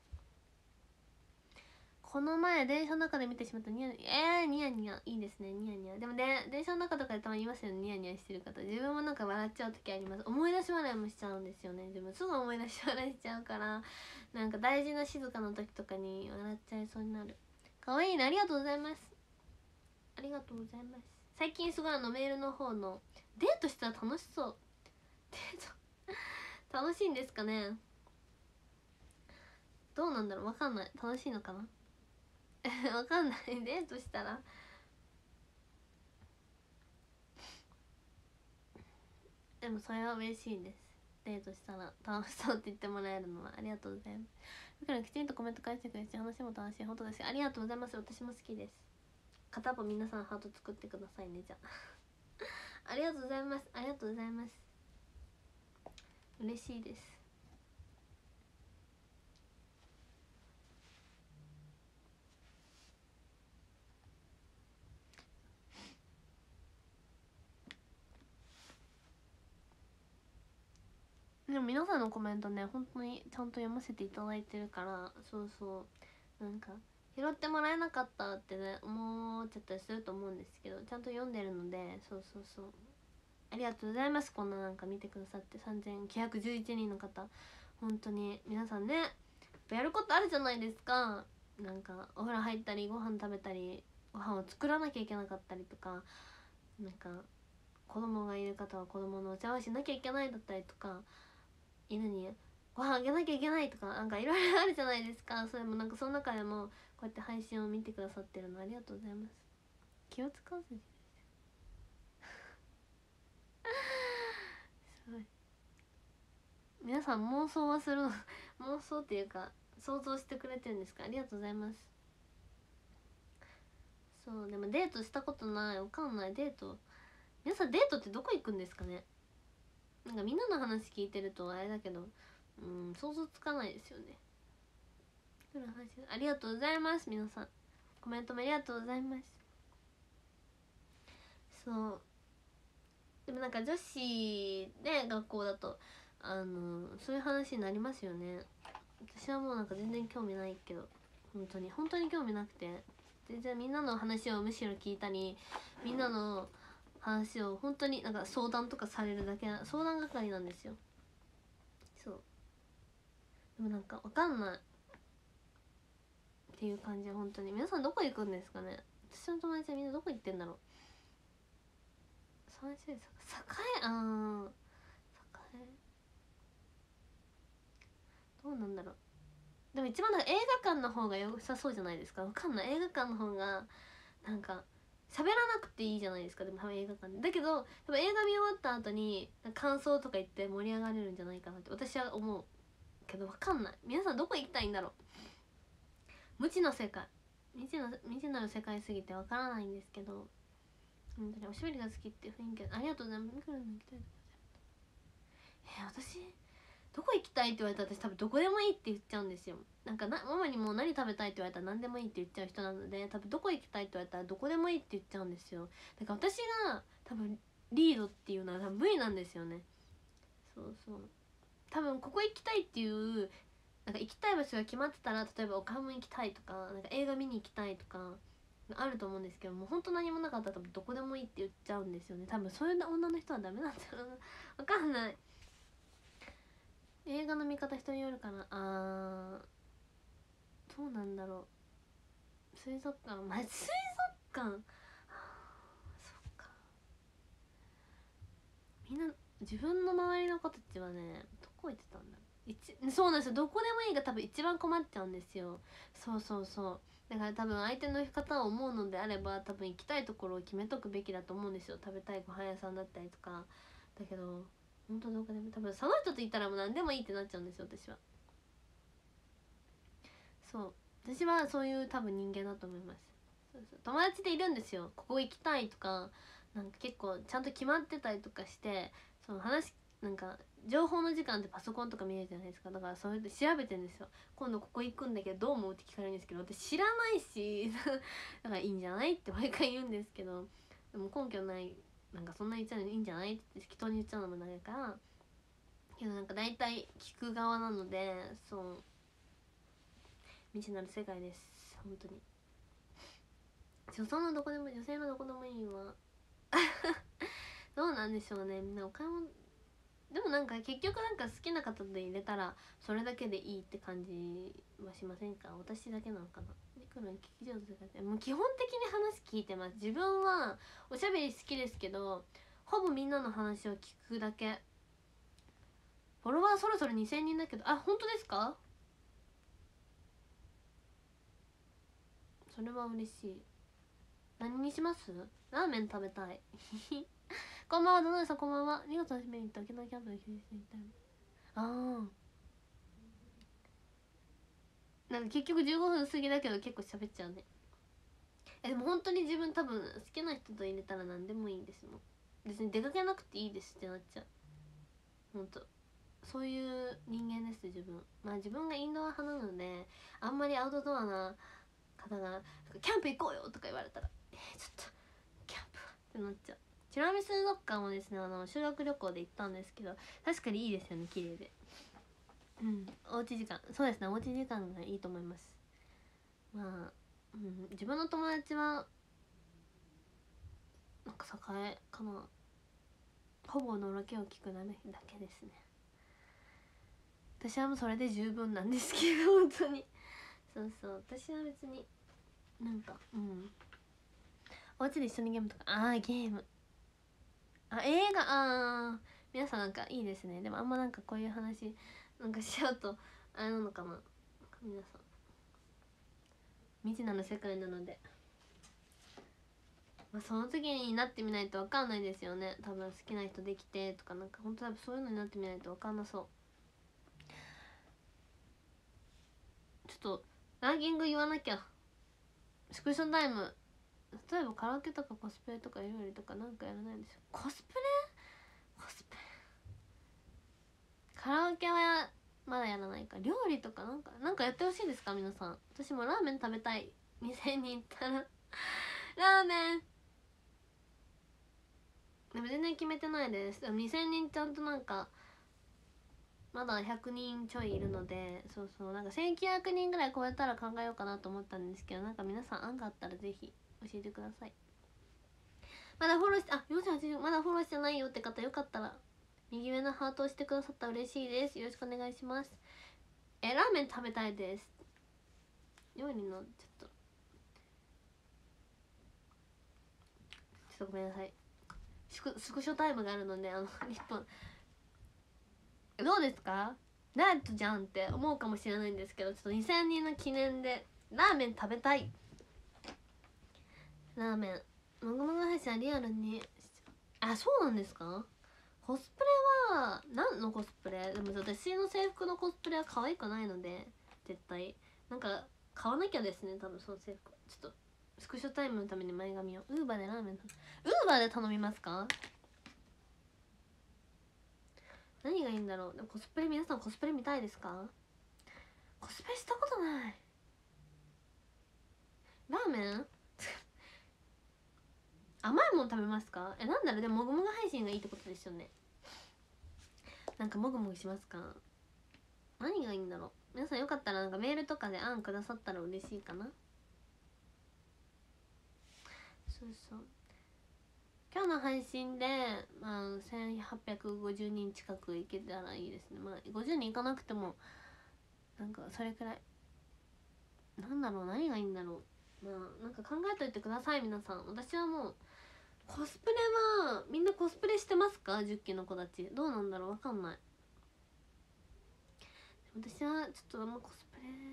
この前電車の中で見てしまったニヤニヤ、えー、ニヤニヤいいですね、ニヤニヤ。でもね、電車の中とかでたまにいますよね、ニヤニヤしてる方。自分もなんか笑っちゃう時あります。思い出し笑いもしちゃうんですよね。自分すぐ思い出し笑いしちゃうから、なんか大事な静かな時とかに笑っちゃいそうになる。かわいいね、ありがとうございます。ありがとうございます。最近すごいあのメールの方のデートしたら楽しそう、デート楽しいんですかね。どうなんだろう、わかんない。楽しいのかな。 わかんない。デートしたらでもそれは嬉しいです。デートしたら楽しそうって言ってもらえるのはありがとうございます。だからきちんとコメント返してくれて話も楽しい。本当です。ありがとうございます。私も好きです。片っぽ皆さんハート作ってくださいね。じゃあありがとうございます。ありがとうございます。嬉しいです。でも皆さんのコメントね本当にちゃんと読ませていただいてるから、そうそうなんか拾ってもらえなかったってね思っちゃったりすると思うんですけど、ちゃんと読んでるので、そうそうそうありがとうございます。こんななんか見てくださってさんぜんきゅうひゃくじゅういちにんの方、本当に皆さんねやることあるじゃないですか。なんかお風呂入ったりご飯食べたりご飯を作らなきゃいけなかったりとか、なんか子供がいる方は子供のお茶をしなきゃいけないだったりとか、犬にご飯あげなきゃいけないとか、なんかいろいろあるじゃないですか。それもなんかその中でもこうやって配信を見てくださってるのありがとうございます。気を使わずにすごい皆さん妄想はするの妄想っていうか想像してくれてるんですか。ありがとうございます。そうでもデートしたことない、わかんない。デート皆さんデートってどこ行くんですかね。なんかみんなの話聞いてるとあれだけど、うん想像つかないですよね。ありがとうございます。皆さんコメントもありがとうございます。そうでもなんか女子で学校だとあのそういう話になりますよね。私はもうなんか全然興味ないけど、本当に本当に興味なくて、全然みんなの話をむしろ聞いたり、みんなの話を本当になんか相談とかされるだけな相談係なんですよ。そうでもなんかわかんないっていう感じで、本当に皆さんどこ行くんですかね。私の友達はみんなどこ行ってんだろう。三種栄あー栄どうなんだろう。でも一番なんか映画館の方が良さそうじゃないですか。わかんない。映画館の方がなんか喋らなくていいじゃないですか。でも多分映画館でだけど多分映画見終わった後に感想とか言って盛り上がれるんじゃないかなって私は思うけど、わかんない。皆さんどこ行きたいんだろう。無知の世界未知の未知なる世界すぎてわからないんですけど、本当におしぼりが好きって雰囲気ありがとうございます。ミクロの行きたいとかえー、私どこ行きたいって言われたら私多分どこでもいいって言っちゃうんですよ。なんかなママにも何食べたいって言われたら何でもいいって言っちゃう人なので、多分どこ行きたいって言われたらどこでもいいって言っちゃうんですよ。だから私が多分リードっていうのは多分無理なんですよね。そうそう多分ここ行きたいっていうなんか行きたい場所が決まってたら、例えばお買い物行きたいとかなんか映画見に行きたいとかあると思うんですけども、本当何もなかったら多分どこでもいいって言っちゃうんですよね。多分そういう女の人はダメなんだろうな。わかんない。映画の見方人によるかな。あーどうなんだろう。水族館まあ水族館そっか。みんな自分の周りの子たちはねどこ行ってたんだろう。一そうなんですよ。どこでもいいが多分一番困っちゃうんですよ。そうそうそうだから多分相手の方を思うのであれば多分行きたいところを決めとくべきだと思うんですよ。食べたいご飯屋さんだったりとか。だけど本当どこでも多分その人といたらもう何でもいいってなっちゃうんですよ私は。そう私はそういう多分人間だと思います。そうそう友達でいるんですよ。ここ行きたいとかなんか結構ちゃんと決まってたりとかして、その話なんか情報の時間ってパソコンとか見えるじゃないですか。だからそうやって調べてるんですよ。今度ここ行くんだけどどう思うって聞かれるんですけど、私知らないしだからいいんじゃないって毎回言うんですけど、でも根拠ないなんかそんな言っちゃうのいいんじゃないって適当に言っちゃうのもないから、けどなんか大体聞く側なので、そう未知なる世界です本当に。女装のどこでも女性のどこでもいいわどうなんでしょうね。みんなお買い物でもなんか結局なんか好きな方で入れたらそれだけでいいって感じはしませんか。私だけなのかな。ミクロに聞き上手でもう基本的に話聞いてます。自分はおしゃべり好きですけどほぼみんなの話を聞くだけ。フォロワーそろそろにせんにんだけど、あ本当ですか。 それは嬉しい。何にします？ラーメン食べたいこんばんは、どのよさんこんばんは。にがつの締めに行った沖縄キャンプで休日に行ったよ。ああ、なんか結局じゅうごふん過ぎだけど結構喋っちゃうね。えでも本当に自分多分好きな人と入れたら何でもいいんですもん。別に出かけなくていいですってなっちゃう。ほんとそういう人間です自分。まあ自分がインドア派なのであんまりアウトドアな方がキャンプ行こうよとか言われたらえー、ちょっとキャンプはってなっちゃう。チラミスドッカーもですね、あの修学旅行で行ったんですけど確かにいいですよね、綺麗で。うん、おうち時間、そうですね、おうち時間がいいと思います。まあ、うん、自分の友達はなんか栄かな、ほぼのろけを聞くだけですね。私はもうそれで十分なんですけど本当にそうそう、私は別になんかうんお家で一緒にゲームとか、ああゲーム、あ映画、ああ皆さんなんかいいですね。でもあんまなんかこういう話なんかしちゃうとあれなのかな、皆さん未知なる世界なので、まあ、その時になってみないと分かんないですよね。多分好きな人できてとかなんか本当多分そういうのになってみないと分かんなそう。ちょっとランキング言わなきゃ。スクショタイム、例えばカラオケとかコスプレとか料理とかなんかやらないんですよ。コスプレコスプレカラオケはまだやらないか。料理とかなんかなんかやってほしいですか皆さん。私もラーメン食べたい。店に行ったらラーメンでも全然決めてないです。でもにせんにんちゃんとなんかまだひゃくにんちょいいるので、そうそう、なんかせんきゅうひゃくにんぐらい超えたら考えようかなと思ったんですけど、なんか皆さん案があったらぜひ教えてください。まだフォローして、あ、よんせんはちじゅうまだフォローしてないよって方よかったら右上のハートをしてくださったら嬉しいです。よろしくお願いします。え、ラーメン食べたいです。料理のちょっとちょっとごめんなさい、スクスクショタイムがあるので、あのいっぽんどうですか？ダイエットじゃんって思うかもしれないんですけど、ちょっとにせんにんの記念でラーメン食べたい。ラーメンもぐもぐ配信はリアルに、あ、そうなんですか？コスプレは何のコスプレ？でも私の制服のコスプレは可愛くないので絶対なんか買わなきゃですね。多分その制服ちょっとスクショタイムのために前髪をウーバーでラーメンウーバーで頼みますか？何がいいんだろう。でもコスプレ、皆さんコスプレ見たいですか？コスプレしたことない。ラーメン甘いもん食べますか？え、なんだろう、でももぐもぐ配信がいいってことですよね。なんかもぐもぐしますか？何がいいんだろう。皆さんよかったらなんかメールとかで案くださったら嬉しいかな。そうそう、今日の配信で、まあ、せんはっぴゃくごじゅうにん近くいけたらいいですね。まあごじゅうにんいかなくてもなんかそれくらい、なんだろう、何がいいんだろう。まあなんか考えといてください皆さん。私はもうコスプレはみんなコスプレしてますか？じゅっきの子たちどうなんだろう、わかんない。私はちょっとあんまコスプレは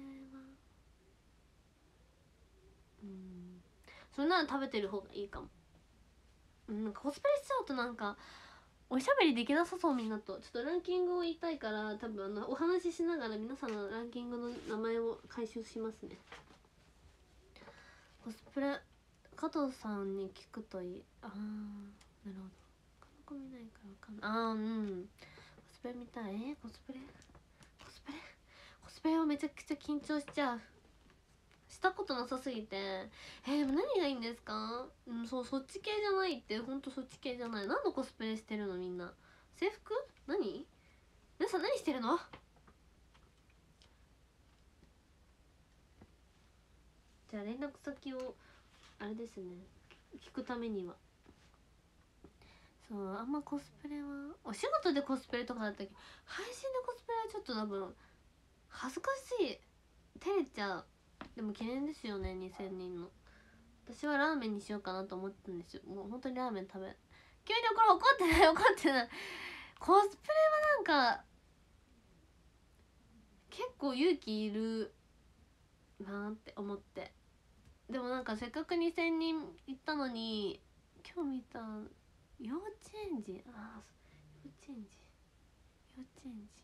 うんそれなら食べてる方がいいかも。なんかコスプレしちゃうとなんかおしゃべりできなさそうみんなと。ちょっとランキングを言いたいから多分あのお話ししながら皆さんのランキングの名前を回収しますね。コスプレ加藤さんに聞くといい。あーなるほど、この子見ないからわかんない。あーうんコスプレ見たい。えー、コスプレコスプレコスプレはめちゃくちゃ緊張しちゃう。したことなさすぎて、えー、でも何がいいんですか？うん、そう、そっち系じゃないって。ほんとそっち系じゃない。何のコスプレしてるのみんな。制服？何？皆さん何してるの？じゃあ連絡先をあれですね、聞くためには。そうあんまコスプレはお仕事でコスプレとかだったけど、配信でコスプレはちょっと多分恥ずかしい、照れちゃう。でも記念ですよね、にせんにんの。私はラーメンにしようかなと思ったんですよ。もう本当にラーメン食べ、急にこれ怒ってない怒ってない。コスプレはなんか結構勇気いるなって思って。 でもなんかせっかくにせんにん行ったのに今日見た幼稚園児、ああ幼稚園児幼稚園児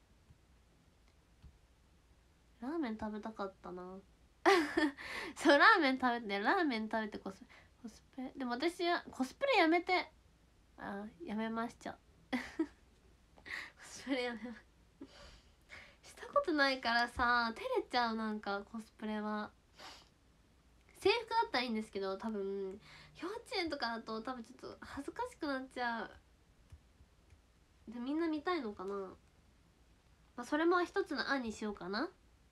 ラーメン食べたかったなそうラーメン食べてラーメン食べてコスコスプレでも私はコスプレやめてあやめましちゃコスプレやめましたことないからさ照れちゃう。なんかコスプレは制服だったらいいんですけど多分幼稚園とかだと多分ちょっと恥ずかしくなっちゃう。でみんな見たいのかな、まあ、それも一つの案にしようかな。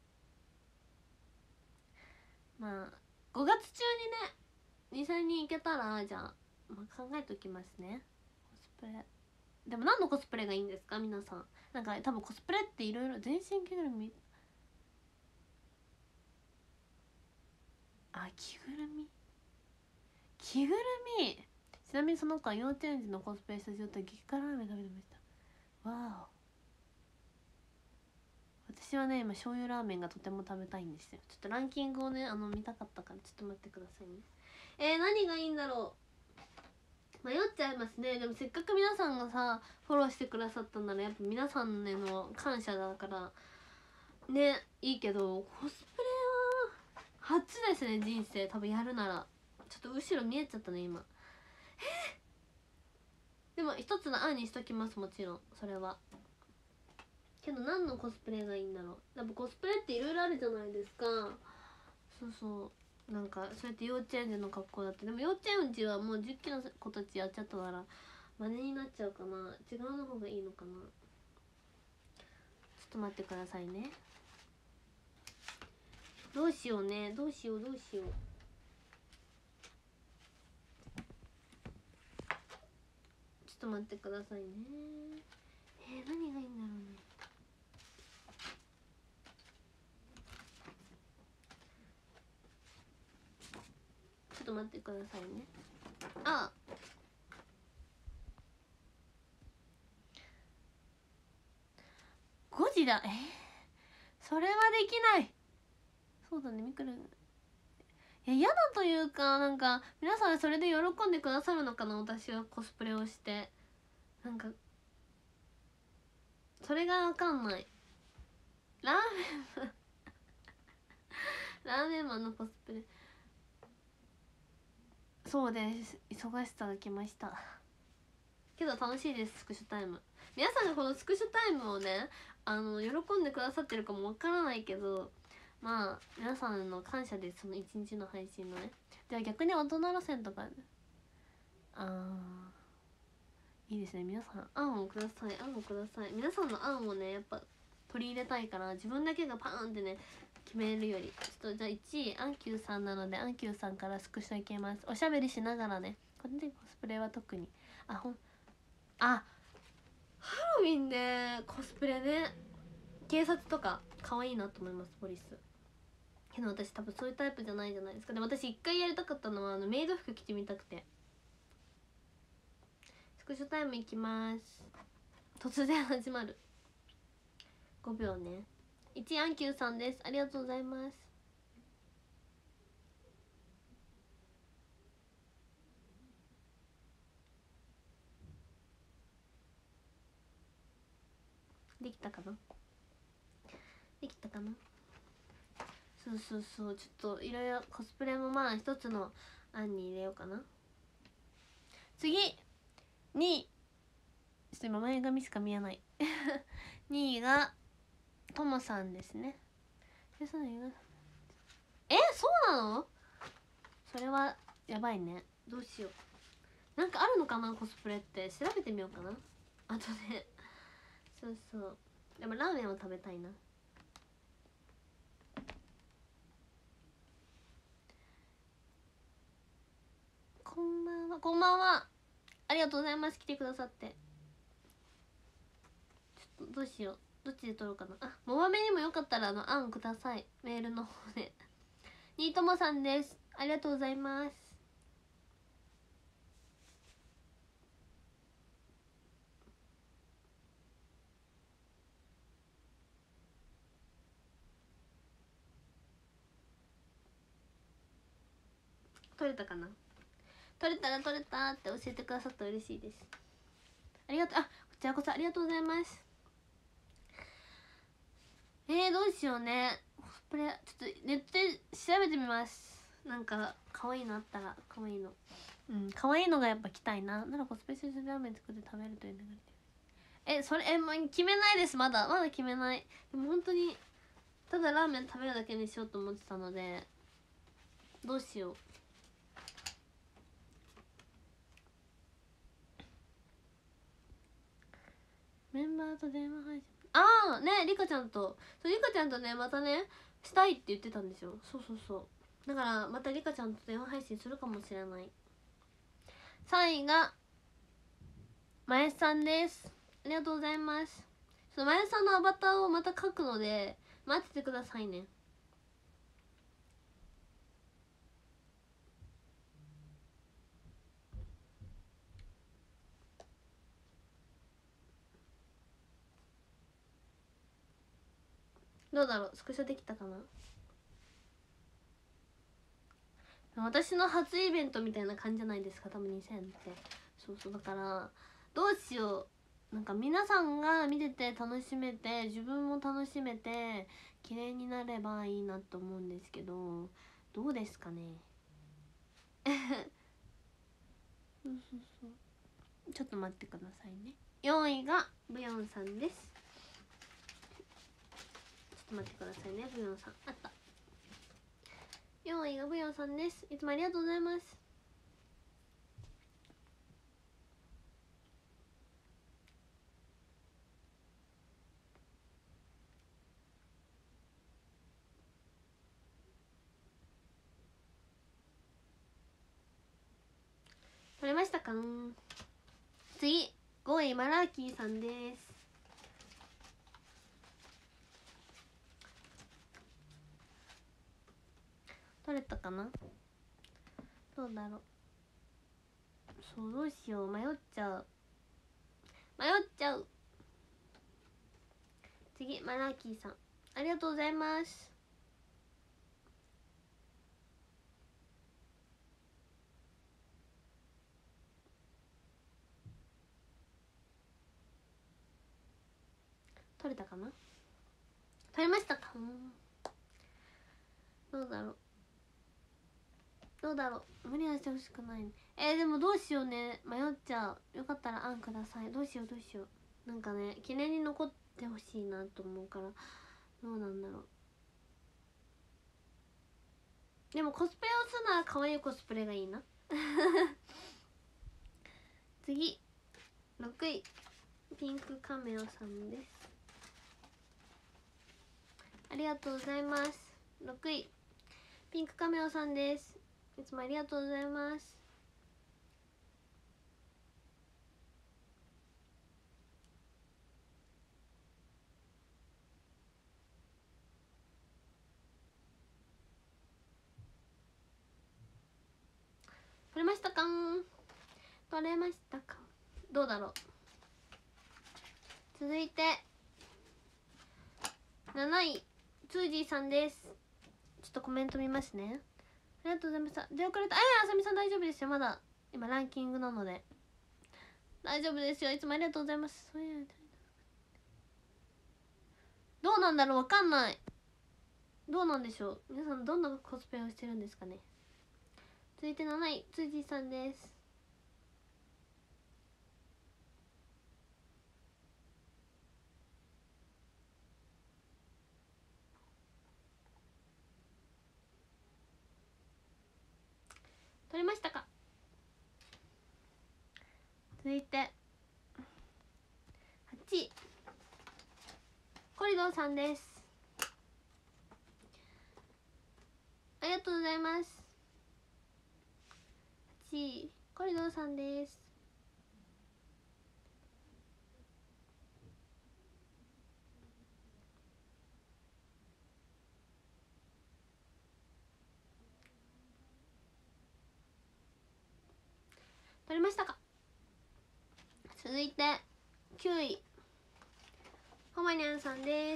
まあごがつ中にねにせんにん行けたらじゃあ、まあ、考えときますね。コスプレでも何のコスプレがいいんですか皆さん。なんか多分コスプレっていろいろ全身着ぐるみ、あ着ぐるみ着ぐるみちなみにその子は幼稚園児のコスプレした状態激辛ラーメン食べてました。わお私はね今醤油ラーメンがとても食べたいんですよ。ちょっとランキングをねあの見たかったからちょっと待ってくださいね。えー、何がいいんだろう迷っちゃいますね。でもせっかく皆さんがさフォローしてくださったならやっぱ皆さんへの感謝だからねいいけどコスプレは初ですね人生多分やるなら。ちょっと後ろ見えちゃったね今。えー、でも一つの案にしときますもちろんそれは。けど何のコスプレがいいんだろう。やっぱコスプレっていろいろあるじゃないですか。そうそうなんかそうやって幼稚園児の格好だって。でも幼稚園児はもうじゅっきの子たちやっちゃったから真似になっちゃうかな。違うの方がいいのかな。ちょっと待ってくださいね。どうしようねどうしようどうしよう。ちょっと待ってくださいね。えー、何がいいんだろうね。ちょっと待ってくださいね。あごじだ。えー、それはできない。そうだねみくるん。いや嫌だというかなんか皆さんそれで喜んでくださるのかな私はコスプレをして。なんかそれが分かんない。ラーメンラーメンマンのコスプレそうです忙しさが来ましたけど楽しいです。スクショタイム皆さんがこのスクショタイムをねあの喜んでくださってるかもわからないけどまあ皆さんの感謝です。その一日の配信のね。では逆に大人路線とかあーいいですね。皆さん案をください案をください。皆さんの案をねやっぱ取り入れたいから自分だけがパーンってね決めるよりちょっとじゃあいちいアンキューさんなのでアンキューさんからスクショいけます。おしゃべりしながらね。これでコスプレは特にあほんあハロウィンでコスプレね警察とか可愛いなと思います。ポリスけど私多分そういうタイプじゃないじゃないですか。でも私一回やりたかったのはあのメイド服着てみたくて。スクショタイムいきます。突然始まるごびょうね。いちアンキューさんです。ありがとうございます。できたかなできたかな。そうそうそうちょっといろいろコスプレもまあ一つの案に入れようかな。次にいちょっと今前髪しか見えないにいがともさんですね。えそうなのそれはやばいね。どうしよう。なんかあるのかなコスプレって調べてみようかなあとでそうそうでもラーメンを食べたいな。こんばんはこんばんはありがとうございます。来てくださって。ちょっとどうしようどっちで撮ろうかな。あもまめにもよかったらあの案くださいメールの方で。にいともさんです。ありがとうございます。 撮れたかな。撮れたら撮れたって教えてくださったら嬉しいです。ありがとう。あ、こちらこそありがとうございます。えー、どうしようね。コスプレちょっとネットで調べてみます。なんか可愛いのあったら。可愛いの、うん可愛いのがやっぱ着たいな。ならコスプレしてラーメン作って食べるという流れで、えそれえ、ま、決めないです。まだまだ決めない。でも本当にただラーメン食べるだけにしようと思ってたので、どうしよう。メンバーと電話配信、ああね、リカちゃんとそうリカちゃんとねまたねしたいって言ってたんですよ。そうそうそう、だからまたリカちゃんと電話配信するかもしれない。さんいがまやさんです。ありがとうございます。そのまやさんのアバターをまた描くので待っててくださいね。どうだろう、スクショできたかな。私の初イベントみたいな感じじゃないですか、多分にせんって。そうそう、だからどうしよう。なんか皆さんが見てて楽しめて自分も楽しめて綺麗になればいいなと思うんですけど、どうですかね。そうそうそう、ちょっと待ってくださいね。よんいがブヨンさんです。ちょっと待ってくださいね。ブヨンさんあった。よんいがブヨンさんです。いつもありがとうございます。取れましたか。次ごいマラーキーさんです。取れたかな。どうだろう。そうどうしよう、迷っちゃう迷っちゃう。次マラーキーさんありがとうございます。取れたかな。取れましたか。どうだろうどうだろう無理はしてほしくない、ね、えー、でもどうしようね、迷っちゃう。よかったら案ください。どうしようどうしよう。なんかね記念に残ってほしいなと思うから、どうなんだろう。でもコスプレをするなら可愛いコスプレがいいな。次ろくいピンクカメオさんです。ありがとうございます。ろくいピンクカメオさんです。いつもありがとうございます。取れましたか。取れましたか。どうだろう。続いてなないツージーさんです。ちょっとコメント見ますね。ありがとうございました。出遅れた。あやあさみさん大丈夫ですよ。まだ今ランキングなので大丈夫ですよ。いつもありがとうございます。そういうどうなんだろう、わかんない。どうなんでしょう。皆さんどんなコスプレをしてるんですかね。続いてなないつーじーさんです。取れましたか。続いてはちいコリドーさんです。ありがとうございます。はちいコリドーさんです。取れましたか。続いてきゅういほまにゃんさんです。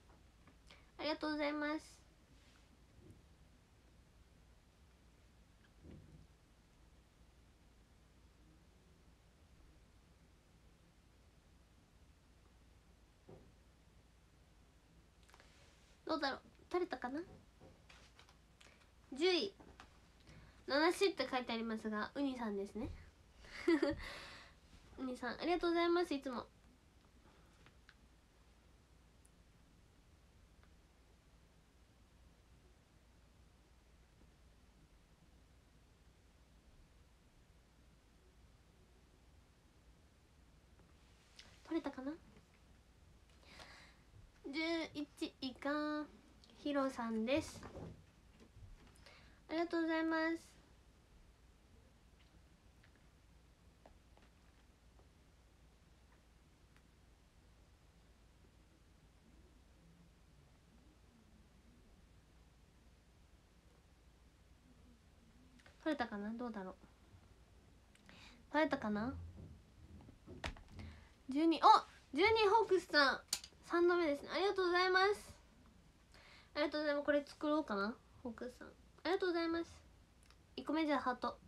ありがとうございます。 どうだろう、取れたかな。じゅういななしって書いてありますが、ウニさんですねウニさんありがとうございます。いつも取れたかな。じゅういちいかヒロさんです。ありがとうございます。取れたかな、どうだろう、取れたかな。じゅうに、おじゅうにホークスさんさんどめですね。ありがとうございます。ありがとうございます。これ作ろうかな。ホークスさんありがとうございます。いっこめじゃあハート。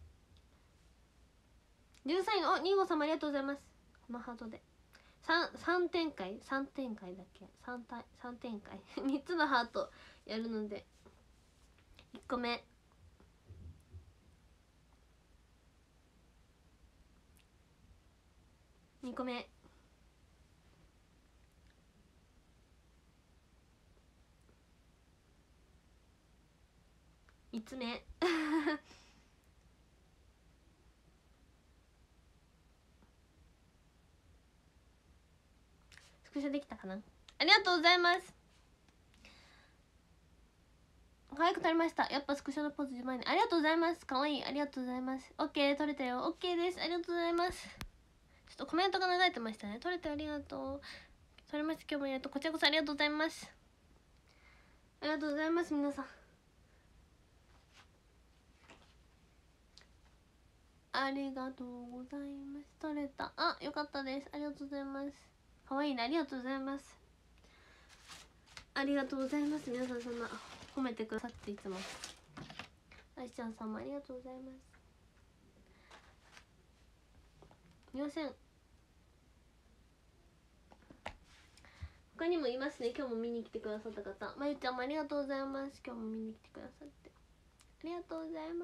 じゅうさんいのおにごさんもありがとうございます。このハートで 3, 3展開さん展開だっけ、 3, 体さん展開みっつのハートやるので、いっこめにこめみっつめスクショできたかな。ありがとうございます。可愛く撮りました。やっぱスクショのポーズ自前にありがとうございます。可愛い、ありがとうございます。オッケー、撮れたよ。オッケーです。ありがとうございます。ちょっとコメントが流れてましたね。撮れてありがとう。撮れました。今日もありがとう。こちらこそありがとうございます。ありがとうございます。皆さんありがとうございます。撮れた。あ、よかったです。ありがとうございます。可愛いね。ありがとうございます。ありがとうございます。皆さんそんな褒めてくださっていつも。あいちゃんさんもありがとうございます。見ません。他にもいますね。今日も見に来てくださった方。まゆちゃんもありがとうございます。今日も見に来てくださってありがとうございます。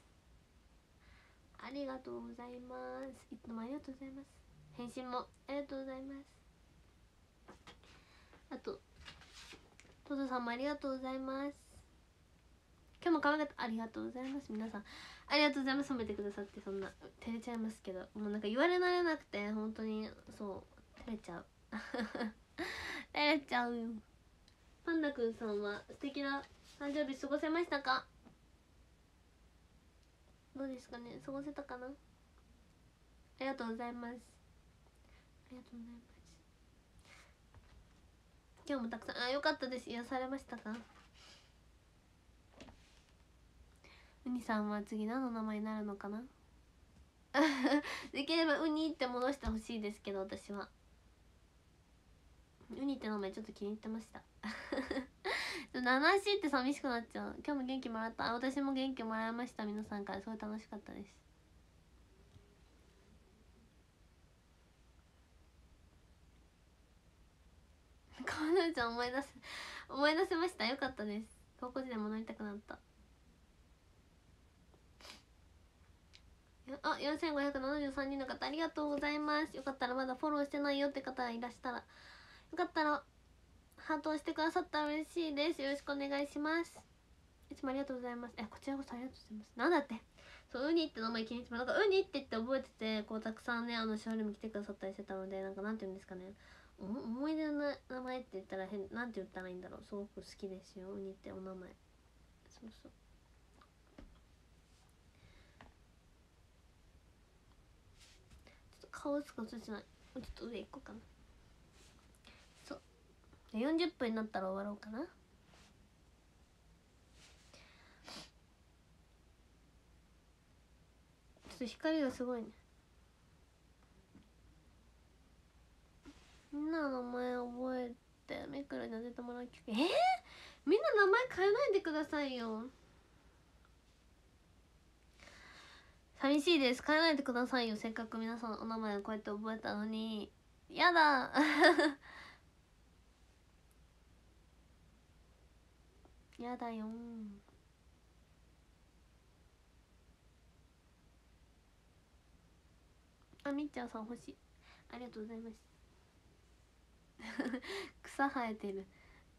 ありがとうございます。いつもありがとうございます。返信もありがとうございます。あとトドさんもありがとうございます。今日も可愛かった。ありがとうございます。皆さんありがとうございます。褒めてくださって。そんな照れちゃいますけど、もうなんか言われられなくて本当にそう照れちゃう照れちゃうよ。パンダくんさんは素敵な誕生日過ごせましたか。どうですかね、過ごせたかな。ありがとうございます。ありがとうございます。今日もたくさん、あ、よかったです。癒されましたか。ウニさんは次何の名前になるのかなできればウニって戻してほしいですけど、私はウニって名前ちょっと気に入ってましたナナシって寂しくなっちゃう。今日も元気もらった。あ、私も元気もらいました。皆さんからすごい楽しかったです。かなちゃん思い出す思い出せました。よかったです。高校時代戻りたくなった。あ、よんせんごひゃくななじゅうさんにんの方ありがとうございます。よかったらまだフォローしてないよって方いらしたら、よかったらハートをしてくださったら嬉しいです。よろしくお願いします。いつもありがとうございます。え、こちらこそありがとうございます。なんだって、そうウニって名前気に入っても、なんかウニって言って覚えてて、こうたくさんね、あのショールーム来てくださったりしてたので、なんかなんて言うんですかね、お思い出の名前って言ったら変、なんて言ったらいいんだろう。すごく好きですよ、ウニってお名前。そうそう、ちょっと顔しか映してない。ちょっと上行こうかな。そう、じゃよんじゅっぷんになったら終わろうかな。ちょっと光がすごいね。みんなの名前覚えてめくるに当ててもらうきっかけ。えー、みんな名前変えないでくださいよ。寂しいです。変えないでくださいよ。せっかく皆さんお名前をこうやって覚えたのに。やだやだよ。あ、みっちゃんさん欲しい。ありがとうございます草生えてる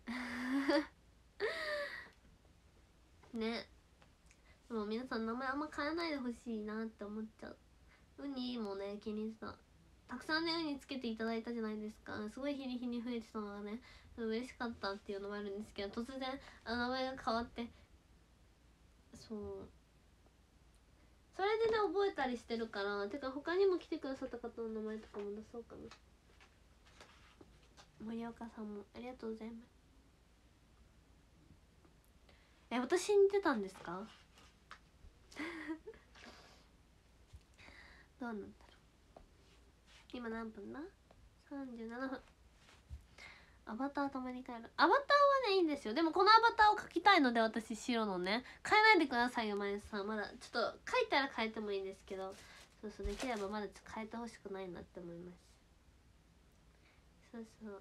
ね。でも皆さん名前あんま変えないでほしいなって思っちゃう。ウニもね気にしたたくさんねウニつけていただいたじゃないですか。すごい日に日に増えてたのがね嬉しかったっていうのもあるんですけど、突然あの名前が変わって、そうそれでね覚えたりしてるから。てか他にも来てくださった方の名前とかも出そうかな。森岡さんもありがとうございます。え、私に出たんですかどうなんだろう。今何分だ？さんじゅうななふん。アバターたまに変える。アバターはねいいんですよ。でもこのアバターを描きたいので、私白のね変えないでくださいよまゆさん。まだちょっと描いたら変えてもいいんですけど、そうそうできればまだちょっと変えてほしくないなって思います。そうそう、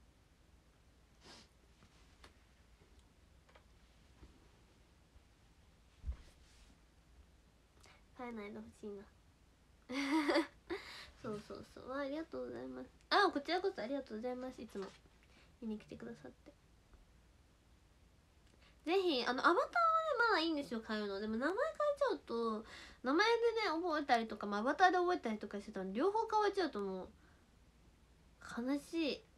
変えないでほしいなそうそうそう、ありがとうございます。あ、こちらこそありがとうございます。いつも見に来てくださって。ぜひあのアバターはねまだいいんですよ変えるの。でも名前変えちゃうと、名前でね覚えたりとか、まあ、アバターで覚えたりとかしてたら両方変えちゃうともう悲しい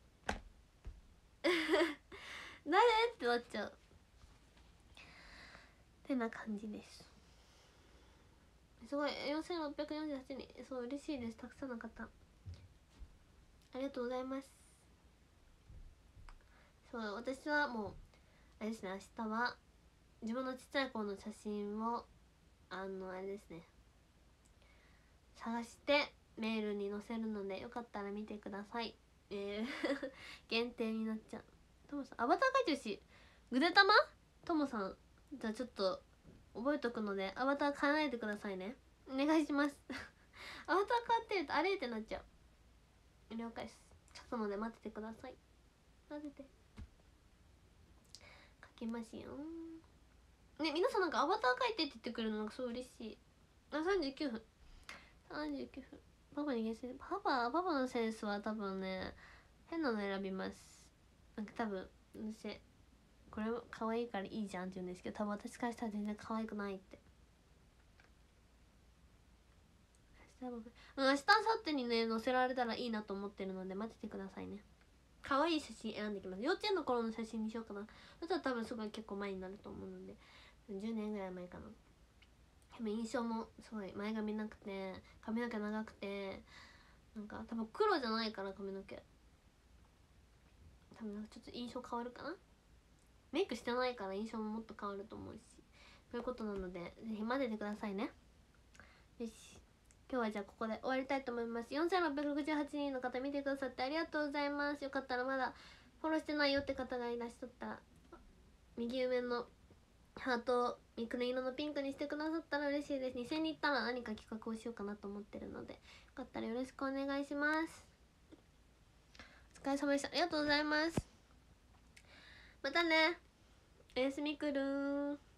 誰ってなっちゃうってな感じです。すごいよんせんろっぴゃくよんじゅうはちにん、そう嬉しいです。たくさんの方ありがとうございます。そう私はもうあれですね、明日は自分のちっちゃい頃の写真をあのあれですね探してメールに載せるので、よかったら見てください。えー限定になっちゃう。ともさんアバター書いてるし、ぐでたまともさん、じゃあちょっと覚えとくのでアバター変えないでくださいね、お願いしますアバター変わってるとあれってなっちゃう。了解です。書くので待っててください。待ってて、書きますよね。皆さんなんかアバター書いてって言ってくれるのなんかすごい嬉しい。あ、さんじゅうきゅうふんさんじゅうきゅうふん。パパにゲスパパパパのセンスは多分ね変なの選びます。なんか多分私これ可愛いからいいじゃんって言うんですけど、多分私からしたら全然可愛くないって。明日、うん、明日明後日にね載せられたらいいなと思ってるので待っててくださいね。可愛い写真選んできます。幼稚園の頃の写真にしようかな。そしたら多分すごい結構前になると思うのでじゅうねんぐらい前かな。でも印象もすごい前髪なくて髪の毛長くて、なんか多分黒じゃないから髪の毛多分なんかちょっと印象変わるかな。メイクしてないから印象ももっと変わると思うし、そういうことなのでぜひ待っててくださいね。よし、今日はじゃあここで終わりたいと思います。よんせんろっぴゃくろくじゅうはちにんの方見てくださってありがとうございます。よかったらまだフォローしてないよって方がいらっしゃったら右上のハートをミクル色のピンクにしてくださったら嬉しいです。にせんにんいったら何か企画をしようかなと思ってるので、よかったらよろしくお願いします。お疲れ様でした。ありがとうございます。またね。おやすみくるー。